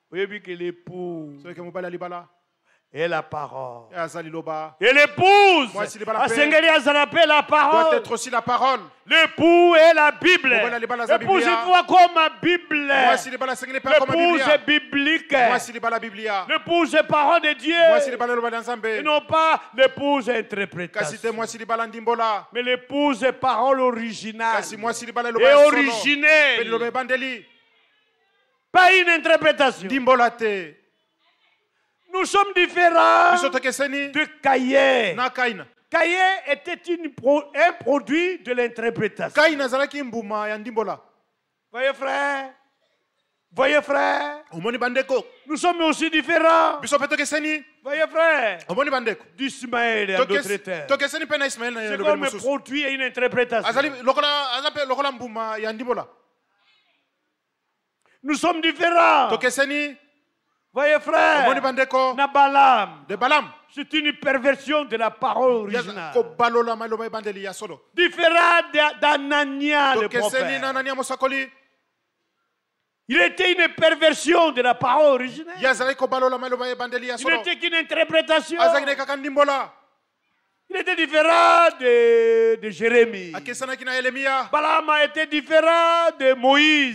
Et la parole. Et l'épouse la parole. Doit être aussi la parole. L'époux est la Bible. L'épouse voit comme la Bible. L'épouse est biblique. L'épouse est parole de Dieu. Et non pas l'épouse interprétation. Mais l'épouse est parole originale. Et originelle. Pas une interprétation. Nous sommes différents de Caïn. Caïn était un produit de l'interprétation. Voyez frère, nous sommes aussi différents. Voyez frère, d'Ismaël et d'autres terres. C'est comme un produit et une interprétation. Nous sommes différents. Voyez frère, Balaam, c'est une perversion de la parole originale. Différent d'Anania le prophète. Il était une perversion de la parole originale. Il n'était qu'une interprétation. Il était différent de Jérémie. Balaam a été différent de Moïse.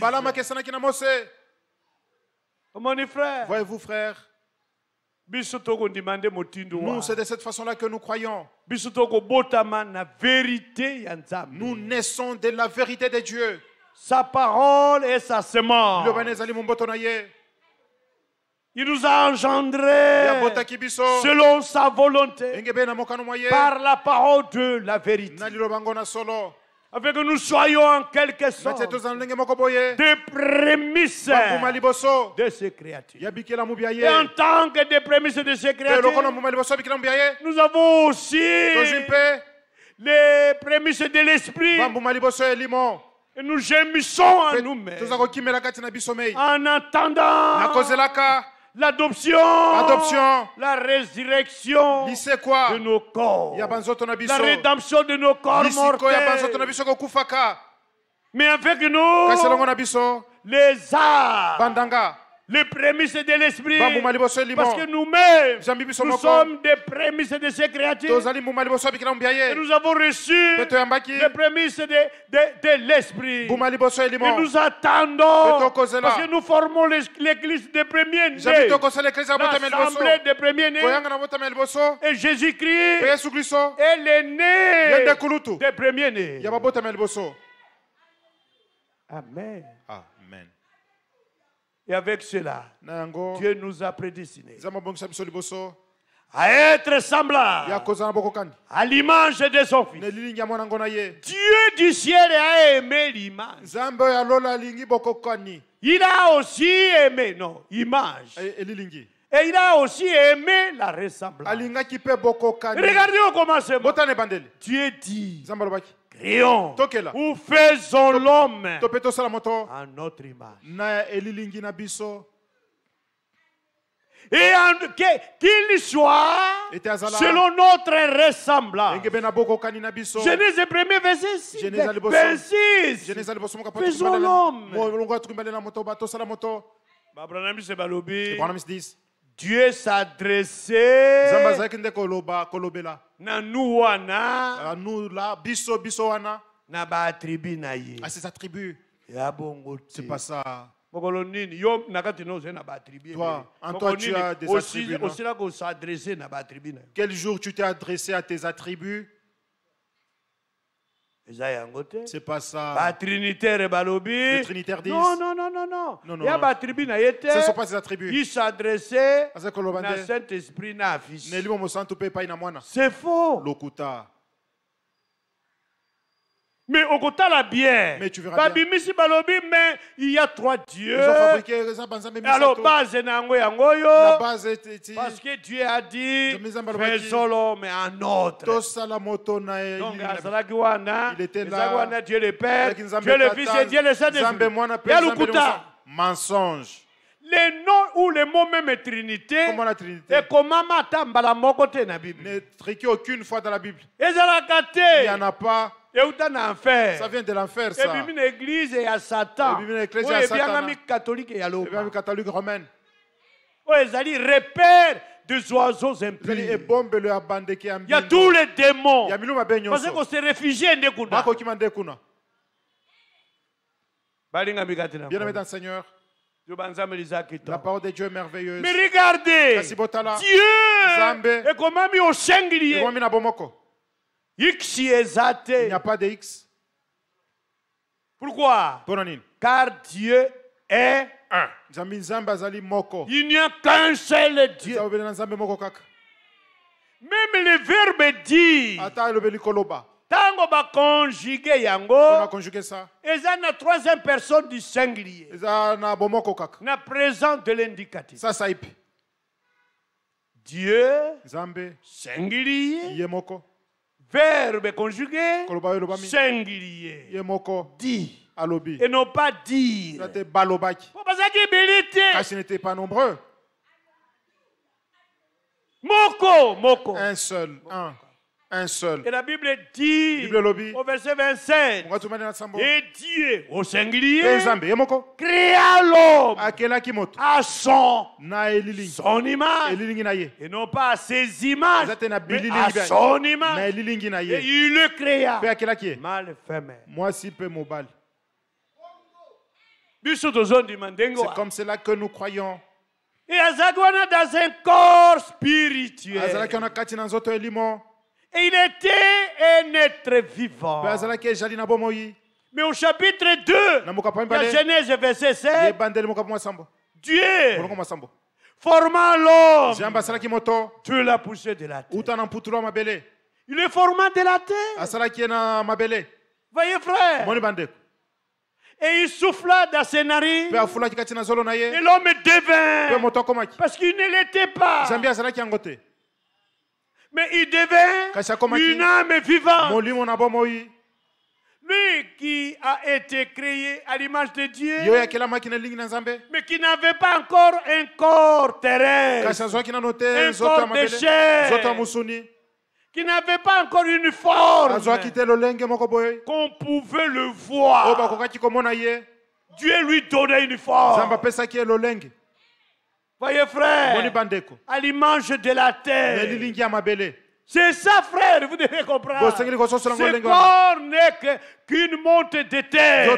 Comment on dit frère? Voyez-vous frère? Nous, c'est de cette façon-là que nous croyons. Nous naissons de la vérité de Dieu. Sa parole et sa semence. Il nous a engendrés selon sa volonté par la parole de la vérité. Afin que nous soyons en quelque sorte des prémices de ces créatures. Et en tant que des prémices de ces créatures, nous avons aussi les prémices de l'esprit. Et nous gémissons en nous-mêmes en attendant l'adoption, la résurrection de nos corps, la rédemption de nos corps mortels. Mais avec nous, les arts, les prémices de l'esprit, parce que nous-mêmes, nous sommes des prémices de ces créatures. Et nous avons reçu les prémices de l'esprit. Et nous attendons, parce que nous formons l'église des premiers-nés, l'assemblée des premiers-nés. Et Jésus-Christ est l'aîné des premiers-nés. Amen. Amen. Et avec cela, Dieu nous a prédestinés à être semblables à l'image de son Fils. Dieu du ciel a aimé l'image. Il a aussi aimé, image. Et il a aussi aimé la ressemblance. Regardez au commencement. Dieu dit, créons ou faisons l'homme à notre image. Et qu'il soit selon notre ressemblance. Genèse 1er verset 26. Faisons l'homme. Dieu s'adressait na nous wana na ba tribu na ye. À ses attributs. C'est pas ça. Toi, en toi tu as des attributs. Quel jour tu t'es adressé à tes attributs? C'est pas ça. Les Trinitaires disent. Non. Ce ne sont pas ses attributs. Il s'adressait à Saint-Esprit. C'est faux. Mais au côté la bien. Mais tu verras bien. Mais il y a 3 dieux. Ils ont fabriqué alors base la base est parce que Dieu a dit faisons l'homme en autre. Donc il était là. Dieu le Père, Dieu le Fils et Dieu le Saint-Esprit. Il y a le mensonge. Les noms ou les mots même Trinité. Comment la Trinité? Et comment matamba la mokote na Bible. Ne triqué aucune fois dans la Bible. Il n'y en a pas. Ça vient de l'enfer, ça. Et puis une église et à Satan. Et puis une église et à Satan. Catholique et à l'eau. Et puis une catholique romaine. Ils allaient repère des oiseaux impies. Il y a tous les démons. Parce qu'on s'est réfugié en Dekuna. Bien-aimé dans le Seigneur, la parole de Dieu est merveilleuse. Mais regardez, Dieu est comment mis au sanglier. X est il n'y a pas de X. Pourquoi? Car Dieu est un. Il n'y a qu'un seul Dieu. Même le verbe dit. Tango ba conjugué yango. On a conjugué ça. Et ça na 3e personne du singulier. Na présent de l'indicatif. Ça ça ipi. Dieu. Zambe. Singulier. Yemoko. Verbe conjugué. Singulier. Yemoko. Dit. Alobi. Et non pas dire. C'était balobaki. Car ce n'était pas nombreux. Moko. Un seul. Un seul. Et la Bible dit au verset 25. Et Dieu au singulier créa l'homme à son image. Et non pas à ses images, mais à son image. Et il le créa. Mâle et femelle. Moi si peu mobile. C'est comme cela que nous croyons. Et Azadwana dans un corps spirituel. Et il était un être vivant. Mais au chapitre 2, la Genèse verset 7, Dieu, formant l'homme, Dieu l'a poussé de la terre. Il est formant de la terre. Voyez frère. Et il souffla dans ses narines. Et l'homme devint. Parce qu'il ne l'était pas. Mais il devint une âme vivante. Lui qui a été créé à l'image de Dieu, mais qui n'avait pas encore un corps terrestre, un corps de chair, qui n'avait pas encore une forme, qu'on pouvait le voir. Dieu lui donnait une forme. Voyez frère, à l'image de la terre. C'est ça frère, vous devez comprendre. Ce corps n'est qu'une montée de terre.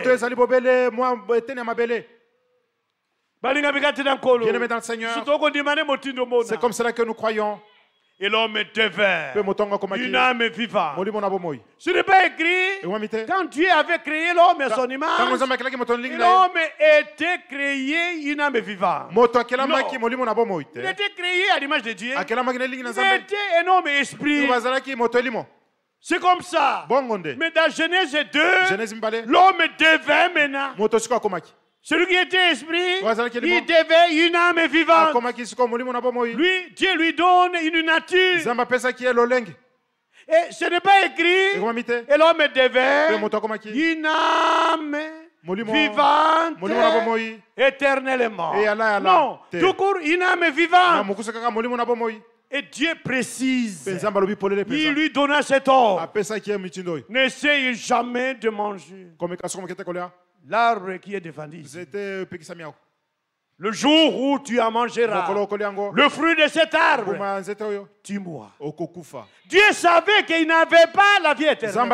Bien-aimé dans le Seigneur, c'est comme cela que nous croyons. Et l'homme devint une âme vivante. Ce n'est pas écrit quand Dieu avait créé l'homme à son image. L'homme était créé une âme vivante. Non. Il était créé à l'image de Dieu. Il était un homme esprit. C'est comme ça. Mais dans Genèse 2, l'homme devint maintenant. Celui qui était esprit, il devait une âme vivante. Lui, Dieu lui donne une nature. Et ce n'est pas écrit. Et l'homme devait une âme vivante éternellement. Non, tout court, une âme vivante. Et Dieu précise. Il lui donna cet ordre. N'essaye jamais de manger l'arbre qui est défendu ici. Le jour où tu en mangeras le fruit de cet arbre, tu mourras. Dieu savait qu'il n'avait pas la vie éternelle.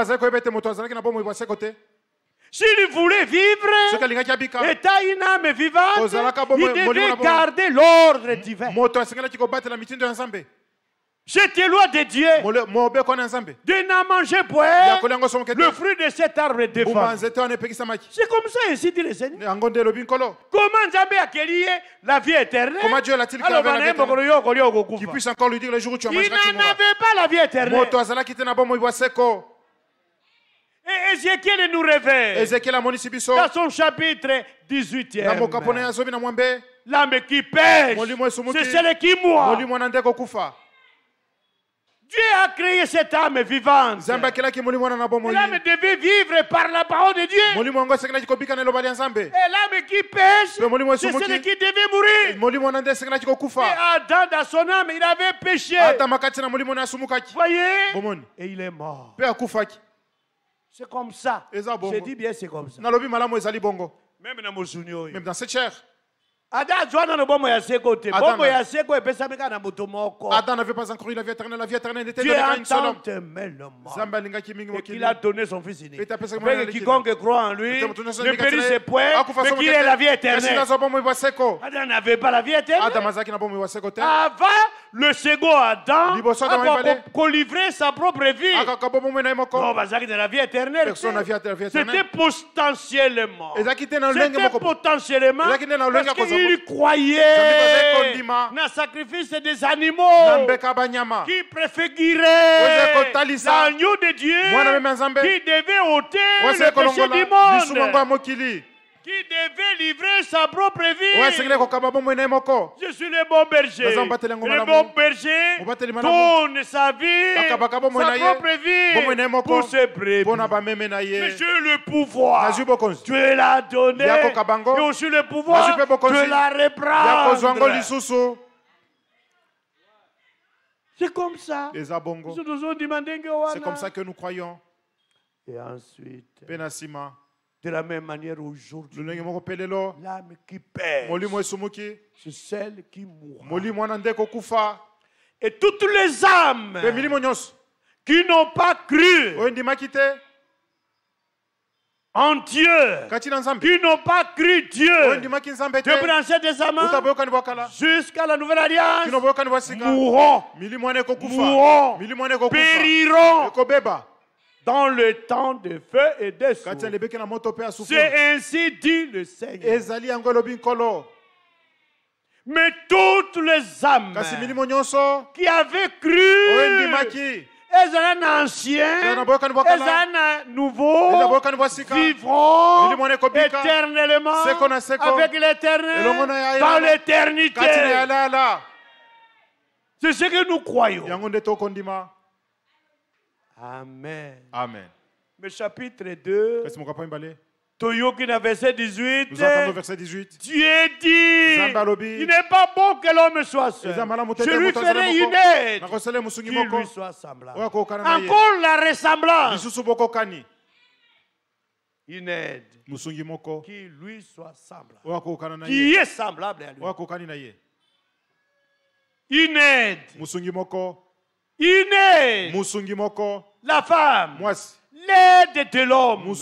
S'il voulait vivre, étant une âme vivante, il devait garder l'ordre divin. C'était loi de Dieu de n'en manger point le fruit de cet arbre défendu. C'est comme ça, ainsi dit le Seigneur. Comment Nzambe a créé la vie éternelle? Comment Dieu l'a-t-il créé la vie éternelle? Qui puisse encore lui dire le jour où tu en mangeras, tu mourras. Il n'avait pas la vie éternelle. Et Ézéchiel nous révèle dans son chapitre 18e. L'âme qui pêche, c'est celle qui mourra. Dieu a créé cette âme vivante. L'âme devait vivre par la parole de Dieu. Et l'âme qui pêche, c'est celle qui devait mourir. Et Adam, dans son âme, il avait péché. Voyez? Et il est mort. C'est comme ça. Je dis bien, c'est comme ça. Même dans cette chair. Adam n'avait pas encore eu la vie éternelle. La vie éternelle était donnée à une seule homme. Et qu'il a donné son fils unique. Quiconque croit en lui ne périsse point, mais qu'il ait la vie éternelle. Adam n'avait pas la vie éternelle. Avant, le second Adam a livré sa propre vie. Non, de la vie éternelle. C'était potentiellement. C'était potentiellement parce qu'il croyait dans le sacrifice des animaux qui préfiguraient l'agneau de Dieu qui devait ôter le péché du monde, qui devait livrer sa propre vie. Je suis le bon berger. Le bon berger donne sa vie, sa propre vie pour ses brebis. Mais j'ai le pouvoir. Dieu l'a donné. Et aussi le pouvoir de la reprendre. C'est comme ça. C'est comme ça que nous croyons. Et ensuite, de la même manière aujourd'hui, l'âme qui pêche, c'est celle qui mourra. Et toutes les âmes qui n'ont pas cru en Dieu, qui n'ont pas cru Dieu, depuis l'Ancien Testament jusqu'à la Nouvelle Alliance, mourront, périront dans le temps de feu et de soufre. C'est ainsi dit le Seigneur. Mais toutes les âmes qui avaient cru, elles sont anciens, elles sont nouveaux, vivront éternellement avec l'Éternel dans l'éternité. C'est ce que nous croyons. Amen. Amen. Le chapitre 2, verset 18, nous entendons verset 18. Dieu dit, il n'est pas bon que l'homme soit seul. Je lui ferai une aide qui lui soit semblable. Encore la ressemblance. Une aide qui lui soit semblable. Qui est semblable à lui. Une aide. Une aide. La femme. L'aide de l'homme.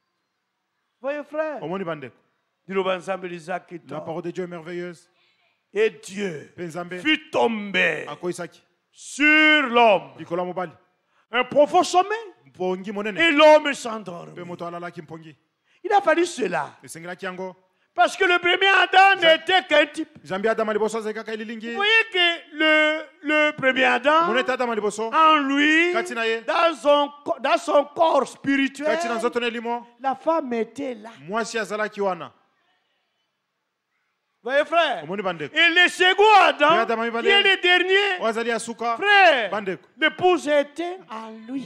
Voyez frère. La parole de Dieu est merveilleuse. Et Dieu fit tomber sur l'homme un profond sommeil. Et l'homme s'endormit. Il a fallu cela. Parce que le premier Adam n'était qu'un type. Vous voyez que le premier Adam, en lui, dans son corps spirituel, la femme était là. Vous voyez, frère? Et le second Adam, qui est le dernier, frère, l'épouse était en lui.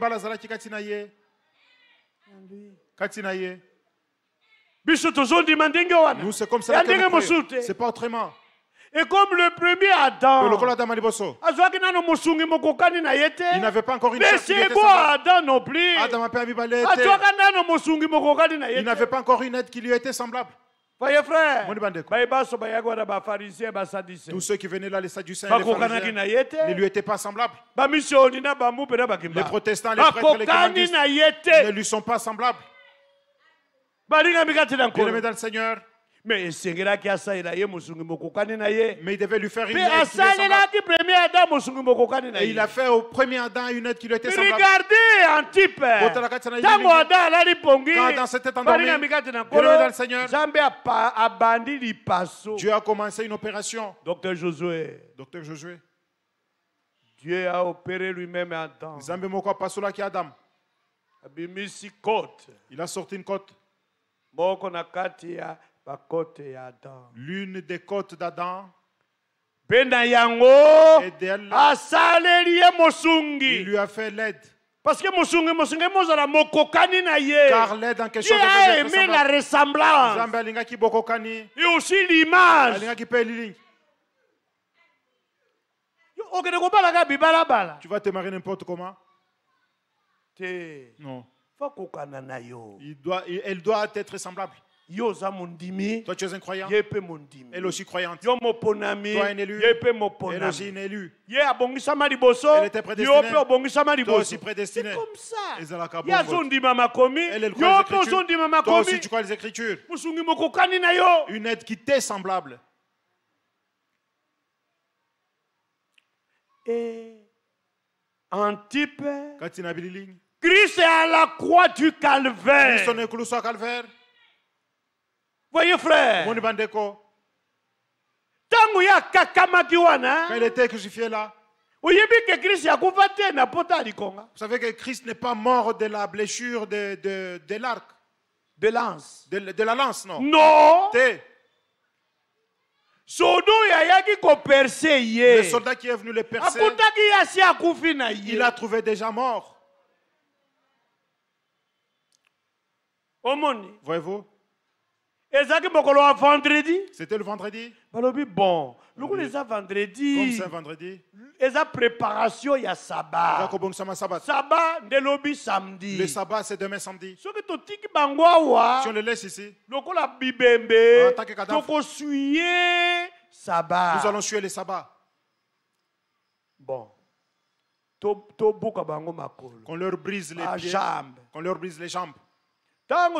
Nous, c'est comme ça que nous croyons. C'est pas autrement. Et comme le premier Adam, il n'avait pas encore une le chair qui lui était second semblable. Adam non plus, Il n'avait pas encore une aide qui lui était semblable. voyez, frère, Tous ceux qui venaient là, les Sadducéens et les pharisiens, ne lui étaient pas semblables. Les protestants, les prêtres, les commandistes ne lui sont pas semblables. Bien-aimés dans le Seigneur, mais il devait lui faire une aide qui lui est semblable. Et il a fait au premier Adam une aide qui lui était semblable. Regardez un type. Quand Adam s'était endormi, bien-aimés dans le Seigneur, Dieu a commencé une opération. Docteur Josué, Dieu a opéré lui-même Adam. Il a sorti une côte. L'une des côtes d'Adam. Et d'elle, il lui a fait l'aide. Parce que Car l'aide en question a aimé la ressemblance et aussi l'image. Tu vas te marier n'importe comment? Non. Elle doit être semblable. Toi, tu es un croyant. Elle aussi croyante. Toi, un élu. Elle aussi une élue. Elle était prédestinée. Toi aussi prédestiné. C'est comme ça. Elle croit les Écritures. Toi aussi, tu crois les Écritures. Une aide qui t'est semblable. Et en type, Christ est à la croix du calvaire. Voyez, frère, Quand il était crucifié là, vous savez que Christ n'est pas mort de la blessure de l'arc. De lance. De la lance, non. Non. Le soldat qui est venu le percer, il a trouvé déjà mort. Voyez-vous? C'était le vendredi. Bon, vendredi. Comme c'est vendredi. Préparation, il y a sabbat. Sabbat, samedi. Le sabbat, c'est demain samedi. Si on le laisse ici, nous allons suer le sabbat. Bon. Qu'on leur brise les pieds. Qu'on leur brise les jambes. Quand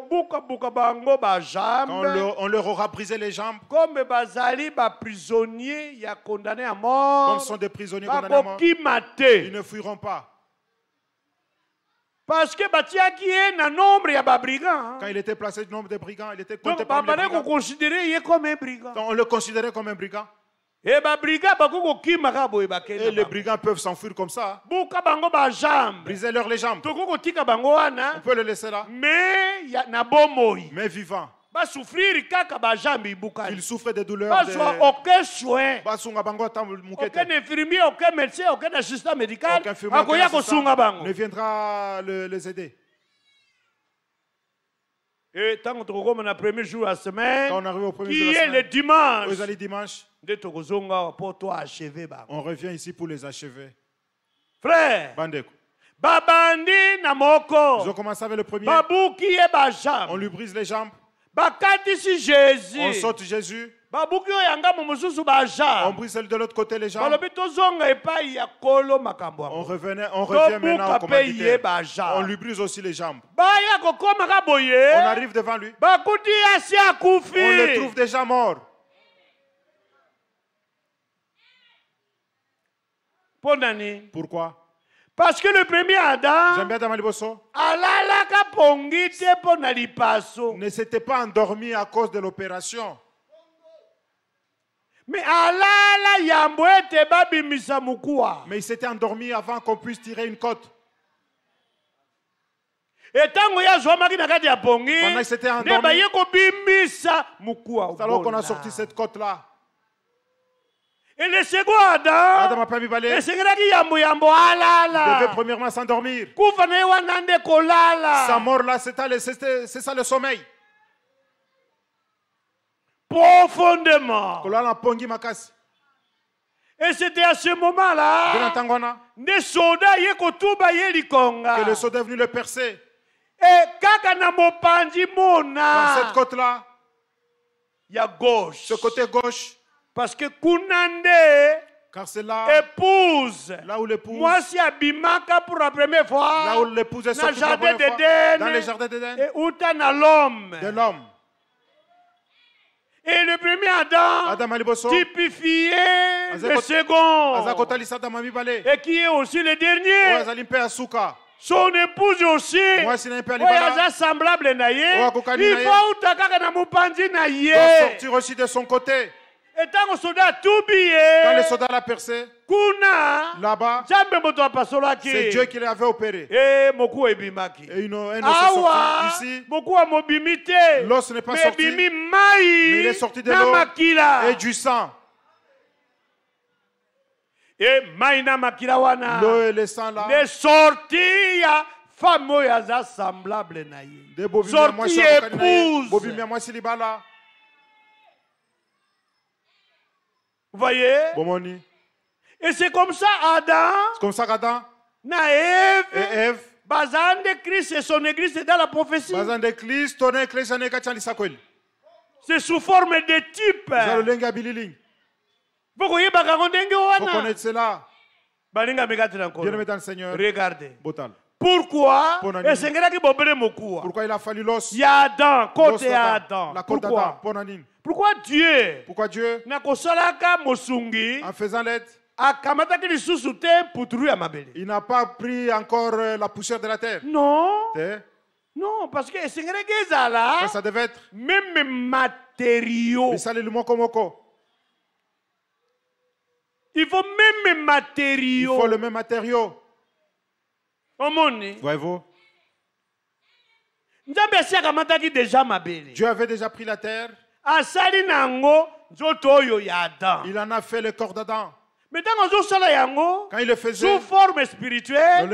on leur aura brisé les jambes, comme prisonniers, il y a condamné à mort. Comme ce sont des prisonniers condamnés à mort, ils ne fuiront pas. Parce que quand il était placé du nombre de brigands, il était compté parmi les brigands. On le considérait comme un brigand. Et les brigands peuvent s'enfuir comme ça. Brisez-leur les jambes. On peut le laisser là. Mais vivant. Il souffre des douleurs. Aucun soin. Aucun infirmier, aucun médecin, aucun assistant médical ne viendra les aider. Et tant que le premier jour de la semaine, quand on arrive au premier qui jour de la est semaine, le dimanche, on revient ici pour les achever. Frère, Bandeko. ils ont commencé avec le premier. On lui brise les jambes. On saute Jésus. On brise celle de l'autre côté les jambes. On revient maintenant au commanditaire. On lui brise aussi les jambes. On arrive devant lui. On le trouve déjà mort. Pourquoi? Parce que le premier Adam ne s'était pas endormi à cause de l'opération. Mais il s'était endormi avant qu'on puisse tirer une côte. Pendant qu'il s'était endormi, c'est alors qu'on a sorti cette côte-là. Et le second Adam, il devait premièrement s'endormir. Sa mort là, c'est ça le sommeil. Profondément. Et c'était à ce moment-là que le soldat est venu le percer. Et par cette côte-là, il y a gauche. Ce côté gauche. Parce que Kunande, car c'est là, épouse, là où l'épouse, moi si Abimaka pour la première fois, là où l'épouse est sortie pour la première fois, dans les jardins d'Éden, et Outana l'homme, de l'homme. Et le premier Adam, typifié le second, et qui est aussi le dernier. Son épouse aussi, est semblable à il faut sortir aussi de son côté. Et quand le soldat l'a percé, là-bas, c'est Dieu qui l'avait opéré. Et un os est sorti ici. L'os n'est pas sorti, mais il est sorti de l'eau et du sang. Et l'eau et le sang là, les sorties femme semblable sortie épouse. Vous voyez? Et c'est comme ça Adam, et Ève, Bazan de Christ et son église c'est dans la prophétie. C'est sous forme de type. Vous voyez, faut connaître cela. Bien dans le Seigneur. Regardez. Pourquoi? Pourquoi il a fallu l'os? Il y a Adam, côté Adam. Pourquoi Dieu? En faisant l'aide, il n'a pas pris encore la poussière de la terre. Non. Non, parce que ça devait être même matériaux. Il faut même matériaux. Il faut le même matériau. Voyez-vous? Dieu avait déjà pris la terre. Il en a fait le corps d'Adam. Mais quand il le faisait, sous forme spirituelle,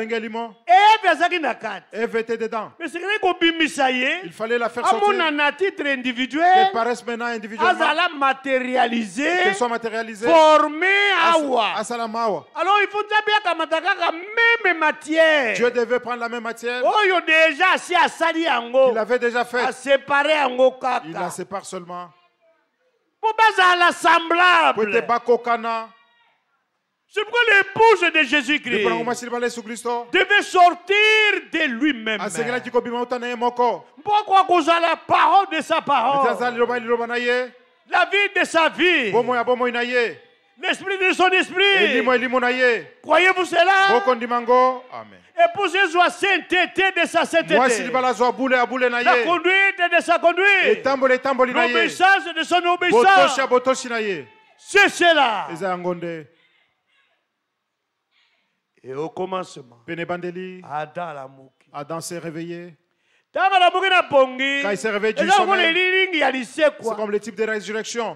Ève était dedans. Mais il fallait la faire sortir. Qu'elle paraisse maintenant individuellement. Qu'elle soit matérialisée. Formée à alors il faut même matière. Dieu devait prendre la même matière. Il avait déjà fait. Il la sépare seulement. Semblable. C'est pourquoi l'épouse de Jésus-Christ devait sortir de lui-même. Pourquoi cause à la parole de sa parole, la vie de sa vie, l'esprit de son esprit. Croyez-vous cela? Amen. Épouser soit sainteté de sa sainteté, la conduite de sa conduite, l'obéissance de son obéissance. C'est cela. Et au commencement, Adam s'est réveillé. Quand il s'est réveillé du sommeil, c'est comme le type de résurrection.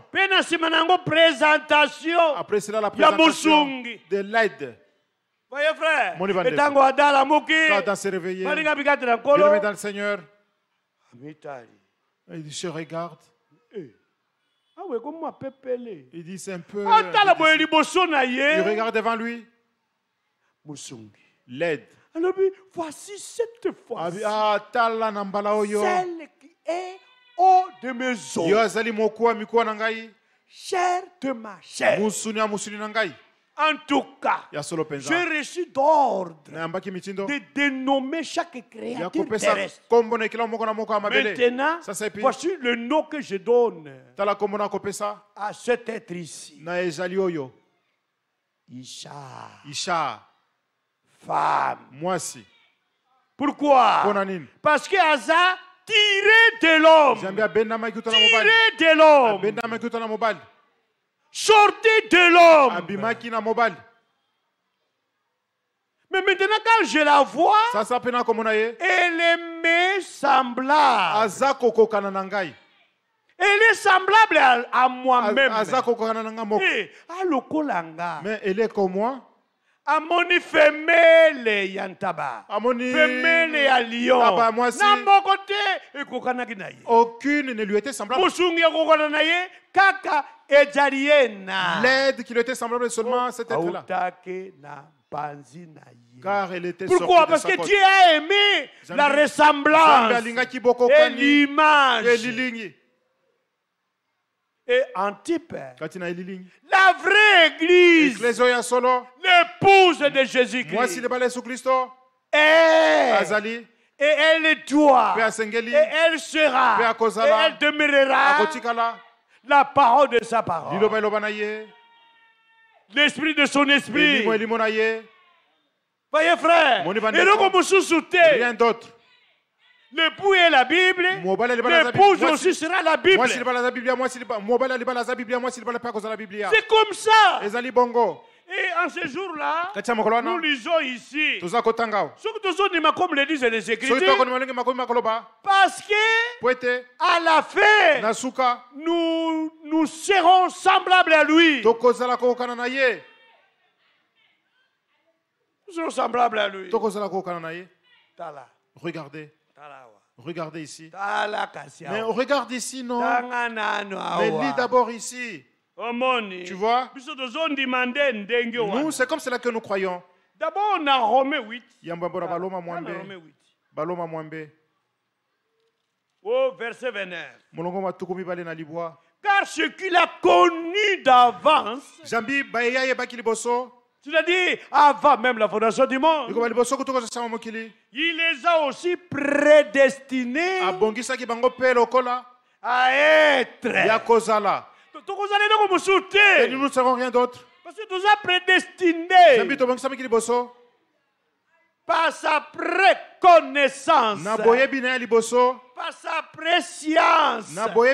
Après cela, la présentation de l'aide. Voyez frère, quand Adam s'est réveillé, il remet dans le Seigneur. Il dit, je regarde. Il dit, c'est un peu... Il regarde devant lui. L'aide. Alors, voici cette fois celle qui est haut de mes os, chair de ma chair. En tout cas, j'ai reçu d'ordre de dénommer chaque créature terrestre. Maintenant, voici le nom que je donne à cet être ici. Isha. Femme. Moi aussi. Pourquoi? Parce que Asa tiré de l'homme. Tiré de l'homme. Sorti de l'homme. Mais maintenant, quand je la vois, elle est semblable. Elle est semblable à moi-même. Mais elle est comme moi. Amoni femelle yantaba. Femelle ya lion. Na côté aucune ne lui était semblable. Kaka ejariena. L'aide qui lui était semblable seulement cet être-là. Car elle était pourquoi? Parce que Dieu a aimé la ressemblance et l'image. Et Antipe, la vraie église, l'épouse de Jésus-Christ, et elle doit, et elle sera, et elle demeurera la parole de sa parole, l'esprit de son esprit. Voyez frère, et rien d'autre. L'époux est la Bible, l'épouse aussi sera la Bible. C'est comme ça. Et en ce jour-là, nous lisons ici. Ce que nous comme le disent les Écritures. Parce que à la fin, nous serons semblables à lui. Nous serons semblables à lui. Regardez. Regardez ici. Mais regarde ici, non. Mais lis d'abord ici. Tu vois? Nous, c'est comme cela que nous croyons. D'abord, on a Romains 8. Oh, verset 29. Car ce qu'il a connu d'avance, c'est-à-dire avant même la fondation du monde, il les a aussi prédestinés à être. Et nous ne savons rien d'autre. Parce que nous a prédestinés par sa préconnaissance, par sa préscience.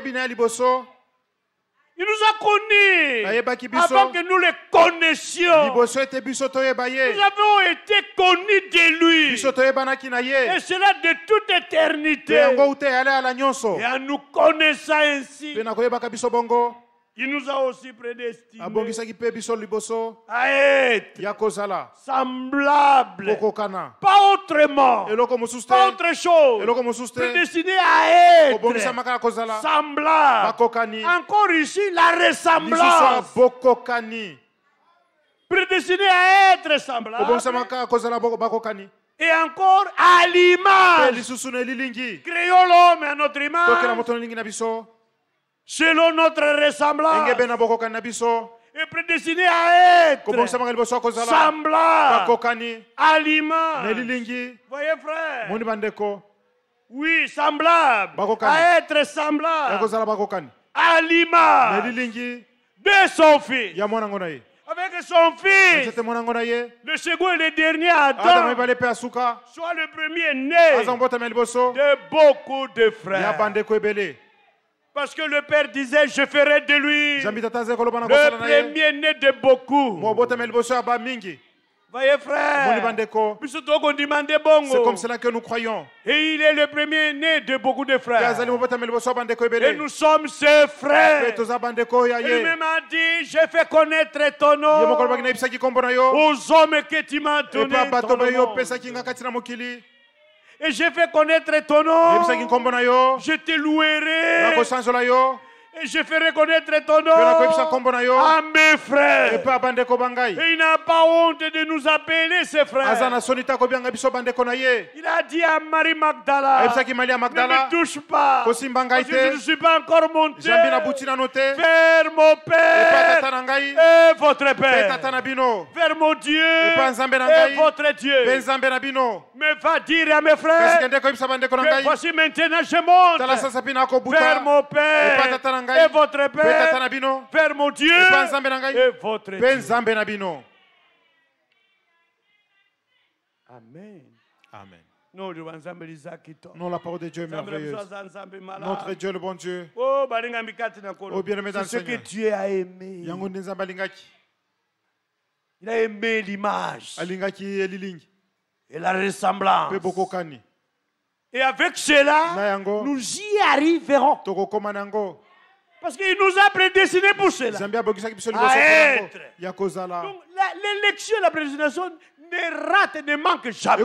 Il nous a connus avant que nous les connaissions. Nous avons été connus de lui. Et cela de toute éternité. Et en nous connaissant ainsi, il nous a aussi prédestinés à être semblables, pas autrement, pas autre chose, prédestinés à être semblables. Encore ici, la ressemblance. Prédestinés à être semblables. Et encore à l'image. Créons l'homme à notre image. Selon notre ressemblance, et prédestiné à être semblable à l'image. Voyez frère, oui, semblable, à être semblable à l'image de son fils. Avec son fils, le second et le dernier Adam, soit le premier né de beaucoup de frères. Parce que le Père disait, je ferai de lui le premier né de beaucoup. Voyez frère, c'est comme cela que nous croyons. Et il est le premier né de beaucoup de frères. Et nous sommes ses frères. Et lui-même a dit, j'ai fait connaître ton nom aux hommes que tu m'as donné. Et j'ai fait connaître ton nom. Je te louerai. Et je ferai connaître ton nom à mes frères. Et il n'a pas honte de nous appeler ses frères. Il a dit à Marie Magdala, ne me touche pas, parce que je ne suis pas encore monté vers mon Père et votre Père, vers mon Dieu et votre Dieu. Mais va dire à mes frères que voici maintenant je monte vers mon Père et votre Père, vers mon Dieu et votre Dieu. Amen. Amen. Non, la parole de Dieu est merveilleuse. Notre Dieu, le bon Dieu. Oh, bien-aimé dans le c'est ce que Seigneur. Dieu a aimé. Il a aimé l'image et la ressemblance. Et avec cela, nous y arriverons. Parce qu'il nous a prédestinés pour cela. À être. Donc, l'élection et la prédestination ne rate, ne manque jamais.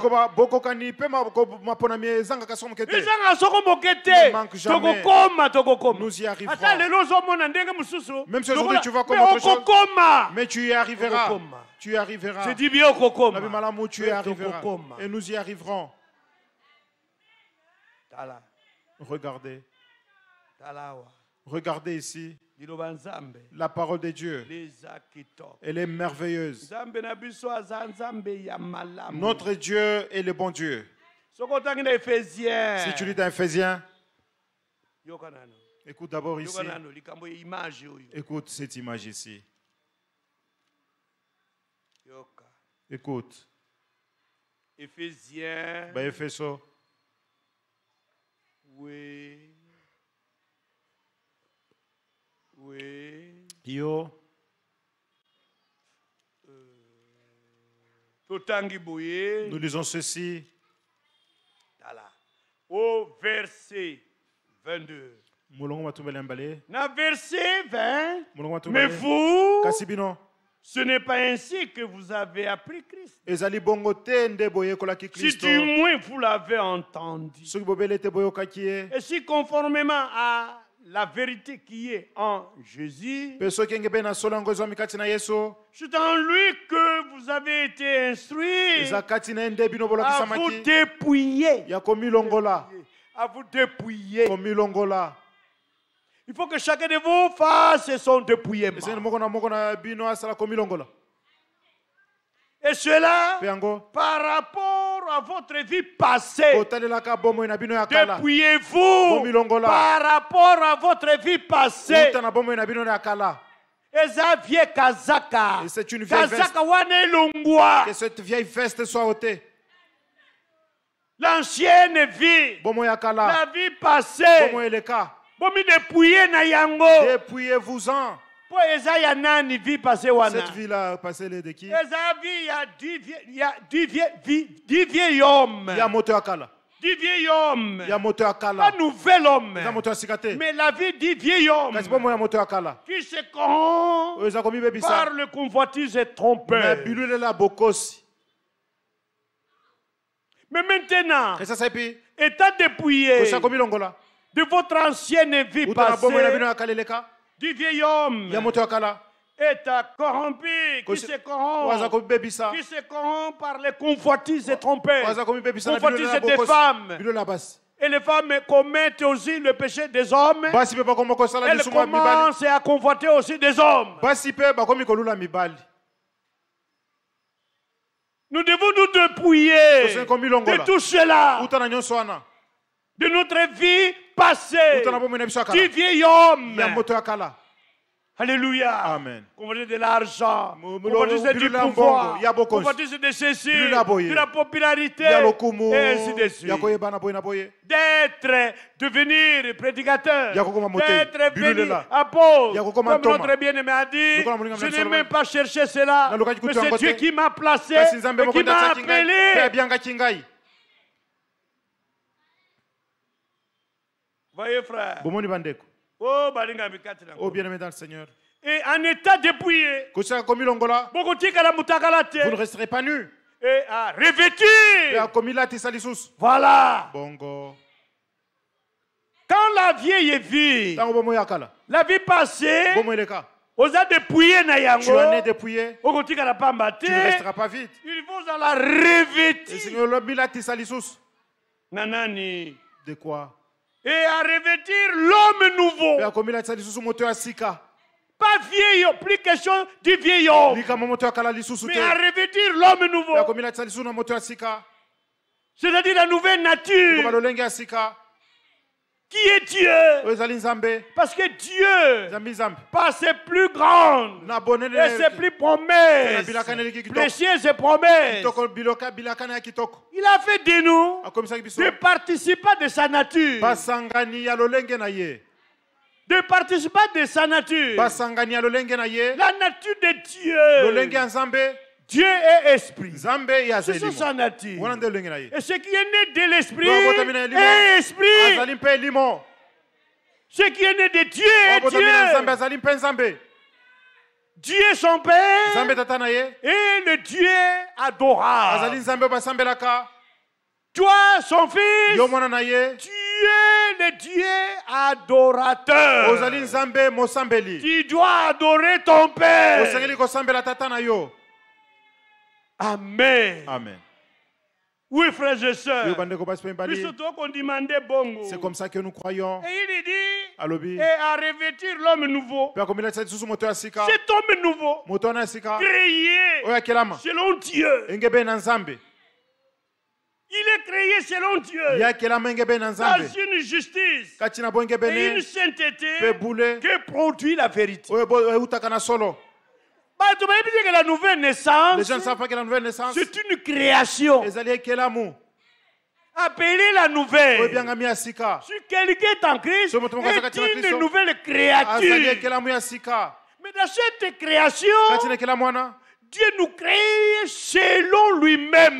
Nous y arriverons. Même si aujourd'hui tu vois comme autre chose, mais tu y arriveras. Tu y arriveras. C'est dit bien au tu y arriveras. Et nous y arriverons. Regardez. Regardez ici. La parole de Dieu. Elle est merveilleuse. Notre Dieu est le bon Dieu. Si tu lis dans Éphésiens, écoute d'abord ici. Écoute cette image ici. Écoute. Éphésiens. Éphéso. Oui. Yo. Nous lisons ceci. Au verset 22. Na verset 20. Mais vous, ce n'est pas ainsi que vous avez appris Christ. Si du moins vous l'avez entendu. Et si conformément à la vérité qui est en Jésus, c'est en lui que vous avez été instruits à vous dépouiller. À vous dépouiller. Il faut que chacun de vous fasse son dépouillement. Et cela, par rapport à votre vie passée, dépouillez-vous par rapport à votre vie passée. Esavier Kazaka. C'est une vieille veste. Que cette vieille veste soit ôtée. L'ancienne vie, la vie passée, dépouillez-vous-en. Cette vie-là, passée de qui? Il y a 10 vieils hommes. Il y a moteur akala. 10 vieils hommes. Il y a moteur akala. Pas nouvel homme. Mais la vie dit vieil homme. Qui se corrompt par le convoitise et trompeur. Mais maintenant, étant dépouillé de votre ancienne vie passée, du vieil homme est corrompu, qui se corrompt par les convoitises et trompeurs, convoitises des femmes. Et les femmes commettent aussi le péché des hommes. Elles commencent à convoiter aussi des hommes. Nous devons nous dépouiller de tout cela, de notre vie passée, du vieil homme. Alléluia. Amen. Convoiter de l'argent, convoiter du pouvoir, convoiter de ceci, de la popularité, et ainsi de suite. D'être, devenir prédicateur, d'être venu apôtre, comme notre bien-aimé a dit, je n'ai même pas cherché cela, mais c'est Dieu qui m'a placé et qui m'a appelé. Voyez frère. Oh, bien-aimé dans le Seigneur. Et en état dépouillé, vous ne resterez pas nus. Et à revêtir. Voilà. Bongo. Quand la vieille vie, la vie passée, vous êtes dépouillé, tu en es dépouillé. Tu ne resteras pas vite. Il faut la revêtir. Nanani. De quoi? Et à revêtir l'homme nouveau. Pas vieil, plus question du vieil homme. Mais à revêtir l'homme nouveau. C'est-à-dire la nouvelle nature. Qui est Dieu? Parce que Dieu, par ses plus grandes et ses plus promesses, précieuses promesses, il a fait de nous des participants de sa nature. Des participants de sa nature. La nature de Dieu. Dieu est esprit. C'est ça sa nature. Et ce qui est né de l'esprit est esprit. Ce qui est né de Dieu est Dieu. Dieu est son Père et le Dieu adorable. Toi, son fils, tu es le Dieu adorateur. Tu dois adorer ton Père. Amen. Amen. Oui, frères et sœurs. C'est comme ça que nous croyons. Et il dit, et à revêtir l'homme nouveau. Cet homme nouveau, créé selon Dieu. Il est créé selon Dieu. Dans une justice et une sainteté que produit la vérité. La nouvelle naissance, les gens ne savent pas que la nouvelle naissance, c'est une création. Appelez la nouvelle. Si quelqu'un est en Christ, est une nouvelle créature. Mais dans cette création, Dieu nous crée selon lui-même.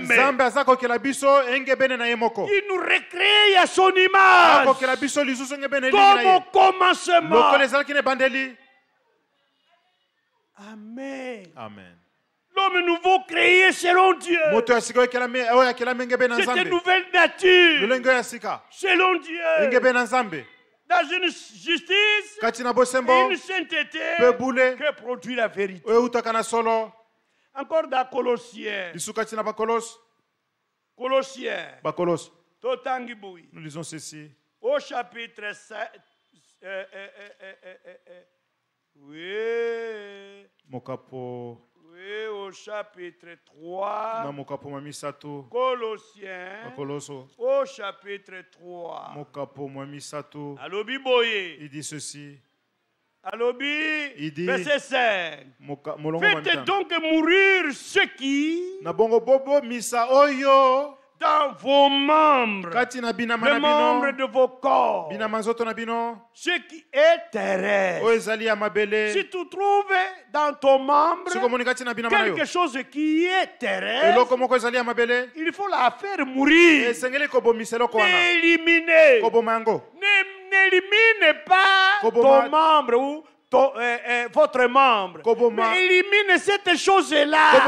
Il nous recrée à son image. Comme au commencement. Amen. Amen. L'homme nouveau créé selon Dieu. C'est une nouvelle nature. Selon Dieu. Dans une justice et une sainteté que produit la vérité. Encore dans Colossiens. Colossiens. Nous lisons ceci. Au chapitre 7. Oui. Oui, au chapitre 3. Colossiens. Au chapitre 3. Alobi boye. Il dit ceci. Alobi. Il dit. Verset 5. Faites donc mourir ceux qui. Dans vos membres, les membres de vos corps, ce qui est terrestre. Si tu trouves dans ton membre quelque chose qui est terrestre, il faut la faire mourir. N'éliminer. N'élimine pas ton membre ou votre membre. Mais élimine cette chose-là.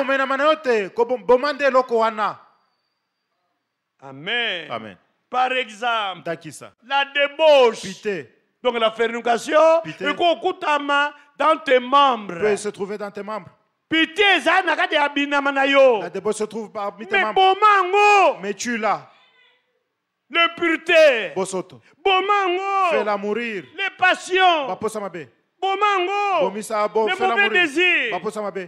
Amen. Amen. Par exemple, la débauche. Donc la fornication, dans tes membres. Peut se trouver dans tes membres. La débauche se trouve parmi tes membres. Mais tu l'as. L'impureté. Fais-la mourir. Les passions. Les mauvais désirs.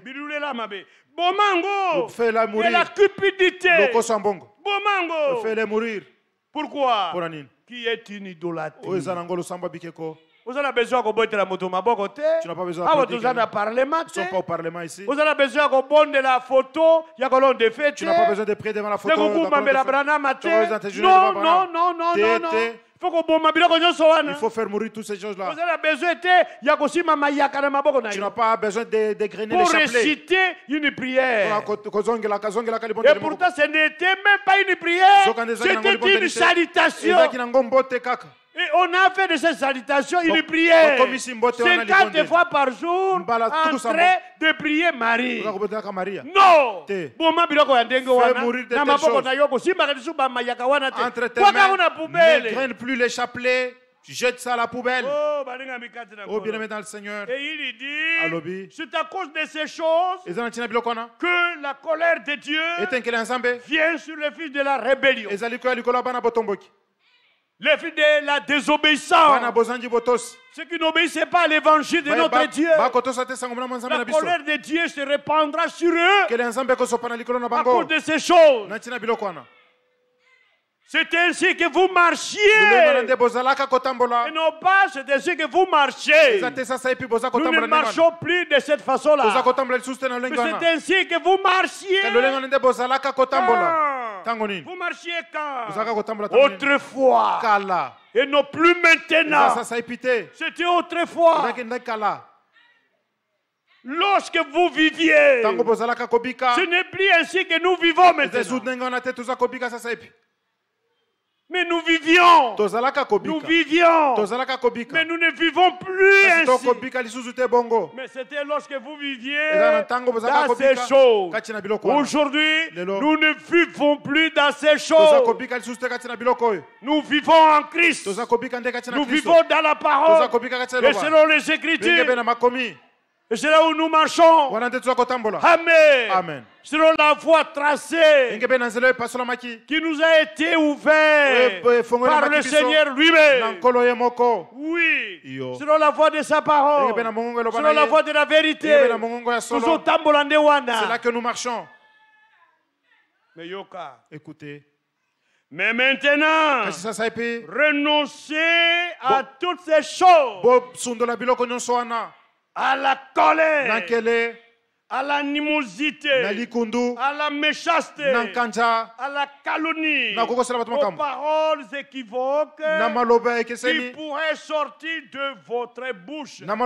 Fais-la mourir. Et la cupidité. Fais-les mourir. Pourquoi? Qui est une idolâtrie. Vous avez besoin de tu n'as pas besoin de parlement ici. Vous avez besoin de la photo. Tu n'as pas besoin de prier devant la photo. Non. Il faut faire mourir toutes ces choses-là. Vous avez besoin tu n'as pas besoin de grainer pour les chapelets. réciter une prière. Et pourtant, ce n'était même pas une prière. C'était une salutation. Et on a fait de cette salutation une prière. 50 fois par jour en train de prier Marie. Non. Fais mourir de telles choses. Ne graine plus les chapelets. Jette ça à la poubelle. Oh, bien-aimé dans le Seigneur. Et il dit, c'est à cause de ces choses que la colère de Dieu vient sur les fils de la rébellion. Les fils de la désobéissance. Ceux qui n'obéissent pas à l'évangile de notre Dieu. La colère de Dieu se répandra sur eux à cause de ces choses. C'est ainsi que vous marchiez. Et non pas, c'est ainsi que vous marchez. Nous ne marchons plus de cette façon-là. Mais c'est ainsi que vous marchiez. Vous marchiez quand? Autrefois. Et non plus maintenant. C'était autrefois. Lorsque vous viviez. Ce n'est plus ainsi que nous vivons maintenant. Mais nous vivions. Nous vivions. Mais nous ne vivons plus ainsi. Mais c'était lorsque vous viviez dans ces choses. Aujourd'hui, nous ne vivons plus dans ces choses. Nous vivons en Christ. Nous vivons dans la parole. Et selon les Écritures. Et c'est là où nous marchons. Amen. Amen. Selon la voie tracée qui nous a été ouverte par le Seigneur lui-même. Oui. Selon la voie de sa parole. Selon la voie de la vérité. C'est là que nous marchons. Écoutez. Mais maintenant, renoncez à toutes ces choses. À la colère, à l'animosité, à la méchanceté, à la calomnie, aux paroles équivoques qui pourraient sortir de votre bouche. Ne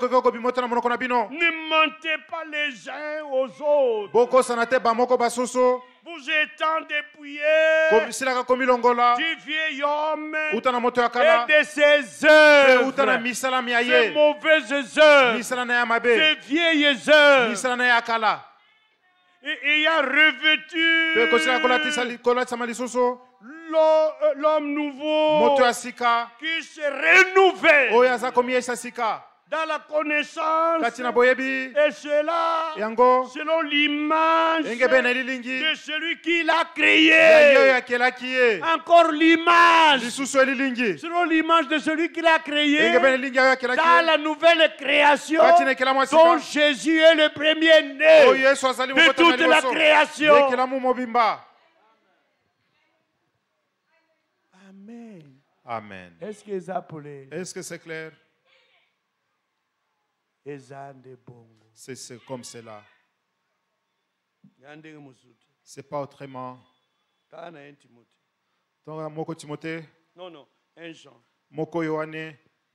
mentez pas les uns aux autres. Vous étant dépouillés du vieil homme et de ses œuvres, ses mauvaises œuvres, ses vieilles œuvres, et ayant revêtu l'homme nouveau qui se renouvelle dans la connaissance, et cela selon l'image de celui qui l'a créé. Encore l'image, selon l'image de celui qui l'a créé, dans la nouvelle création dont Jésus est le premier-né de toute la création. Amen. Amen. Est-ce que c'est clair? C'est comme cela. C'est pas autrement. Moko Timothée. Non, 1 Jean. Moko Yohane.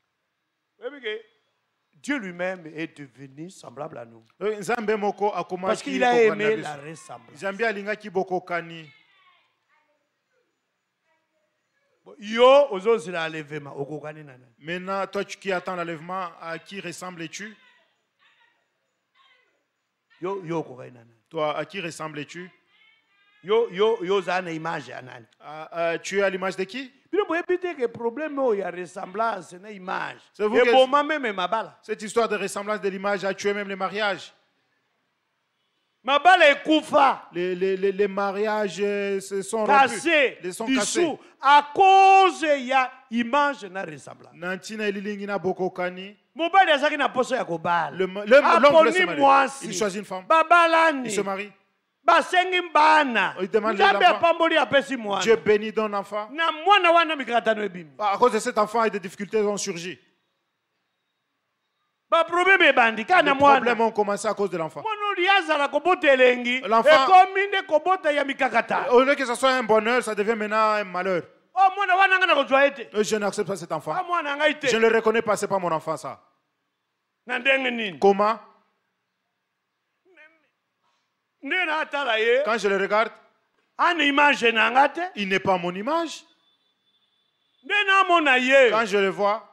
Dieu lui-même est devenu semblable à nous. Parce qu'il a aimé la ressemblance. Maintenant, toi qui attends l'enlèvement, à qui ressembles-tu? Toi, à qui ressembles-tu? Tu es à l'image de qui? Cette histoire de ressemblance de l'image a tué même les mariages. Les mariages se sont cassés, dissous, à cause de l'image de la ressemblance. L'homme il choisit une femme. Il se marie. Il demande l'enfant. Dieu bénit ton enfant. À cause de cet enfant, des difficultés ont surgi. Les problèmes ont commencé à cause de l'enfant. L'enfant, au lieu que ce soit un bonheur, ça devient maintenant un malheur. Je n'accepte pas cet enfant. Je ne le reconnais pas, ce n'est pas mon enfant ça. Comment? Quand je le regarde, il n'est pas mon image. Quand je le vois,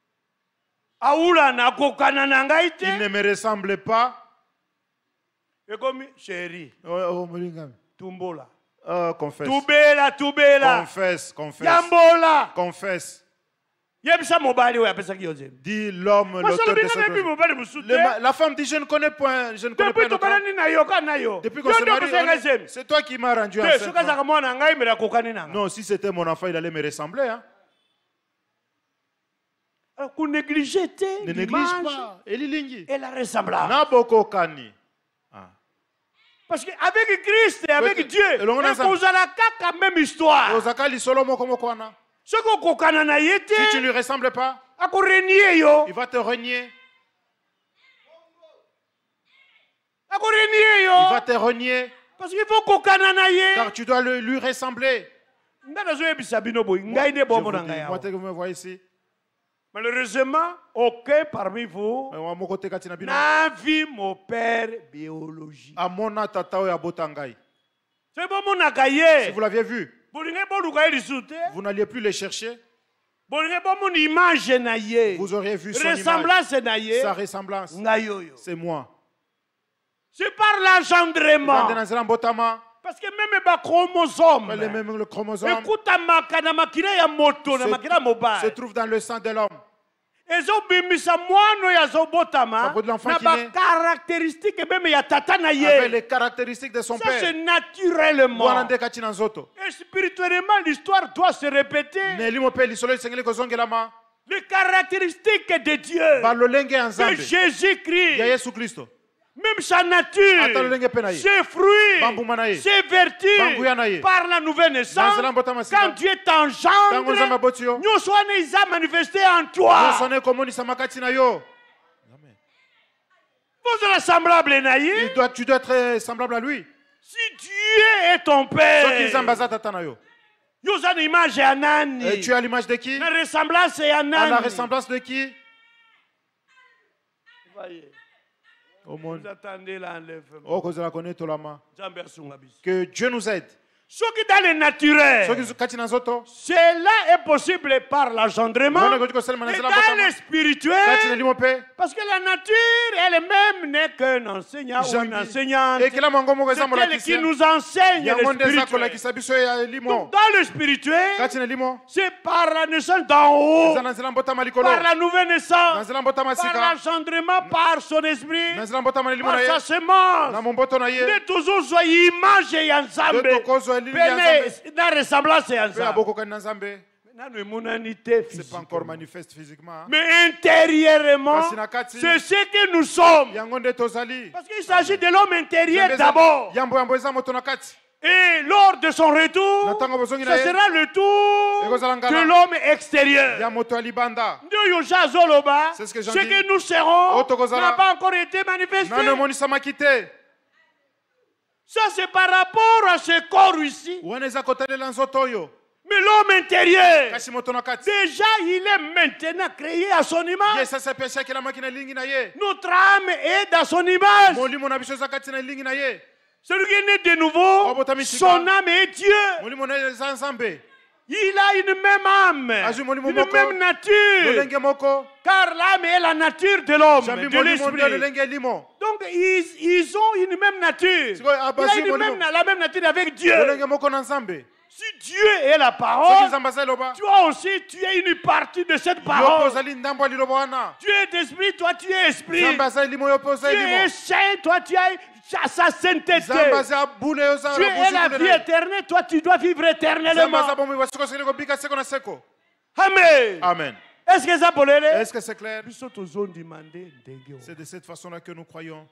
il ne me ressemble pas. Chérie, confesse. Confesse. Confesse. Dit l'homme, l'auteur de cette... La femme dit, je ne connais point. Depuis qu'on se marie, c'est toi qui m'as rendu enceinte. Non, si c'était mon enfant, il allait me ressembler. Hein? Ne néglige pas. Et la ressemblance. Naboko kani. Parce qu'avec Christ et avec Dieu, vous avez la même histoire. Si tu ne lui ressembles pas, il va te renier. Il va te renier. Parce qu'il faut car tu dois lui ressembler. Moi, vous me voyez ici. Malheureusement, aucun parmi vous n'a vu mon père biologique. Si vous l'aviez vu, vous n'alliez plus les chercher. Vous auriez vu son image, sa ressemblance. C'est moi. C'est par l'engendrement. Parce que même les chromosomes se trouvent dans le sang de l'homme. Ça avec les caractéristiques de son père. C'est naturellement. Et spirituellement, l'histoire doit se répéter. Les caractéristiques de Dieu, de Jésus-Christ. Même sa nature, ses fruits, ses vertus, par la nouvelle naissance, quand Dieu t'engendre, nous sommes manifestés en toi. Vous êtes semblable à lui. Tu dois être semblable à lui. Si Dieu est ton père, et tu as l'image de qui? La ressemblance est à la ressemblance de qui? Voyez. Vous attendez l'enlèvement. Que Dieu nous aide. Ce qui est dans le naturel, cela est possible par l'engendrement. Et dans le spirituel, parce que la nature elle-même n'est qu'un enseignant ou une enseignante. C'est elle qui nous enseigne le spirituel. Donc dans le spirituel, c'est par la naissance d'en haut, par la nouvelle naissance, par l'engendrement, par son esprit, par sa semence. Mais toujours soyez image et ensemble. La ressemblance est ensemble. C'est pas encore manifeste physiquement. Mais intérieurement, c'est ce que nous sommes. Parce qu'il s'agit de l'homme intérieur d'abord. Et lors de son retour, ce sera le tour de l'homme extérieur. Ce que nous serons n'a pas encore été manifesté. Ça, c'est par rapport à ce corps ici. Mais l'homme intérieur, déjà, il est maintenant créé à son image. Notre âme est dans son image. Celui qui est né de nouveau, son âme est Dieu. Il a une même âme, une même nature. Car l'âme est la nature de l'homme, de l'esprit. Donc, ils ont une même nature. Il a la même nature avec Dieu. Si Dieu est la parole, toi aussi, tu es une partie de cette parole. Tu es esprit, toi, tu es esprit. Tu es saint, toi, tu as sa sainteté. Tu es la vie éternelle, toi, tu dois vivre éternellement. Amen. Amen. Est-ce que c'est clair? C'est de cette façon-là que nous croyons.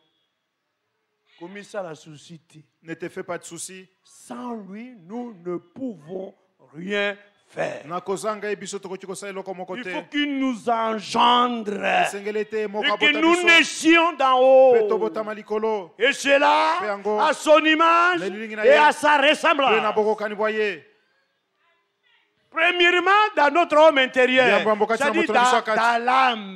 Ne te fais pas de soucis. Sans lui, nous ne pouvons rien faire. Il faut qu'il nous engendre et que nous naissions d'en haut. Et cela à son image et à sa ressemblance. Premièrement, dans notre homme intérieur, c'est-à-dire dans l'âme.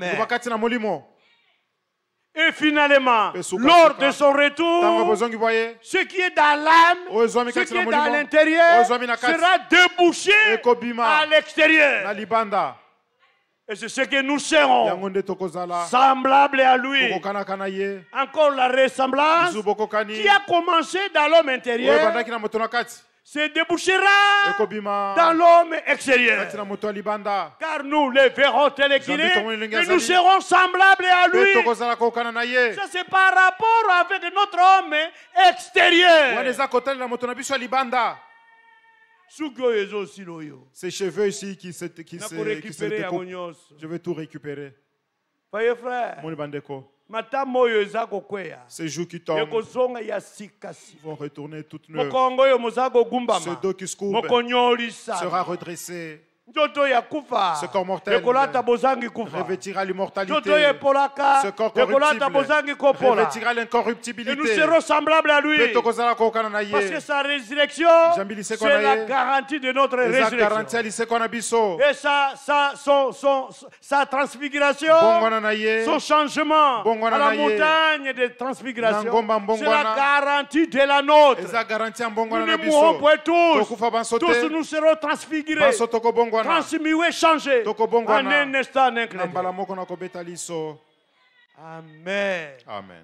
Et finalement, lors de son retour, ce qui est dans l'âme, ce qui est dans l'intérieur, sera débouché à l'extérieur. Et c'est ce que nous serons, semblables à lui. Encore la ressemblance qui a commencé dans l'homme intérieur se débouchera dans l'homme extérieur. Car nous les verrons tel qu'il est et nous serons semblables à lui. Ça c'est par rapport avec notre homme extérieur. Ces cheveux ici qui se découpent. Je vais tout récupérer. Voyez frère, Ces jours qui tombent vont retourner toutes neuves. Ce dos qui se courbe sera redressé. Ce corps mortel revêtira l'immortalité. Ce corps corruptible revêtira l'incorruptibilité. Et nous serons semblables à lui. Parce que sa résurrection, c'est la garantie de notre résurrection. Et sa transfiguration, son changement à la montagne de transfiguration, c'est la garantie de la nôtre. Nous ne mourrons point tous. Tous nous serons transfigurés. Transmué, changé en un instant, un clin d'œil. Amen. Amen.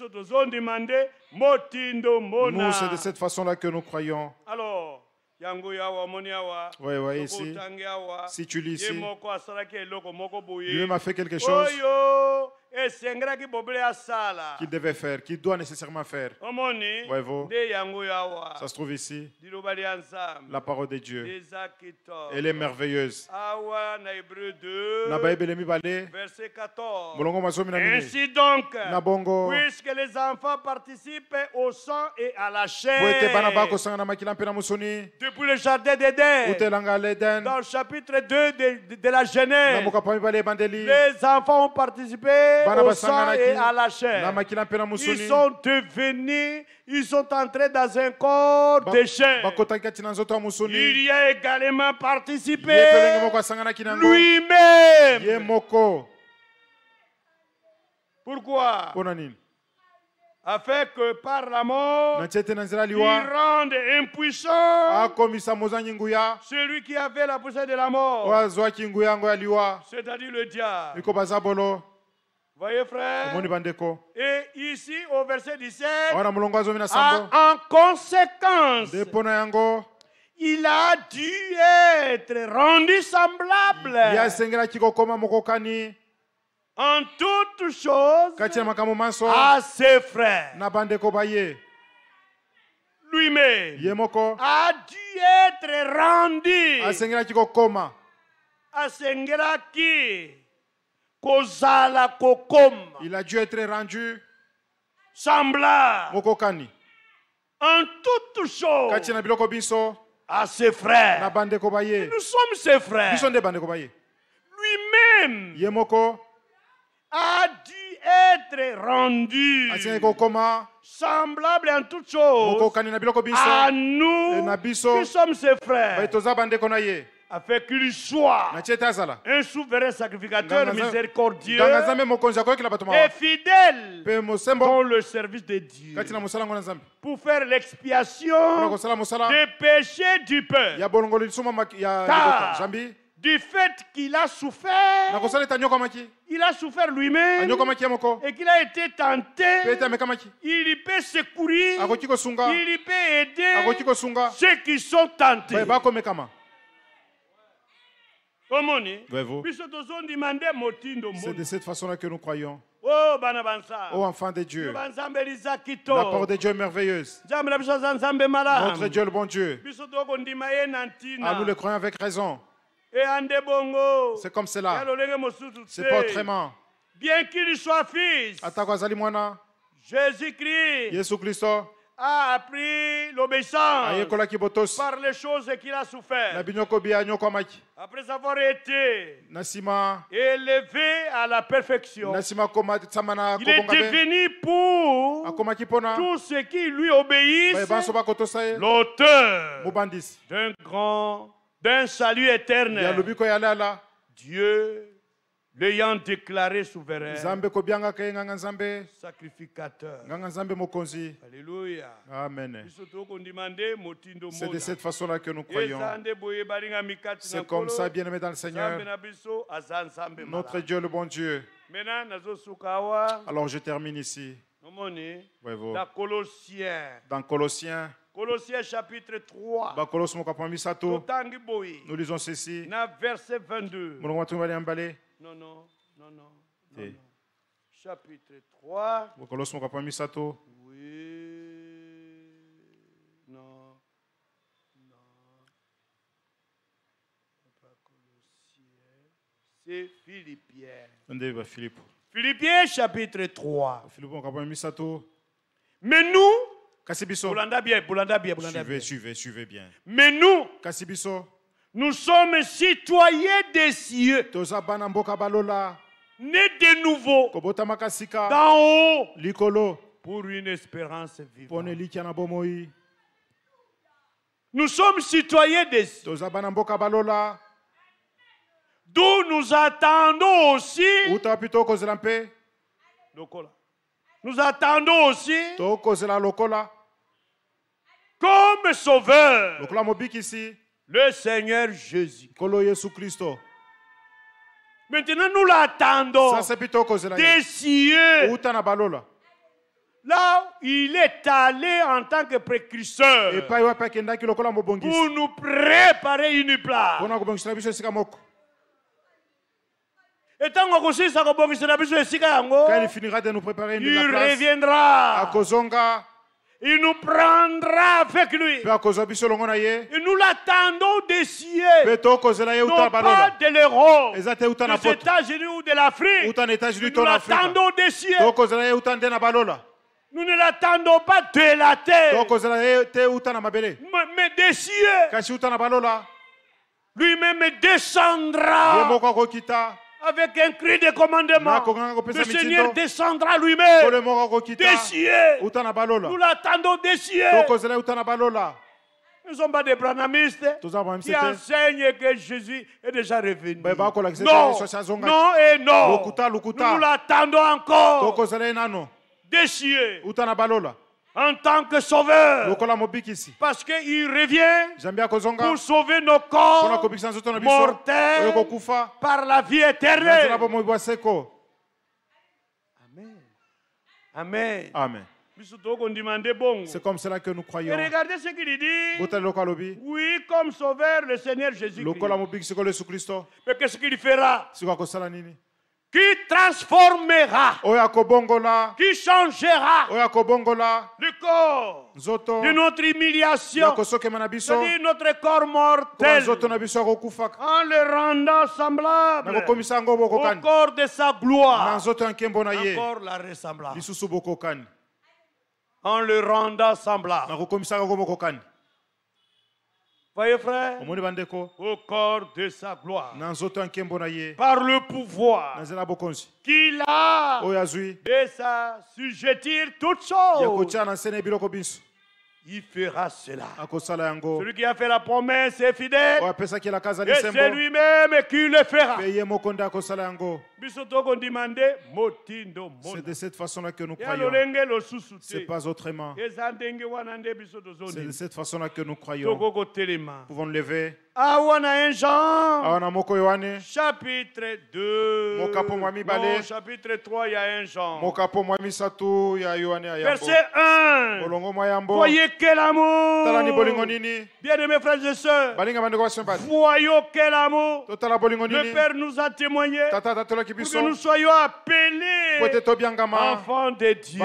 Nous, c'est de cette façon-là que nous croyons. Alors, oui, ici. Si tu lis ici, lui-même a fait quelque chose qu'il devait faire, qu'il doit nécessairement faire. Voyez-vous, ça se trouve ici. La parole de Dieu, elle est merveilleuse. Verset 14. Ainsi donc, puisque les enfants participent au sang et à la chair, depuis le jardin d'Éden, dans le chapitre 2 de la Genèse, les enfants ont participé au sang et à la chair. Ils sont devenus, ils sont entrés dans un corps de chair. Il y a également participé lui-même. Pourquoi? Afin que par la mort, il rende impuissant celui qui avait la puissance de la mort, c'est-à-dire le diable. Voyez, frère? Et ici, au verset 17, en conséquence, il a dû être rendu semblable en toutes choses à ses frères. Lui-même a dû être rendu il a dû être rendu semblable en toutes choses à ses frères. Nous sommes ses frères. Lui-même a dû être rendu semblable en toutes choses à nous qui sommes ses frères, afin qu'il soit un souverain sacrificateur miséricordieux et fidèle dans le service de Dieu, pour faire l'expiation des péchés du peuple. Car du fait qu'il a souffert, il a souffert lui-même et qu'il a été tenté, il peut secourir, il peut aider ceux qui sont tentés. C'est de cette façon-là que nous croyons. Oh enfants de Dieu, la parole de Dieu est merveilleuse. Notre Dieu est le bon Dieu. Nous le croyons avec raison. C'est comme cela. C'est pas autrement. Bien qu'il soit fils, Jésus-Christ a appris l'obéissance par les choses qu'il a souffert. Après avoir été élevé à la perfection, il est devenu pour tous ceux qui lui obéissent l'auteur d'un salut éternel. Dieu l'ayant déclaré souverain, sacrificateur. Alléluia. Amen. C'est de cette façon-là que nous croyons. C'est comme ça, bien-aimé dans le Seigneur. Notre Dieu, le bon Dieu. Alors je termine ici. Dans Colossiens. Colossiens chapitre 3. Nous lisons ceci. Verset 22. Non. Chapitre 3. Oui. Non. C'est Philippiens. Philippiens chapitre 3. Mais nous, suivez bien. Mais nous, nous sommes citoyens des cieux, nés de nouveau, d'en haut, pour une espérance vivante. Nous sommes citoyens des cieux, d'où nous attendons aussi. Nous attendons aussi comme sauveur le Seigneur Jésus. Maintenant, nous l'attendons des cieux. Là, il est allé en tant que précurseur pour nous préparer une place. Et tant qu'on quand il finira de nous préparer une place, il reviendra. Il nous prendra avec lui. Et nous l'attendons des cieux. Non pas de l'Europe, des États-Unis ou de l'Afrique. Nous l'attendons des cieux. Nous ne l'attendons pas de la terre, mais des cieux. Lui-même descendra avec un cri de commandement. Le Seigneur descendra lui-même des cieux. Nous l'attendons des cieux. Nous ne sommes pas des branhamistes qui enseignent que Jésus est déjà revenu. Non, non et non. Nous l'attendons encore des cieux en tant que sauveur. Parce qu'il revient pour sauver nos corps mortels par la vie éternelle. Amen. Amen. C'est comme cela que nous croyons. Et regardez ce qu'il dit. Oui, comme sauveur, le Seigneur Jésus-Christ. Mais qu'est-ce qu'il fera? Qui transformera, qui changera le corps de notre humiliation, c'est-à-dire notre corps mortel, en le rendant semblable au corps de sa gloire, encore la ressemblance, en le rendant semblable. Voyez frère, au corps de sa gloire, par le pouvoir qu'il a de s'assujettir toutes choses. Il fera cela. Celui qui a fait la promesse est fidèle. Et c'est lui-même qui le fera. C'est de cette façon-là que nous croyons. C'est pas autrement. C'est de cette façon-là que nous croyons. Pouvons nous lever. Awana Jean, chapitre 2. Non, chapitre 3, il y a un Jean. Verset 1. Voyez quel amour. Bien-aimés frères et sœurs, voyons quel amour le Père nous a témoigné pour que nous soyons appelés enfants de Dieu.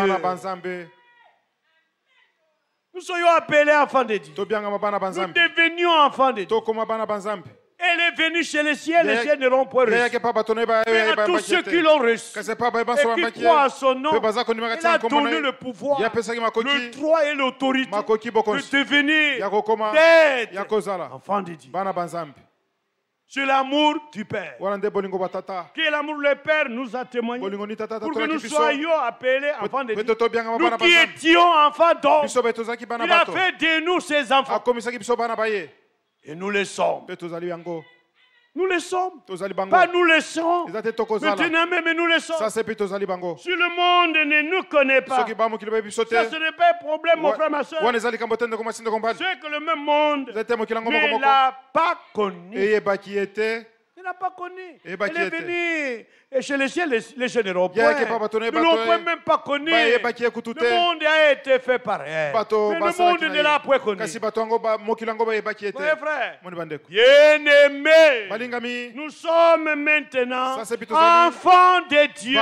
Nous soyons appelés enfants de Dieu. Nous devenions enfants de Dieu. Elle est venue chez les cieux n'auront point reçu. Mais à tous ceux qui l'ont reçu et qui croient à son nom, elle a donné le pouvoir, le droit et l'autorité de devenir, d'être enfants de Dieu. C'est l'amour du Père. Quel amour le Père nous a témoigné pour que nous soyons appelés enfants de Dieu. Nous qui étions enfants d'homme, il a fait de nous ses enfants. Et nous le sommes. Nous le sommes. Pas nous le sommes. Maintenant même nous le sommes. Si le monde ne nous connaît pas, ça ce n'est pas un problème, mon frère, ma soeur. C'est que le même monde ne l'a pas connu. Il n'a pas connu. Elle est venue. Et chez les cieux, les généraux ne l'ont même pas connu. Le monde a été fait par elle. Mais le monde ne l'a pas connu. Mes frères, bien-aimés, nous sommes maintenant enfants de Dieu.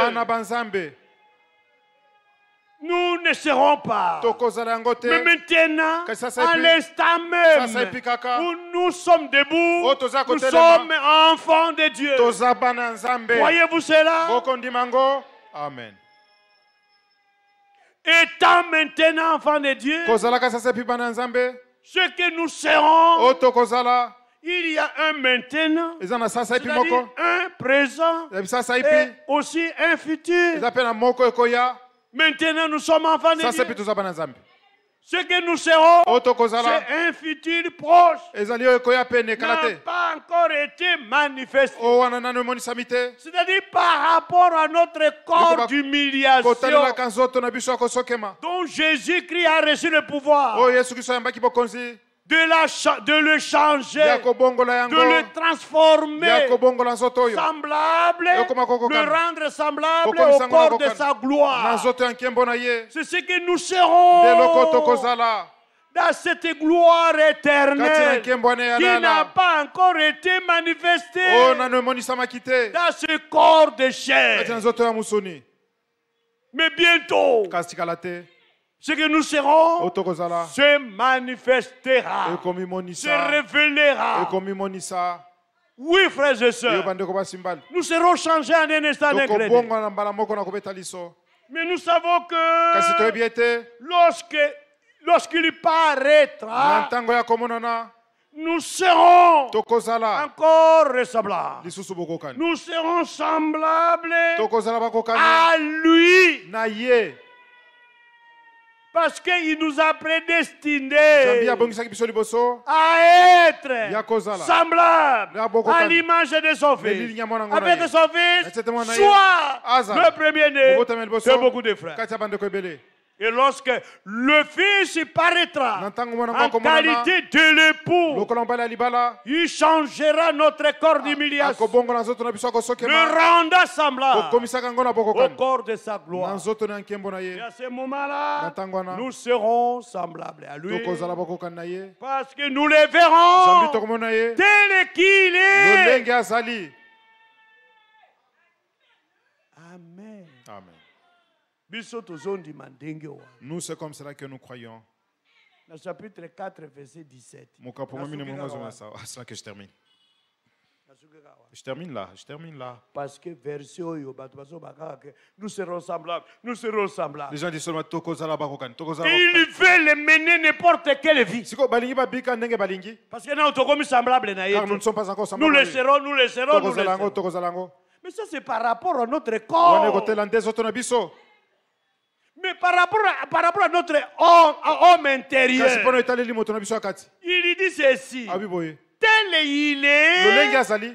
Nous ne serons pas. Mais maintenant, à l'instant même où nous sommes debout, nous sommes enfants de Dieu. Voyez-vous cela? Amen. Étant maintenant enfants de Dieu, ce que nous serons, il y a un maintenant, c'est-à-dire un présent et aussi un futur. Maintenant, nous sommes enfants de Dieu. Ce que nous serons, c'est un futur proche n'a pas encore été manifesté. C'est-à-dire par rapport à notre corps d'humiliation dont Jésus-Christ a reçu le pouvoir de le changer, de le transformer semblable, le rendre semblable au corps de sa gloire. C'est ce que nous serons dans cette gloire éternelle qui n'a pas encore été manifestée dans ce corps de chair. Mais bientôt, ce que nous serons se manifestera, se révélera. Oui, frères et sœurs, nous serons changés en un instant d'incrédit. Mais nous savons que lorsqu'il paraîtra, nous serons encore ressemblables. Nous serons semblables à lui. Parce qu'il nous a prédestinés à être semblables à l'image de son Fils. Avec son Fils, soit le premier-né de beaucoup de frères. Et lorsque le Fils paraîtra en qualité de l'époux, il changera notre corps d'humiliation, le rendant semblable au corps de sa gloire. Et à ce moment-là, nous serons semblables à lui, parce que nous les verrons tel qu'il est. Amen. Amen. Nous, c'est comme cela que nous croyons. Dans chapitre 4, verset 17. C'est là que je termine. Je termine là. Parce que verset nous serons semblables. Nous serons semblables. Les gens disent seulement et il veut les mener n'importe quelle vie. Parce que nous sommes semblables. Car nous ne sommes pas encore semblables. Nous le serons. Mais ça, c'est par rapport à notre corps. Mais par rapport à notre homme intérieur, il dit ceci. Tel il est,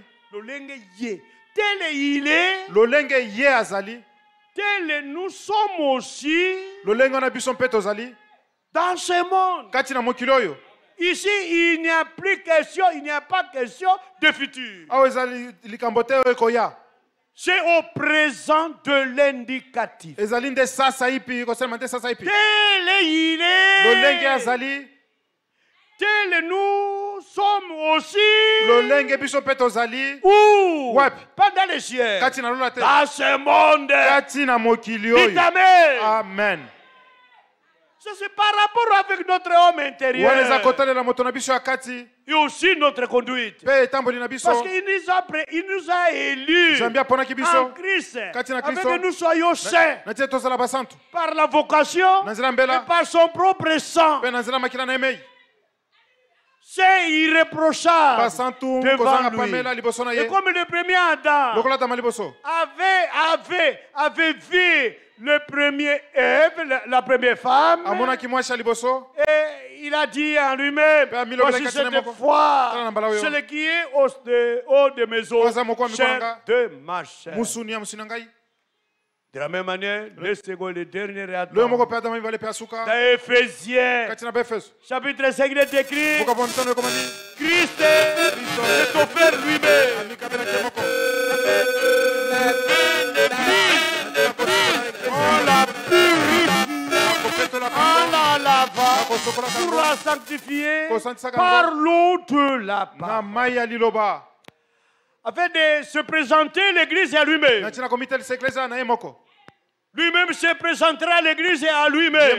tel nous sommes aussi dans ce monde. Ici, il n'y a pas question de futur. C'est au présent de l'indicatif. Tel il est, tel nous sommes aussi, où? Pas dans les cieux, dans ce monde. Dites amen. Amen. Ça, c'est par rapport avec notre homme intérieur et aussi notre conduite. Parce qu'il nous a élus en Christ afin que nous soyons saints par la vocation et par son propre sang. C'est irréprochable devant lui. Et comme le premier Adam avait vu le premier Ève, la première femme, et il a dit en lui-même, voici cette fois, celui qui est haut de mes os, chair de ma chair. De la même manière, le second et le dernier Adam, dans Éphésiens, chapitre 5, il est écrit, Christ s'est offert lui-même. On l'a purifié, on l'a lavé pour la sanctifier par l'eau de la parole, afin de se présenter l'église à lui-même. Lui-même se présentera à l'église et à lui-même.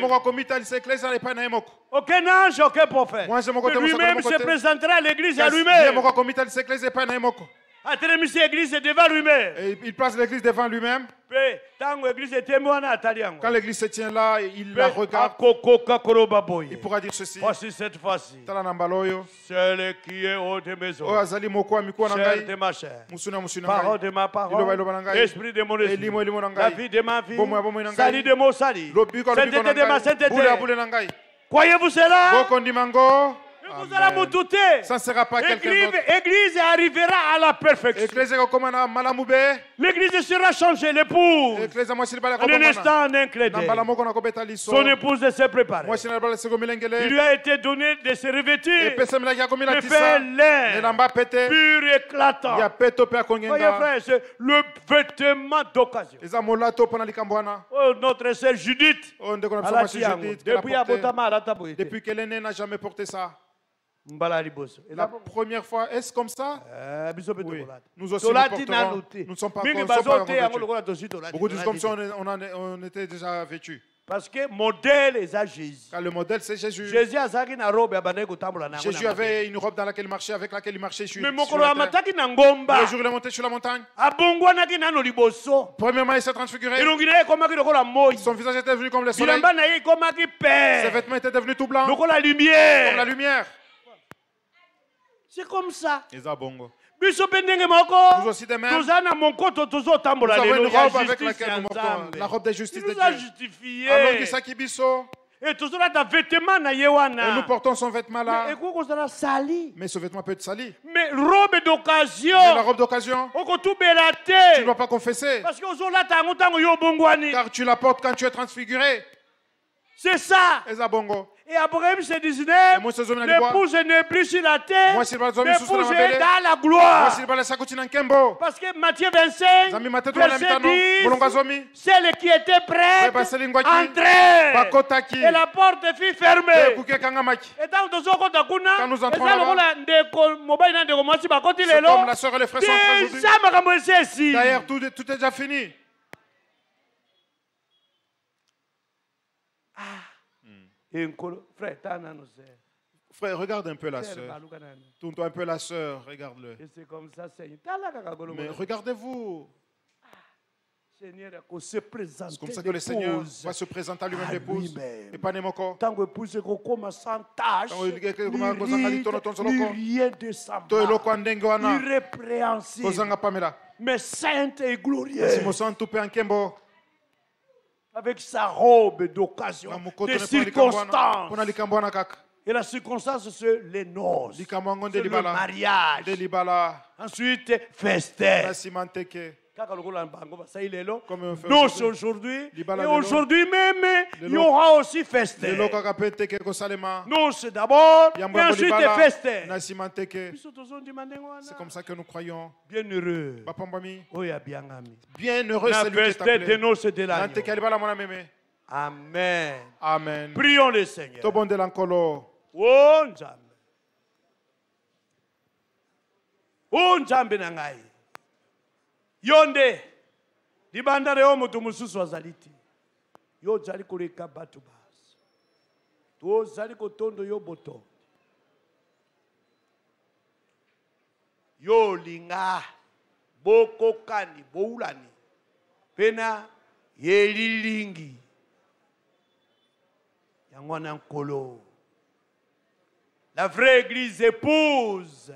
Aucun ange, aucun prophète. Lui-même se présentera à l'église et à lui-même. devant lui-même. Et il place l'église devant lui-même. Quand l'église se tient là, il la regarde. Il pourra dire ceci. Voici cette fois-ci. Celle qui est haut de mes os. Chair de ma chair. Parole de ma parole. Esprit de mon esprit. La vie de ma vie. Salut de mon salut. Sainteté de ma sainteté. Croyez-vous cela? Vous allez me douter. Ça ne sera pas quelqu'un d'autre. L'église arrivera à la perfection. L'église sera changée, l'épouse. En un instant, en un clin d'œil. Son épouse s'est préparée. Il lui a été donné de se revêtir, de faire l'air pur et éclatant. Voyez frère, c'est le vêtement d'occasion. Oh, notre sœur Judith, depuis qu'elle est née, n'a jamais porté ça. La première fois, est-ce comme ça? Oui. Nous aussi, nous porterons. Nous ne sommes pas encore vêtus. Beaucoup disent comme ça, on était déjà vêtus. Parce que modèle est Jésus. Car le modèle c'est Jésus. Jésus avait une robe dans laquelle il marchait, avec laquelle il marchait sur la terre. Le jour où il est monté sur la montagne, premièrement il s'est transfiguré. Son visage était devenu comme le soleil. Ses vêtements étaient devenus tout blancs. Comme la lumière. C'est comme ça. Nous aussi de même. Nous avons une robe avec laquelle nous montons. La robe de justice de Dieu. Et nous portons son vêtement là. Mais ce vêtement peut être sali. Mais robe d'occasion. Mais la robe d'occasion. Tu ne dois pas confesser. Car tu la portes quand tu es transfiguré. C'est ça. Et Apocalypse 19, l'épouse n'est plus sur la terre, l'épouse est dans la gloire. Parce que Matthieu 25, verset 10, celle qui était prête entrait. Et la porte fut fermée. Et quand nous entrons là-bas, comme la soeur et les frères sont aujourd'hui. D'ailleurs, tout est déjà fini. Frère, regarde un peu la sœur. Tourne-toi un peu la sœur, regarde-le. Mais regardez-vous. C'est comme ça que le Seigneur va se présenter à lui-même l'épouse. Et pas n'importe quoi. Quand irrépréhensible, mais sainte et glorieuse. Avec sa robe d'occasion, des circonstances. Et la circonstance, c'est les noces, c'est le mariage. Ensuite, festin. Nous, aujourd'hui, et aujourd'hui même, il y aura aussi festin. Nous, c'est d'abord, et ensuite festin. C'est comme ça que nous croyons. Bienheureux. Bienheureux, c'est lui qui est appelé. Amen. Amen. Prions le Seigneur. Oh Nzambe na ngai. Yonde libanda leo mutu mususu azaliti. Yo zali koleka batu basi. To zali kotondo yo boto. Yo linga bokokani boulani. Pena yelilingi. Yangwana nkolo. La vraie église épouse.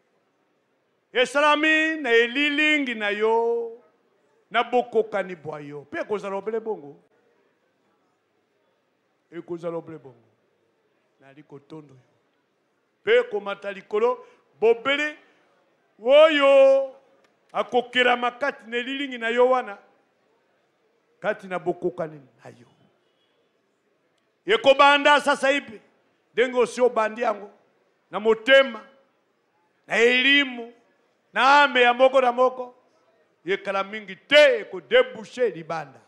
Esalami na elilingi na yo na bokokani bwa yo. Pe kozala obele bongo. E kozala obele bongo. Na likotondo yo. Pe komata likolo bobele oyo akokera makati na elilingi na yo wana. Kati na bokokani na yo. Ekobanda sasa hivi. Dengo sio bandi yango na motema na elimu na ame ya moko na moko yekala mingi te ko deboucher libanda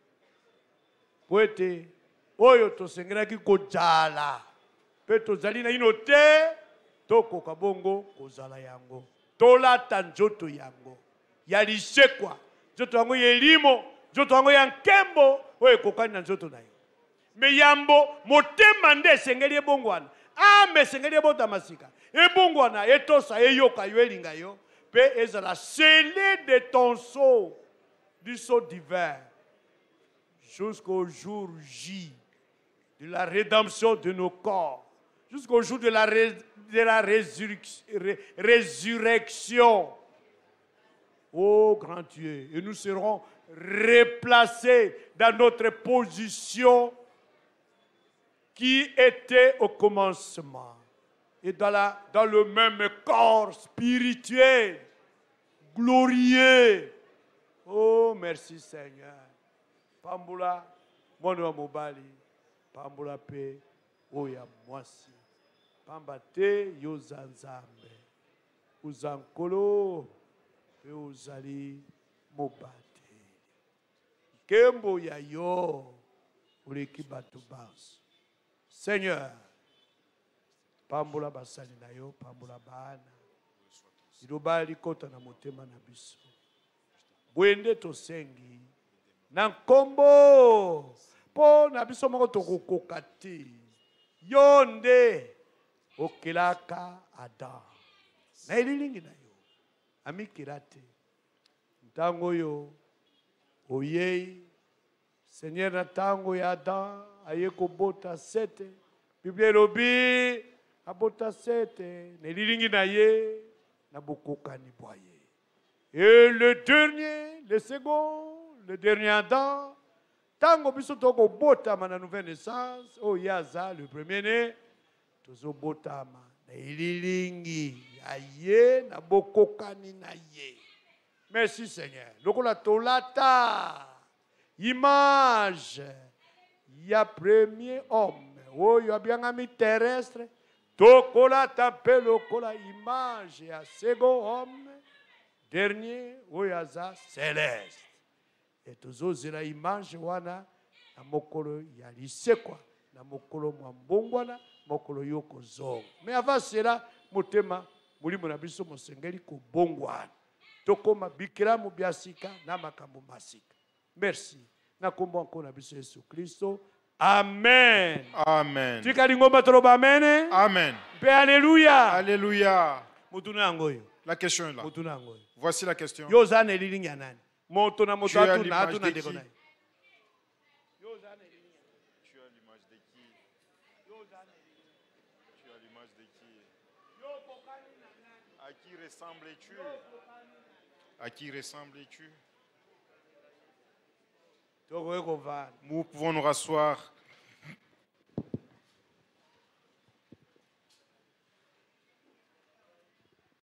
poete oyo tosengelaki kojala pe tozali na ino te tokoka bongo kozala yango tolata nzoto yango ya lisekwa nzoto yango ya elimo nzoto yango ya nkembo oyo ekokani na nzoto na yo me yambo motema nde esengeli ebongwana ame esengeli ebota masika ebongwana etosa eyoka yo elinga yo Paix est la scellée de ton sceau, du sceau divin, jusqu'au jour J de la rédemption de nos corps, jusqu'au jour de la résurrection. Ô grand Dieu, et nous serons replacés dans notre position qui était au commencement et dans le même corps spirituel, glorieux. Oh, merci Seigneur. Pambula, mono mobali, pambula pe, oya mwasi. Pambate yozanzambe. Uzankolo, pe uzali mobate. Kembo ya yo, uleki batu bansu. Seigneur, pambula basali na yo, pambula bana. Ilobali kota na motema na biso. Bwende tosengi. Na nkombo. Po na biso moko tokokoka te. Yonde. Okelaka Adam. Na elilingi na yo. Amikila te. Ntango yo. Oyei. Seigneur na tango ya Adam. Aye kobota sete. Biblia elobi. Abota sete. Na elilingi na ye. Na bokokani boye. Et le dernier, le second, le dernier Adam, tango biso toko botama na nouvelle naissance, oh yaza le premier-né, tozo botama na ililingi ya ye na bokokani na ye. Merci Seigneur. Lokola tolata image ya premier homme, oh ya biangami terrestre, tokola tape lokola image ya second homme. Dernier, oyaza céleste. Et tous la image wana na mokolo ya lisekwa, na mokolo mwambongwana, mokolo yoko zongo. Mais avant cela, motema mulimo na biso mosengeli ko bongwana. Tokoma bikira mubiasika na makambo masika. Merci. Na kombo encore na biso Yesu Kristo. Amen. Amen. Tikali ngomba toroba amen. Amen. Pe alléluia. Alléluia. Mutuna ngoyo. La question est là. Mutuna ngoyo. Voici la question. Tu as l'image de qui? Tu as l'image de qui? À qui ressembles-tu? À qui ressembles-tu? Nous pouvons nous rasseoir.